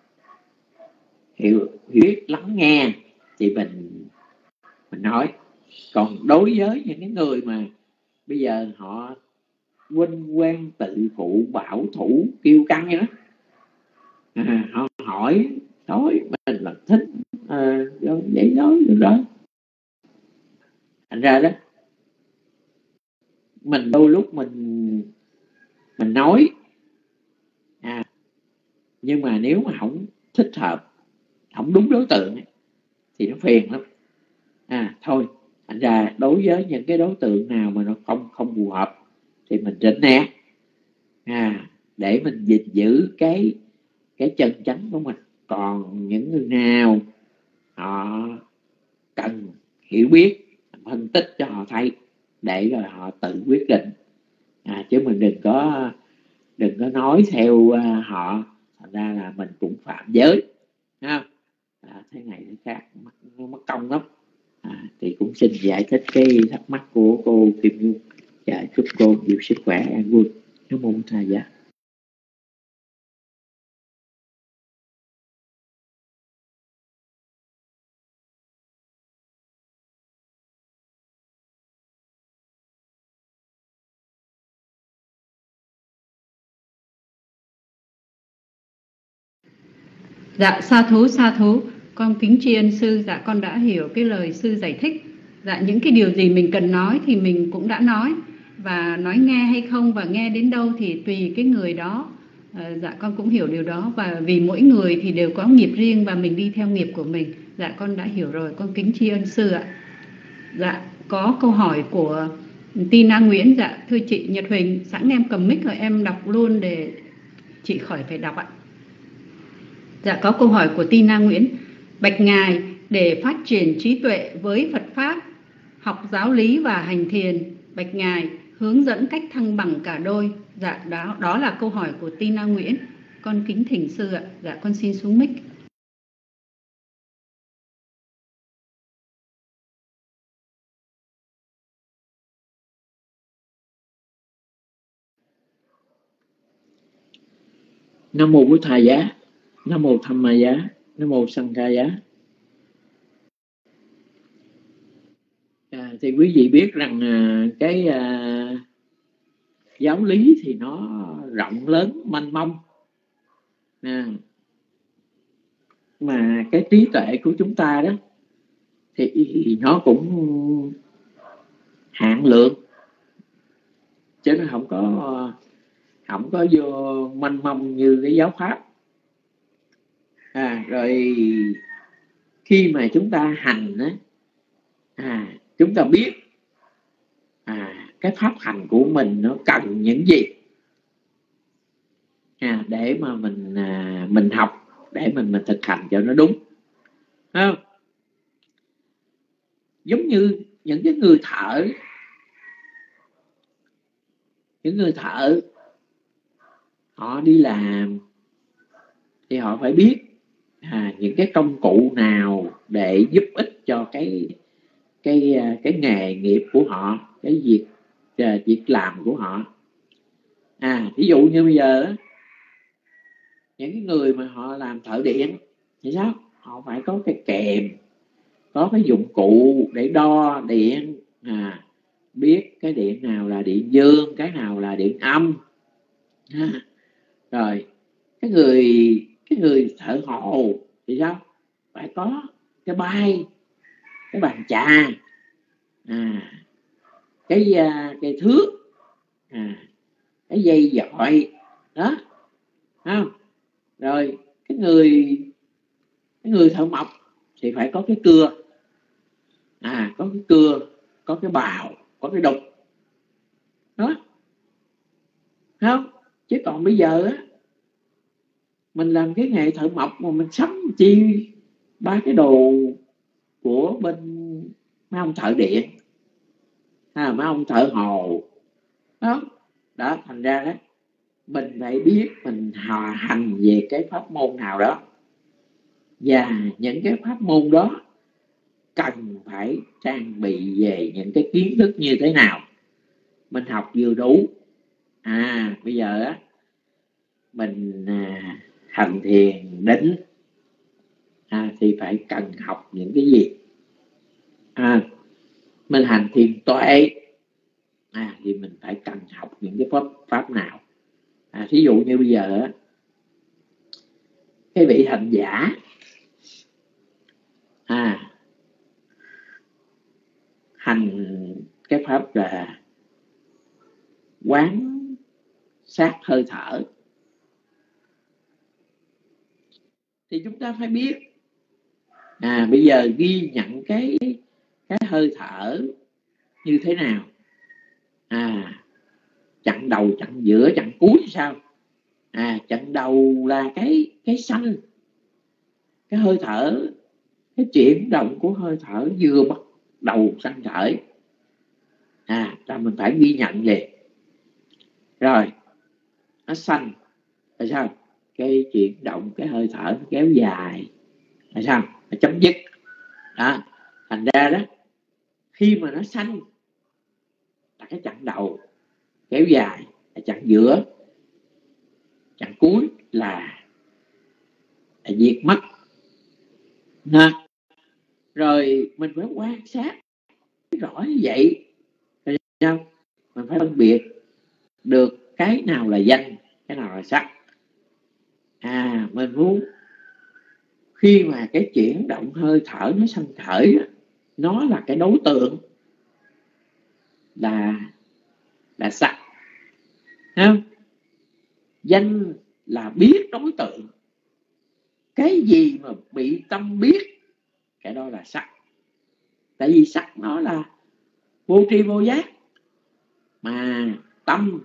hiểu biết lắng nghe, thì mình mình nói. Còn đối với những cái người mà bây giờ họ huynh quan tự phụ, bảo thủ, kiêu căng vậy đó, à, họ hỏi thôi mình là thích, à, vậy nói được rồi. Thành ra đó, mình đôi lúc mình mình nói, à, nhưng mà nếu mà không thích hợp, không đúng đối tượng ấy, thì nó phiền lắm. À, thôi. Thành ra đối với những cái đối tượng nào mà nó không không phù hợp thì mình tránh né, à, để mình gìn giữ cái cái chân chánh của mình. Còn những người nào họ cần hiểu biết, phân tích cho họ thấy, để rồi họ tự quyết định, à, chứ mình đừng có đừng có nói theo uh, họ. Thành ra là mình cũng phạm giới, ha. À, thế này thế khác, nó mất công lắm. À, thì cũng xin giải thích cái thắc mắc của cô Kim Nhung, và chúc cô nhiều sức khỏe, an vui. Nam mô Tha Giá. Dạ sa thú sa thú, con kính tri ân sư. Dạ con đã hiểu cái lời sư giải thích. Dạ những cái điều gì mình cần nói thì mình cũng đã nói, và nói nghe hay không và nghe đến đâu thì tùy cái người đó. À, dạ con cũng hiểu điều đó, và vì mỗi người thì đều có nghiệp riêng và mình đi theo nghiệp của mình. Dạ con đã hiểu rồi, con kính tri ân sư ạ. Dạ có câu hỏi của Tina Nguyễn. Dạ thưa chị Nhật Huỳnh, sẵn em cầm mic rồi em đọc luôn để chị khỏi phải đọc ạ. Dạ có câu hỏi của Tina Nguyễn. Bạch Ngài, để phát triển trí tuệ với Phật Pháp, học giáo lý và hành thiền, Bạch Ngài hướng dẫn cách thăng bằng cả đôi. Dạ đó, đó là câu hỏi của Tina Nguyễn. Con kính thỉnh sư ạ. Dạ con xin xuống mic. Nam mô Bụt Thầy Giá, Nam mô Tham Ma Giá, Nam mô Sanh Ca Giá. À, thì quý vị biết rằng à, cái à, giáo lý thì nó rộng lớn mênh mông, à, mà cái trí tuệ của chúng ta đó thì nó cũng hạn lượng, chứ nó không có không có vô mênh mông như cái giáo pháp. À, rồi khi mà chúng ta hành á, à, chúng ta biết à, cái pháp hành của mình nó cần những gì, à, để mà mình à, mình học, để mình mình thực hành cho nó đúng, không? Giống như những cái người thợ, những người thợ họ đi làm thì họ phải biết à, những cái công cụ nào để giúp ích cho cái cái cái nghề nghiệp của họ, cái việc việc làm của họ. À, ví dụ như bây giờ những cái người mà họ làm thợ điện thì sao? Họ phải có cái kèm, có cái dụng cụ để đo điện, à, biết cái điện nào là điện dương, cái nào là điện âm. À, rồi cái người cái người thợ hồ thì sao? Phải có cái bay, cái bàn chà, à, cái cái thước, à, cái dây dọi đó, không? Rồi cái người cái người thợ mộc thì phải có cái cưa, à, có cái cưa, có cái bào, có cái đục đó, không? Chứ còn bây giờ á, mình làm cái nghề thợ mộc mà mình sắm chi ba cái đồ của bên mấy ông thợ điện, à, mấy ông thợ hồ đó, đó thành ra đó mình phải biết mình hòa hành về cái pháp môn nào đó, và những cái pháp môn đó cần phải trang bị về những cái kiến thức như thế nào. Mình học vừa đủ. À, bây giờ á mình à, hành thiền định, à, thì phải cần học những cái gì. À, mình hành thiền tuệ, à, thì mình phải cần học những cái pháp, pháp nào. À, thí dụ như bây giờ á, cái vị hành giả, à, hành cái pháp là quán sát hơi thở, thì chúng ta phải biết, à, bây giờ ghi nhận cái cái hơi thở như thế nào, à, chặn đầu, chặn giữa, chặn cuối sao? À, chặn đầu là cái cái sanh, cái hơi thở, cái chuyển động của hơi thở vừa bắt đầu sanh khởi, à, là mình phải ghi nhận liền. Rồi nó sanh là sao? Cái chuyển động, cái hơi thở nó kéo dài là sao? Nó chấm dứt đó. Thành ra đó, khi mà nó sanh là cái chặng đầu, kéo dài là chặng giữa, chặng cuối là, là diệt mất. Nè, rồi mình phải quan sát rõ như vậy, rồi sao? Mình phải phân biệt được cái nào là danh, cái nào là sắc. À, mình muốn khi mà cái chuyển động hơi thở nó sanh khởi, nó là cái đối tượng là là sắc, không? Danh là biết đối tượng. Cái gì mà bị tâm biết, cái đó là sắc. Tại vì sắc nó là vô tri vô giác, mà tâm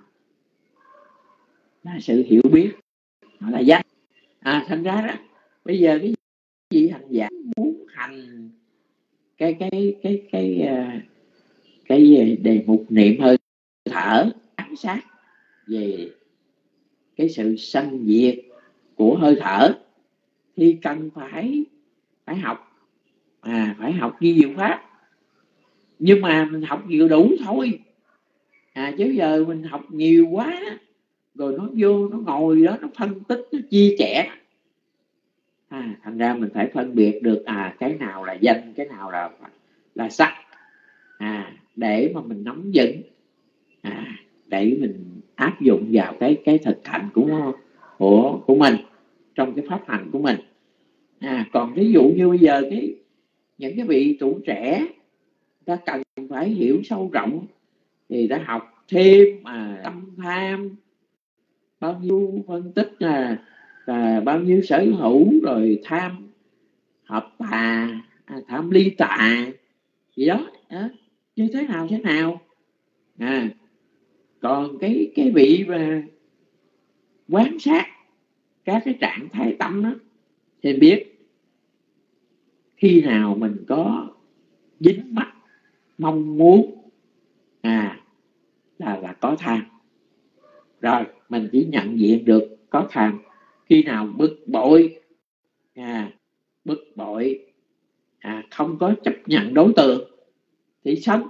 là sự hiểu biết, nó là danh. À, thành ra đó, bây giờ cái gì hành giả muốn hành cái cái cái cái cái, cái đề mục niệm hơi thở, ám sát về cái sự sanh diệt của hơi thở, thì cần phải phải học, à phải học di diệu pháp. Nhưng mà mình học vừa đủ thôi, à chứ giờ mình học nhiều quá rồi nó vô nó ngồi đó nó phân tích, nó chia sẻ, à thành ra mình phải phân biệt được à cái nào là danh, cái nào là là sắc, à để mà mình nắm vững, à để mình áp dụng vào cái cái thực hành của của của mình trong cái pháp hành của mình. À còn ví dụ như bây giờ cái những cái vị tuổi trẻ ta cần phải hiểu sâu rộng thì đã học thêm mà tâm tham bao nhiêu, phân tích là, là bao nhiêu sở hữu, rồi tham hợp tà, tham ly tà gì đó, đó như thế nào thế nào. À còn cái cái vị mà quan sát các cái trạng thái tâm đó thì biết khi nào mình có dính mắc mong muốn, à là là có tham. Rồi mình chỉ nhận diện được có tham. Khi nào bực bội, à bực bội, à không có chấp nhận đối tượng thì sân,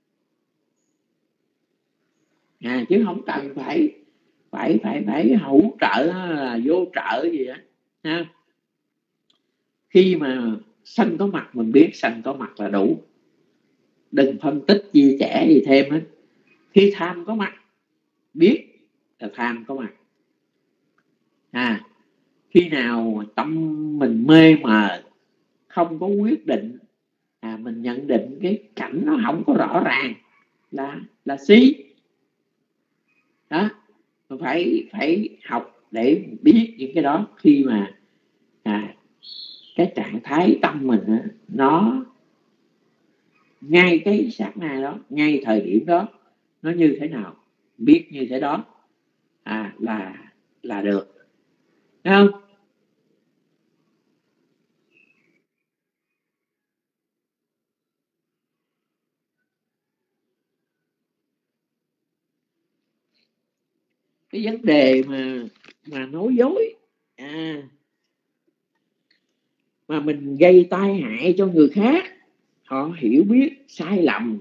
à chứ không cần phải phải phải phải hỗ trợ là vô trợ gì đó, ha. Khi mà sân có mặt mình biết sân có mặt là đủ, đừng phân tích chia sẻ gì thêm hết. Khi tham có mặt biết là tham có mặt, à khi nào tâm mình mê mờ không có quyết định, à mình nhận định cái cảnh nó không có rõ ràng là là si đó. Mình phải phải học để biết những cái đó. Khi mà à, cái trạng thái tâm mình á, nó ngay cái sát na đó, ngay thời điểm đó nó như thế nào, biết như thế đó, à là là được, thấy không? Cái vấn đề mà mà nói dối, à mà mình gây tai hại cho người khác, họ hiểu biết sai lầm,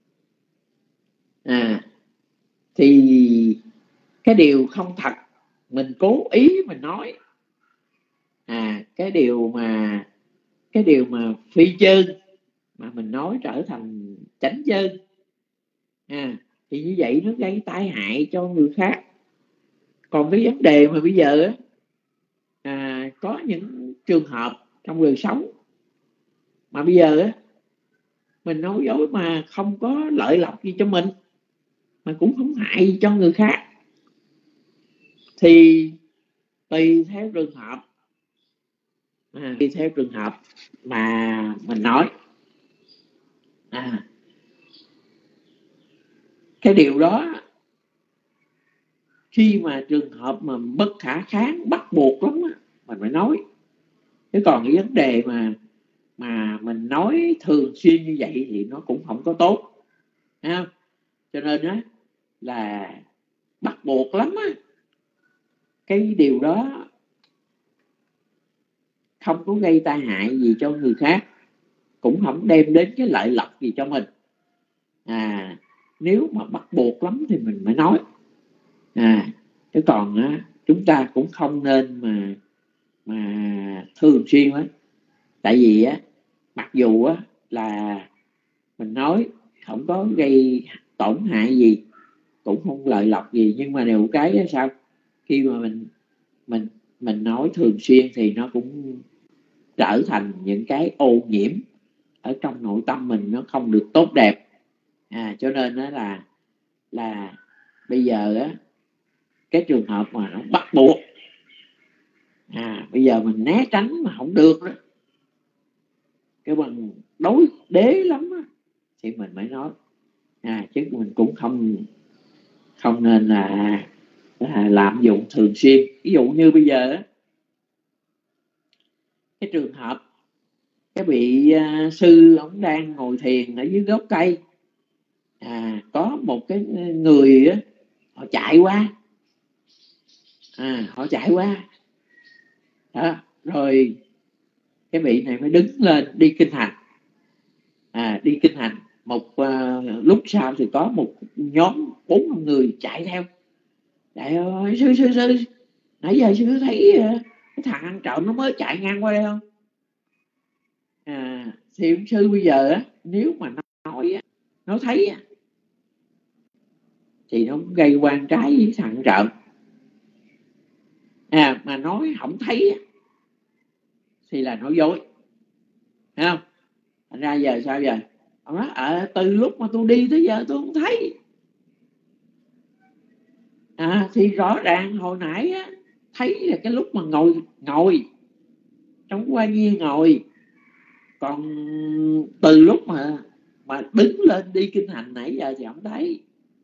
à thì cái điều không thật mình cố ý mình nói, à cái điều mà cái điều mà phi chân mà mình nói trở thành chánh chân, à thì như vậy nó gây tai hại cho người khác. Còn cái vấn đề mà bây giờ à, có những trường hợp trong đời sống mà bây giờ á mình nói dối mà không có lợi lộc gì cho mình, mà cũng không hại gì cho người khác, thì tùy theo trường hợp, à, tùy theo trường hợp mà mình nói, à cái điều đó khi mà trường hợp mà bất khả kháng bắt buộc lắm á, mình phải nói. Chứ còn cái vấn đề mà mà mình nói thường xuyên như vậy thì nó cũng không có tốt, thấy không? Cho nên đó là bắt buộc lắm á, cái điều đó không có gây tai hại gì cho người khác, cũng không đem đến cái lợi lộc gì cho mình. À nếu mà bắt buộc lắm thì mình mới nói, à chứ còn á, chúng ta cũng không nên mà mà thường xuyên á. Tại vì á, mặc dù á là mình nói không có gây tổn hại gì, cũng không lợi lộc gì, nhưng mà điều cái á, sao khi mà mình mình mình nói thường xuyên thì nó cũng trở thành những cái ô nhiễm ở trong nội tâm mình, nó không được tốt đẹp. À, cho nên đó là là bây giờ á, cái trường hợp mà nó bắt buộc, à bây giờ mình né tránh mà không được đó, cái bằng đối đế lắm đó, thì mình mới nói. À, chứ mình cũng không không nên là, là lạm dụng thường xuyên. Ví dụ như bây giờ á, cái trường hợp cái vị uh, sư ông đang ngồi thiền ở dưới gốc cây, à có một cái người á, họ chạy qua, à họ chạy qua đó, rồi cái vị này mới đứng lên đi kinh hành. À đi kinh hành một uh, lúc sau thì có một nhóm bốn năm người chạy theo. Chạy ơi, sư sư sư nãy giờ sư thấy uh, cái thằng ăn trộm nó mới chạy ngang qua đây không? À thì ông sư bây giờ á, nếu mà nó nói á, nó thấy á, thì nó gây quan trái với thằng trộm. À mà nói không thấy á, thì là nói dối, thấy không? Thành ra giờ sao giờ? Ông nói à, từ lúc mà tôi đi tới giờ tôi không thấy. À thì rõ ràng hồi nãy á, thấy là cái lúc mà ngồi ngồi trong qua nhiên ngồi, còn từ lúc mà mà đứng lên đi kinh hành nãy giờ thì không thấy.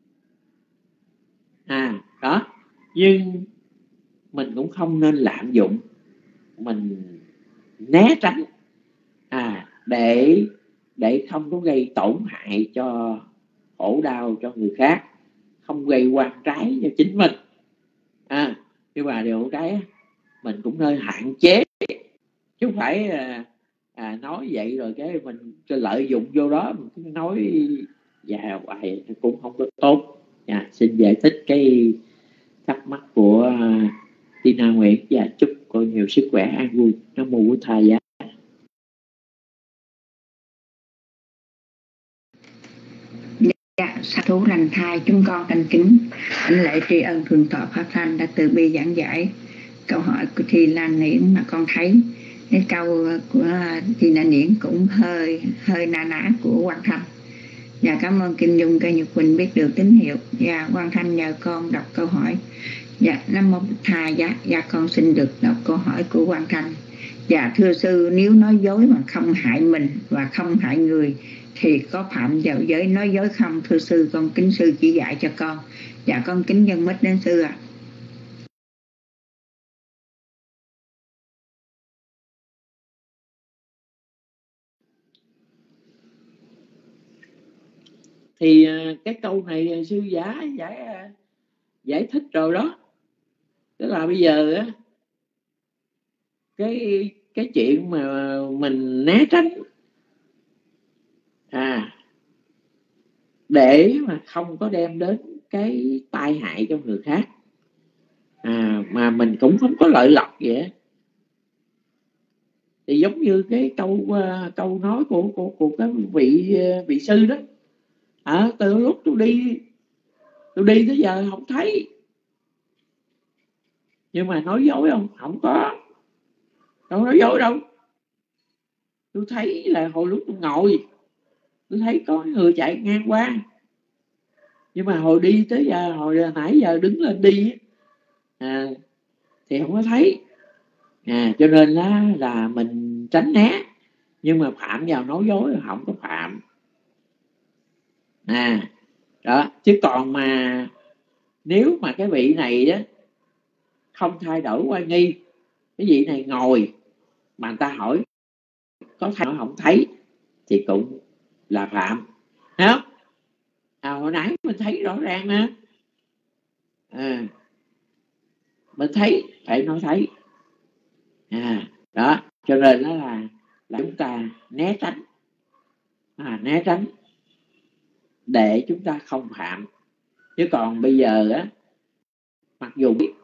À đó, nhưng mình cũng không nên lạm dụng, mình né tránh, à để để không có gây tổn hại cho khổ đau cho người khác, không gây quan trái cho chính mình. À nhưng mà điều cái mình cũng nên hạn chế, chứ không phải à, à, nói vậy rồi cái mình lợi dụng vô đó, mình nói dài hoài cũng không có tốt. À, xin giải thích cái thắc mắc của uh, Tina Nguyễn, và chúc cô nhiều sức khỏe an vui. Nam mô Bổn Thầy giá. Dạ, sa thú lành thai, chúng con thành kính đảnh lễ tri ân thượng tọa Pháp Thanh đã từ bi giảng giải câu hỏi của Thi Lan Niễn. Mà con thấy cái câu của Thi Lan Niễn cũng hơi hơi na ná của Quang Thanh. Dạ, cảm ơn Kim Dung cây Nhật Quỳnh biết được tín hiệu. Dạ, Quang Thanh nhờ con đọc câu hỏi. Dạ, Nam mô Bổn Thầy. Dạ, dạ con xin được đọc câu hỏi của Quang Thanh. Dạ, thưa sư, nếu nói dối mà không hại mình và không hại người thì có phạm vào giới nói dối không? Thưa sư, con kính sư chỉ dạy cho con. Dạ, con kính dân mít đến sư ạ. À. Thì cái câu này sư giả giải giải thích rồi đó. Tức là bây giờ á, cái cái chuyện mà mình né tránh, à để mà không có đem đến cái tai hại cho người khác, à mà mình cũng không có lợi lộc vậy, thì giống như cái câu câu nói của của của cái vị vị sư đó. À, từ lúc tôi đi tôi đi tới giờ không thấy, nhưng mà nói dối không? Không có, đâu nói dối đâu. Tôi thấy là hồi lúc tôi ngồi tôi thấy có người chạy ngang qua, nhưng mà hồi đi tới giờ, hồi nãy giờ đứng lên đi à, thì không có thấy. À cho nên là, là mình tránh né, nhưng mà phạm vào nói dối là không có phạm. À đó, chứ còn mà nếu mà cái vị này đó không thay đổi oai nghi, cái vị này ngồi mà người ta hỏi có thay đổi không thấy thì cũng là phạm, thấy không? À, hồi nãy mình thấy rõ ràng nè, à, mình thấy phải nói thấy. À đó, cho nên đó là, là chúng ta né tránh, à, né tránh để chúng ta không phạm. Chứ còn bây giờ á, mặc dù biết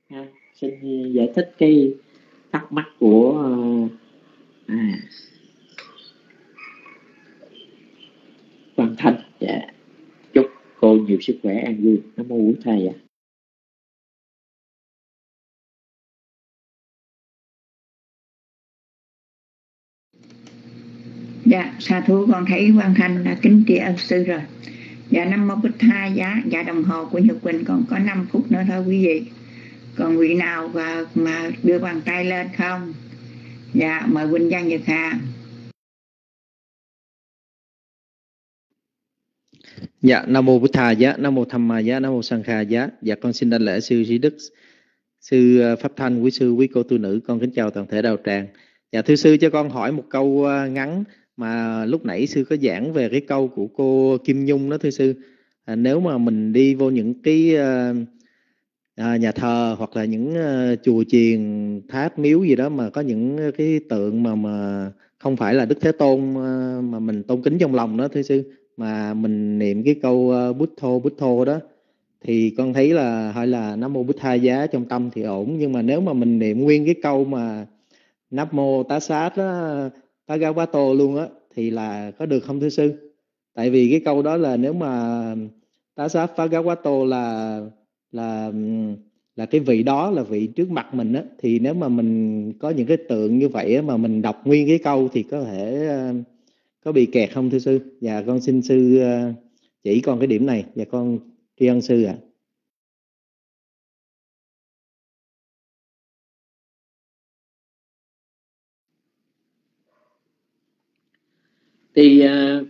ha. Xin giải thích cái thắc mắc của à, Văn Thanh. Dạ. Chúc cô nhiều sức khỏe, an vui. Nam mô Bổn Thầy ạ. Dạ, sa thú, con thấy Quang Thanh đã kính tri ân sư rồi. Dạ, Nam mô Bích Tha Giá. Dạ, đồng hồ của Nhật Quỳnh còn có năm phút nữa thôi quý vị. Còn vị nào và mà đưa bàn tay lên không? Dạ, mời Quỳnh Giang Nhật Hà. Dạ, Nam mô Bổn Thầy Giá, Nam mô Tham Ma Giá, Nam mô Sang Kha Giá. Dạ, con xin đảnh lễ sư Trí Đức, sư Pháp Thanh, quý sư, quý cô tu nữ, con kính chào toàn thể đạo tràng. Dạ, thưa sư, cho con hỏi một câu ngắn mà lúc nãy sư có giảng về cái câu của cô Kim Nhung đó thưa sư. À, nếu mà mình đi vô những cái à, nhà thờ hoặc là những uh, chùa chiền, tháp miếu gì đó mà có những cái tượng mà mà không phải là Đức Thế Tôn uh, mà mình tôn kính trong lòng đó thưa sư, mà mình niệm cái câu uh, Bút Thô Bút Thô đó, thì con thấy là hay là Nam mô Bút Tha Giá trong tâm thì ổn. Nhưng mà nếu mà mình niệm nguyên cái câu mà Nam mô Tá Sát đó, Bhagavato luôn á, thì là có được không thưa sư? Tại vì cái câu đó là nếu mà Tá Sát Bhagavato là là là cái vị đó là vị trước mặt mình á, thì nếu mà mình có những cái tượng như vậy á, mà mình đọc nguyên cái câu thì có thể uh, có bị kẹt không thưa sư? Dạ, con xin sư uh, chỉ con cái điểm này. Dạ, con tri ân sư ạ. À. Thì uh,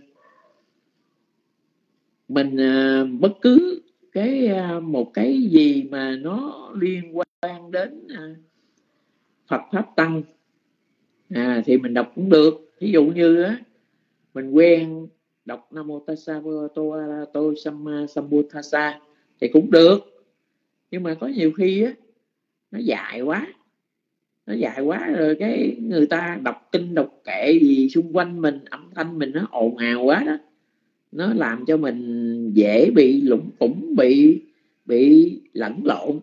mình uh, bất cứ cái uh, một cái gì mà nó liên quan đến uh, Phật Pháp Tăng à, thì mình đọc cũng được. Ví dụ như á, mình quen đọc Nam mô Tassa Bhagavato Arahato Samma Sambuddhassa thì cũng được. Nhưng mà có nhiều khi á, nó dài quá nó dài quá rồi cái người ta đọc kinh đọc kệ gì xung quanh mình, âm thanh mình nó ồn ào quá đó, nó làm cho mình dễ bị lủng củng, bị bị lẫn lộn.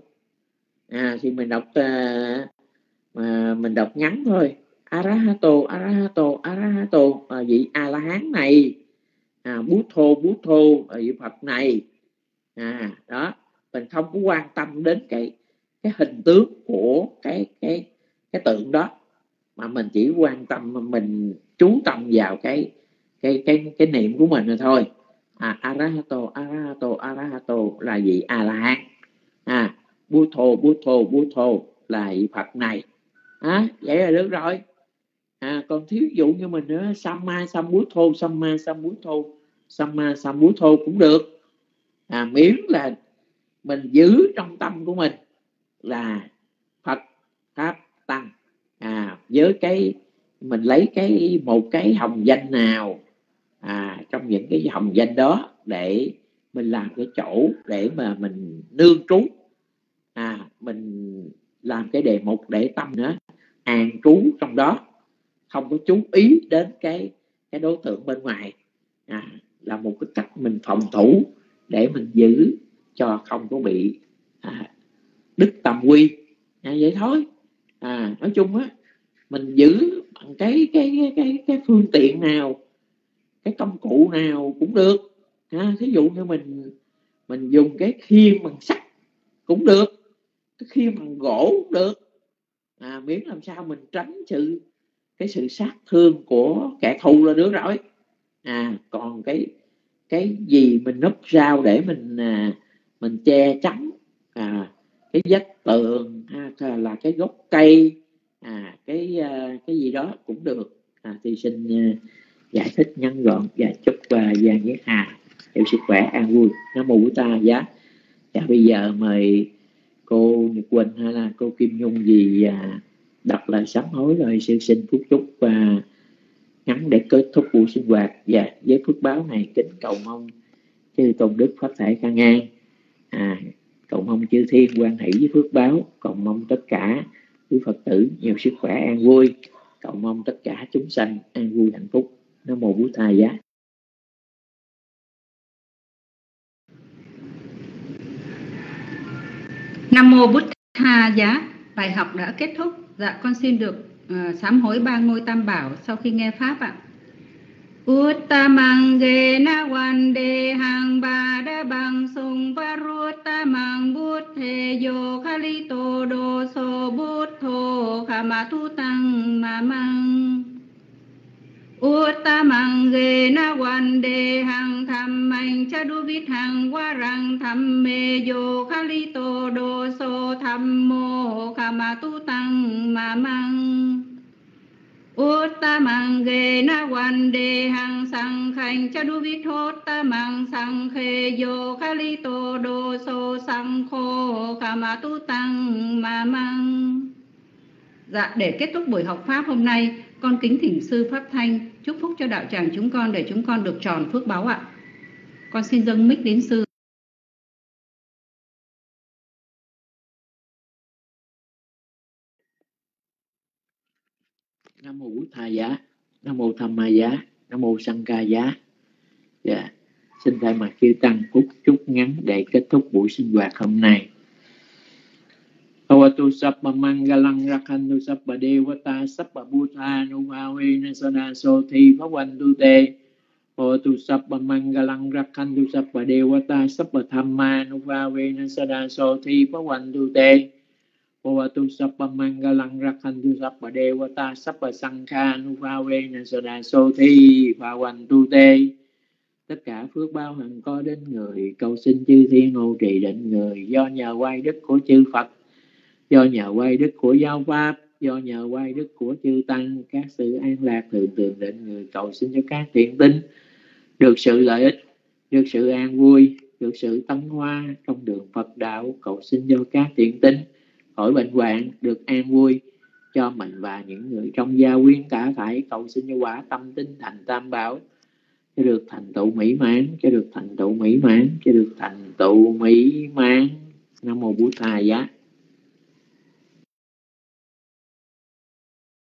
À, thì mình đọc uh, mà mình đọc ngắn thôi, Arahato Arahato Arahato, à, vị A La Hán này, à, Bút Thô Bút Thô, à, vị Phật này. À, đó, mình không có quan tâm đến cái cái hình tướng của cái cái cái tượng đó, mà mình chỉ quan tâm, mà mình chú tâm vào cái cái cái cái niệm của mình rồi thôi. À, Arahato Arahato Arahato là vị A La Hán. À, Bút Thô Bút Thô Bút Thô là vị Phật này. À, vậy là được rồi. À, còn thí dụ như mình nữa, Samma Sambuddho Samma Sambuddho Samma Sambuddho cũng được. À, miễn là mình giữ trong tâm của mình là Phật Pháp Tăng. À, với cái mình lấy cái một cái hồng danh nào à, trong những cái hồng danh đó để mình làm cái chỗ để mà mình nương trú. À, mình làm cái đề mục để tâm nữa an trú trong đó, không có chú ý đến cái cái đối tượng bên ngoài. À, là một cái cách mình phòng thủ để mình giữ cho không có bị à, đứt tầm quy. À, vậy thôi. À, nói chung á, mình giữ bằng cái cái cái cái cái phương tiện nào, cái công cụ nào cũng được. À, thí dụ như mình mình dùng cái khiên bằng sắt cũng được, cái khiên bằng gỗ cũng được. À, miễn làm sao mình tránh sự cái sự sát thương của kẻ thù là được rồi. À, còn cái cái gì mình núp rau để mình à, mình che chắn à, cái vách tường ha, là cái gốc cây, à, cái à, cái gì đó cũng được. À, thì xin uh, giải thích ngắn gọn và chúc uh, Giang với Hà nhiều sức khỏe, an vui. Nam mô Bổn Ta Giá. Và bây giờ mời cô Nhật Quỳnh hay là cô Kim Nhung gì uh, đọc lời sám hối rồi sư xin phúc chúc uh, ngắn để kết thúc buổi sinh hoạt. Và với phước báo này kính cầu mong chư Tôn Đức Pháp Thể Khang An, à, cầu mong chư Thiên quan hỷ với phước báo, cầu mong tất cả quý Phật tử nhiều sức khỏe an vui, cầu mong tất cả chúng sanh an vui hạnh phúc. Nam mô Bổn Ta Giá. Nam mô Bụt Tha giá, bài học đã kết thúc. Dạ con xin được uh, sám hối ba ngôi tam bảo sau khi nghe pháp ạ. Uttamang ge na wan de hang ba da bang sung paruttamang buddhe yo khalito do so buddho khamatu tang mamang. Uttamang ge na wan de hang tham mạnh cha du vít hang wa rang tham me yo khalito do so tham mo khamatu tang mamang. Uttamang ge na wan de hang sang khanh cha du vít hốt tamang sang khe yo khalito do so sang kho khamatu tang mamang. Dạ, để kết thúc buổi học pháp hôm nay, con kính thỉnh sư Pháp Thanh chúc phúc cho đạo tràng chúng con để chúng con được tròn phước báu ạ. Con xin dâng mic đến sư. Nam mô Bụt Tha Giá, Nam mô Tham Ma Giá, Nam mô Sanh Ca Giá. Dạ, xin thay mặt chư tăng phúc chúc ngắn để kết thúc buổi sinh hoạt hôm nay. Bhavatu sabba mangalang rakhantu sabba devata sabba bhuta nuvavena sada sothi bhavantu te. Bhavatu sabba mangalang rakhantu sabba devata sabba dhamma nuvavena sada sothi bhavantu te. Bhavatu sabba mangalang rakhantu sabba devata sabba sankha nuvavena sada sothi bhavantu te. Tất cả phước báo hằng có đến người, cầu xin chư thiên hộ trì định người, do nhờ quay đức của chư Phật, do nhờ quay đức của giáo pháp, do nhờ quay đức của chư tăng, các sự an lạc thường thường định người, cầu xin cho các thiện tín được sự lợi ích, được sự an vui, được sự tấn hóa trong đường Phật đạo, cầu xin cho các thiện tín khỏi bệnh hoạn được an vui cho mình và những người trong gia quyến cả thảy, cầu xin cho quả tâm tinh thành tam bảo cho được thành tựu mỹ mãn, cho được thành tựu mỹ mãn, cho được thành tựu mỹ mãn. Nam mô Bụt Tha Giá.